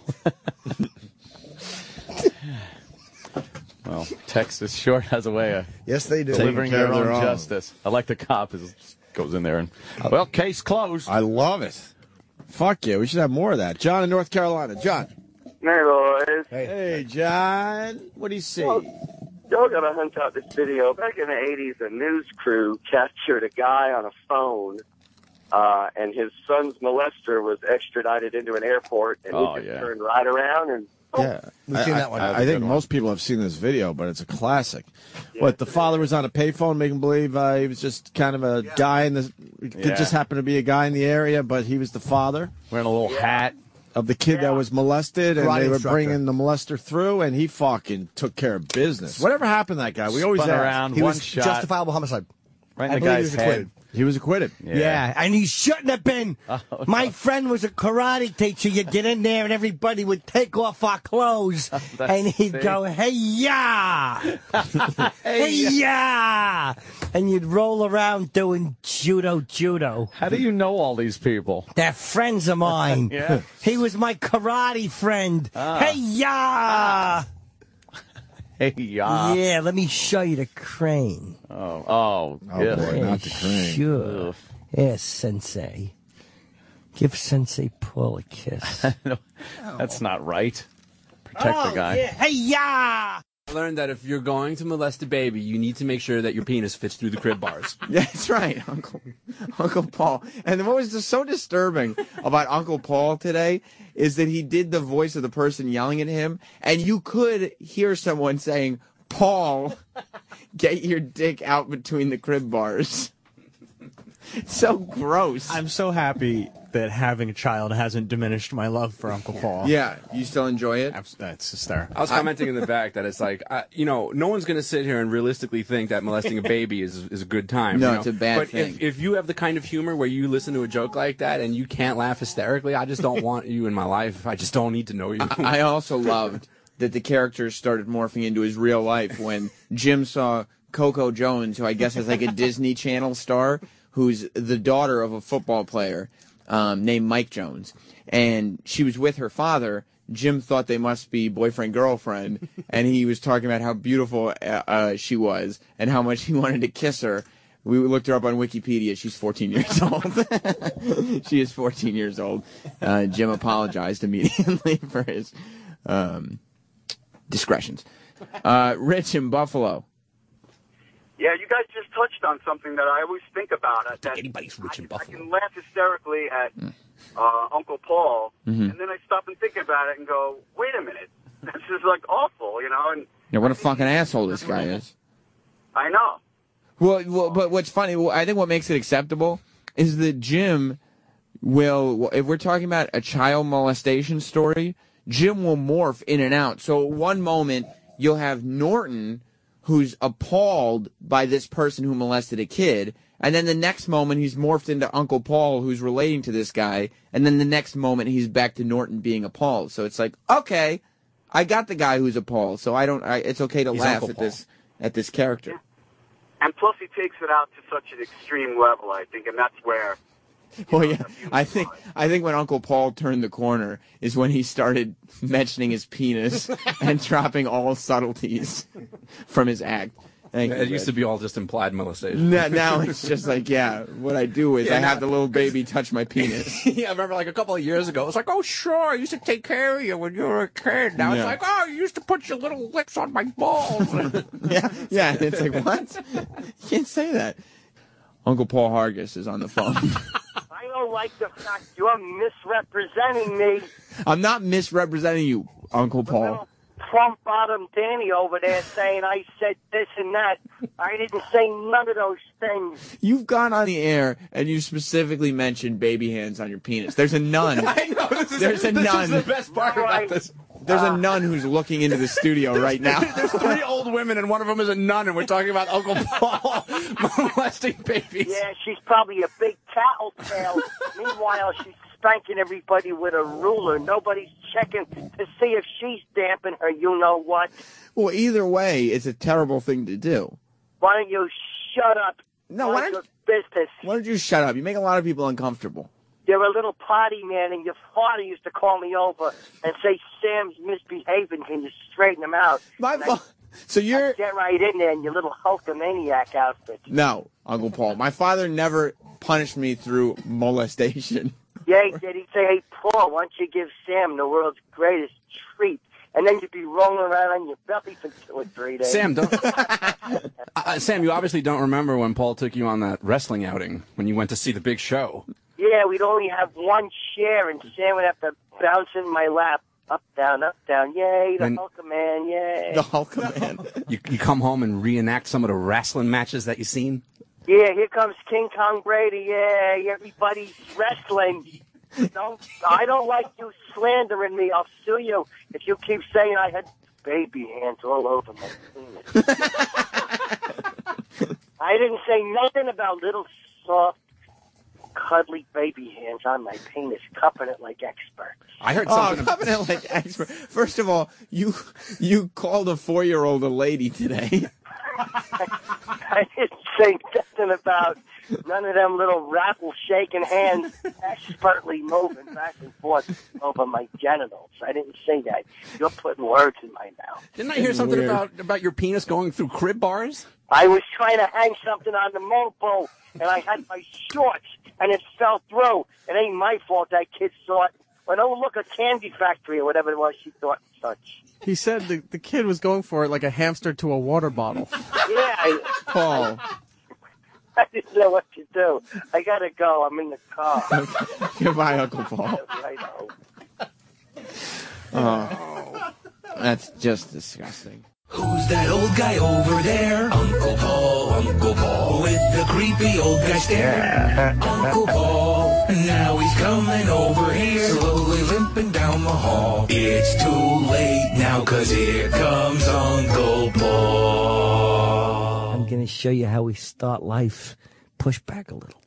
Well, Texas sure has a way of they do. delivering Taking care their of their own own. justice. I like the cop who goes in there and, well, case closed. I love it. Fuck yeah, we should have more of that. John in North Carolina. John. Hey, boys. Hey, John. What do you see? Well, y'all got to hunt out this video. Back in the 80s, a news crew captured a guy on a phone, and his son's molester was extradited into an airport, and he just turned right around and... Yeah, We've seen that one. I think most people have seen this video, but it's a classic. What, the father was on a payphone making believe he was just kind of a guy in the... Could just happen to be a guy in the area, but he was the father. Wearing a little hat. Of the kid that was molested, and Karate they were instructor. bringing the molester through, and he fucking took care of business. Whatever happened to that guy? We always Spun ask. around, He one was shot. justifiable homicide. Right in I the believe guy's he was head. acquitted. He was acquitted. Yeah, and he shouldn't have been. My friend was a karate teacher. You'd get in there and everybody would take off our clothes and he'd go, hey, ya! Hey, ya! And you'd roll around doing judo. How do you know all these people? They're friends of mine. Yeah. He was my karate friend. Hey, ya! Hey, yeah. Yeah, let me show you the crane. Oh, boy, not the crane. Sure. Yes, Sensei. Give Sensei Paul a kiss. That's not right. Protect the guy. Yeah. Hey, ya! I learned that if you're going to molest a baby, you need to make sure that your penis fits through the crib bars. Yeah, that's right, Uncle Paul. And what was just so disturbing about Uncle Paul today is that he did the voice of the person yelling at him, and you could hear someone saying, "Paul, get your dick out between the crib bars." It's so gross. I'm so happy that having a child hasn't diminished my love for Uncle Paul. Yeah, you still enjoy it? That's hysterical. I was commenting in the back that it's like, no one's going to sit here and realistically think that molesting a baby is a good time. No, you know? it's a bad thing. But if you have the kind of humor where you listen to a joke like that and you can't laugh hysterically, I just don't want you in my life. I just don't need to know you. I also loved that the characters started morphing into his real life when Jim saw Coco Jones, who I guess is like a Disney Channel star, who's the daughter of a football player named Mike Jones. And she was with her father. Jim thought they must be boyfriend-girlfriend, and he was talking about how beautiful she was and how much he wanted to kiss her. We looked her up on Wikipedia. She's 14 years old. She is 14 years old. Jim apologized immediately for his discretions. Rich in Buffalo. Yeah, you guys just touched on something that I always think about. That anybody's rich in Buffalo. I can laugh hysterically at Uncle Paul, and then I stop and think about it and go, wait a minute, this is like awful, you know? And Yeah, what a fucking asshole this guy is. I know. Well, but what's funny, I think what makes it acceptable is that Jim will, if we're talking about a child molestation story, Jim will morph in and out. So one moment, you'll have Norton, who's appalled by this person who molested a kid, and then the next moment he's morphed into Uncle Paul, who's relating to this guy, and then the next moment he's back to Norton being appalled. So it's like, okay, I got the guy who's appalled, so it's okay to laugh at this character. Yeah. And plus he takes it out to such an extreme level, I think, and that's where... Well, yeah, I think when Uncle Paul turned the corner is when he started mentioning his penis and dropping all subtleties from his act. It used to be all just implied molestation. Now it's just like, yeah, what I do is I have the little baby touch my penis. Yeah, I remember like a couple of years ago, it was like, oh, sure, I used to take care of you when you were a kid. Now it's like, oh, you used to put your little lips on my balls. Yeah, and it's like, what? You can't say that. Uncle Paul Hargis is on the phone. I don't like the fact you're misrepresenting me. I'm not misrepresenting you, Uncle Paul. Plump bottom Danny over there saying I said this and that. I didn't say none of those things. You've gone on the air and you specifically mentioned baby hands on your penis. There's a nun. I know. There's a nun. This is the best part about this. There's a nun who's looking into the studio right now. There's 3 old women, and one of them is a nun, and we're talking about Uncle Paul molesting babies. Yeah, she's probably a big Tat'l Tales. Meanwhile, she's spanking everybody with a ruler. Nobody's checking to see if she's damping her you-know-what. Well, either way, it's a terrible thing to do. Why don't you shut up? No, why don't you shut up? You make a lot of people uncomfortable. You're a little potty man, and your father used to call me over and say, Sam's misbehaving. Can you straighten him out? So you're... Get right in there in your little Hulkamaniac outfit. No, Uncle Paul. My father never punished me through molestation. Yeah, he did. He'd say, hey, Paul, why don't you give Sam the world's greatest treat? And then you'd be rolling around on your belly for 2 or 3 days. Sam, Sam, you obviously don't remember when Paul took you on that wrestling outing, when you went to see The Big Show. Yeah, we'd only have one chair, and Sam would have to bounce in my lap. Up, down, yay, the Hulkaman, yay. The Hulkaman. You come home and reenact some of the wrestling matches that you've seen? Yeah, here comes King Kong Brady, yay, everybody's wrestling. I don't like you slandering me. I'll sue you if you keep saying I had baby hands all over my penis. I didn't say nothing about little soft, cuddly baby hands on my penis, cupping it like experts. I heard something. Cupping it like experts. First of all, you called a 4-year-old a lady today. I didn't say nothing about none of them little rattle shaking hands expertly moving back and forth over my genitals. I didn't say that. You're putting words in my mouth. Didn't I hear something about your penis going through crib bars? I was trying to hang something on the mopo, and I had my shorts, and it fell through. It ain't my fault that kid saw it. Well, oh, look, a candy factory or whatever it was she thought. such. He said the kid was going for it like a hamster to a water bottle. Yeah, Paul. I didn't know what to do. I gotta go. I'm in the car. Goodbye, Uncle Paul. Right on. Oh, that's just disgusting. Who's that old guy over there? Uncle Paul, with the creepy old guy stare. Uncle Paul, now he's coming over here, slowly limping down the hall. It's too late now, 'cause here comes Uncle Paul. I'm going to show you how we start life. Push back a little.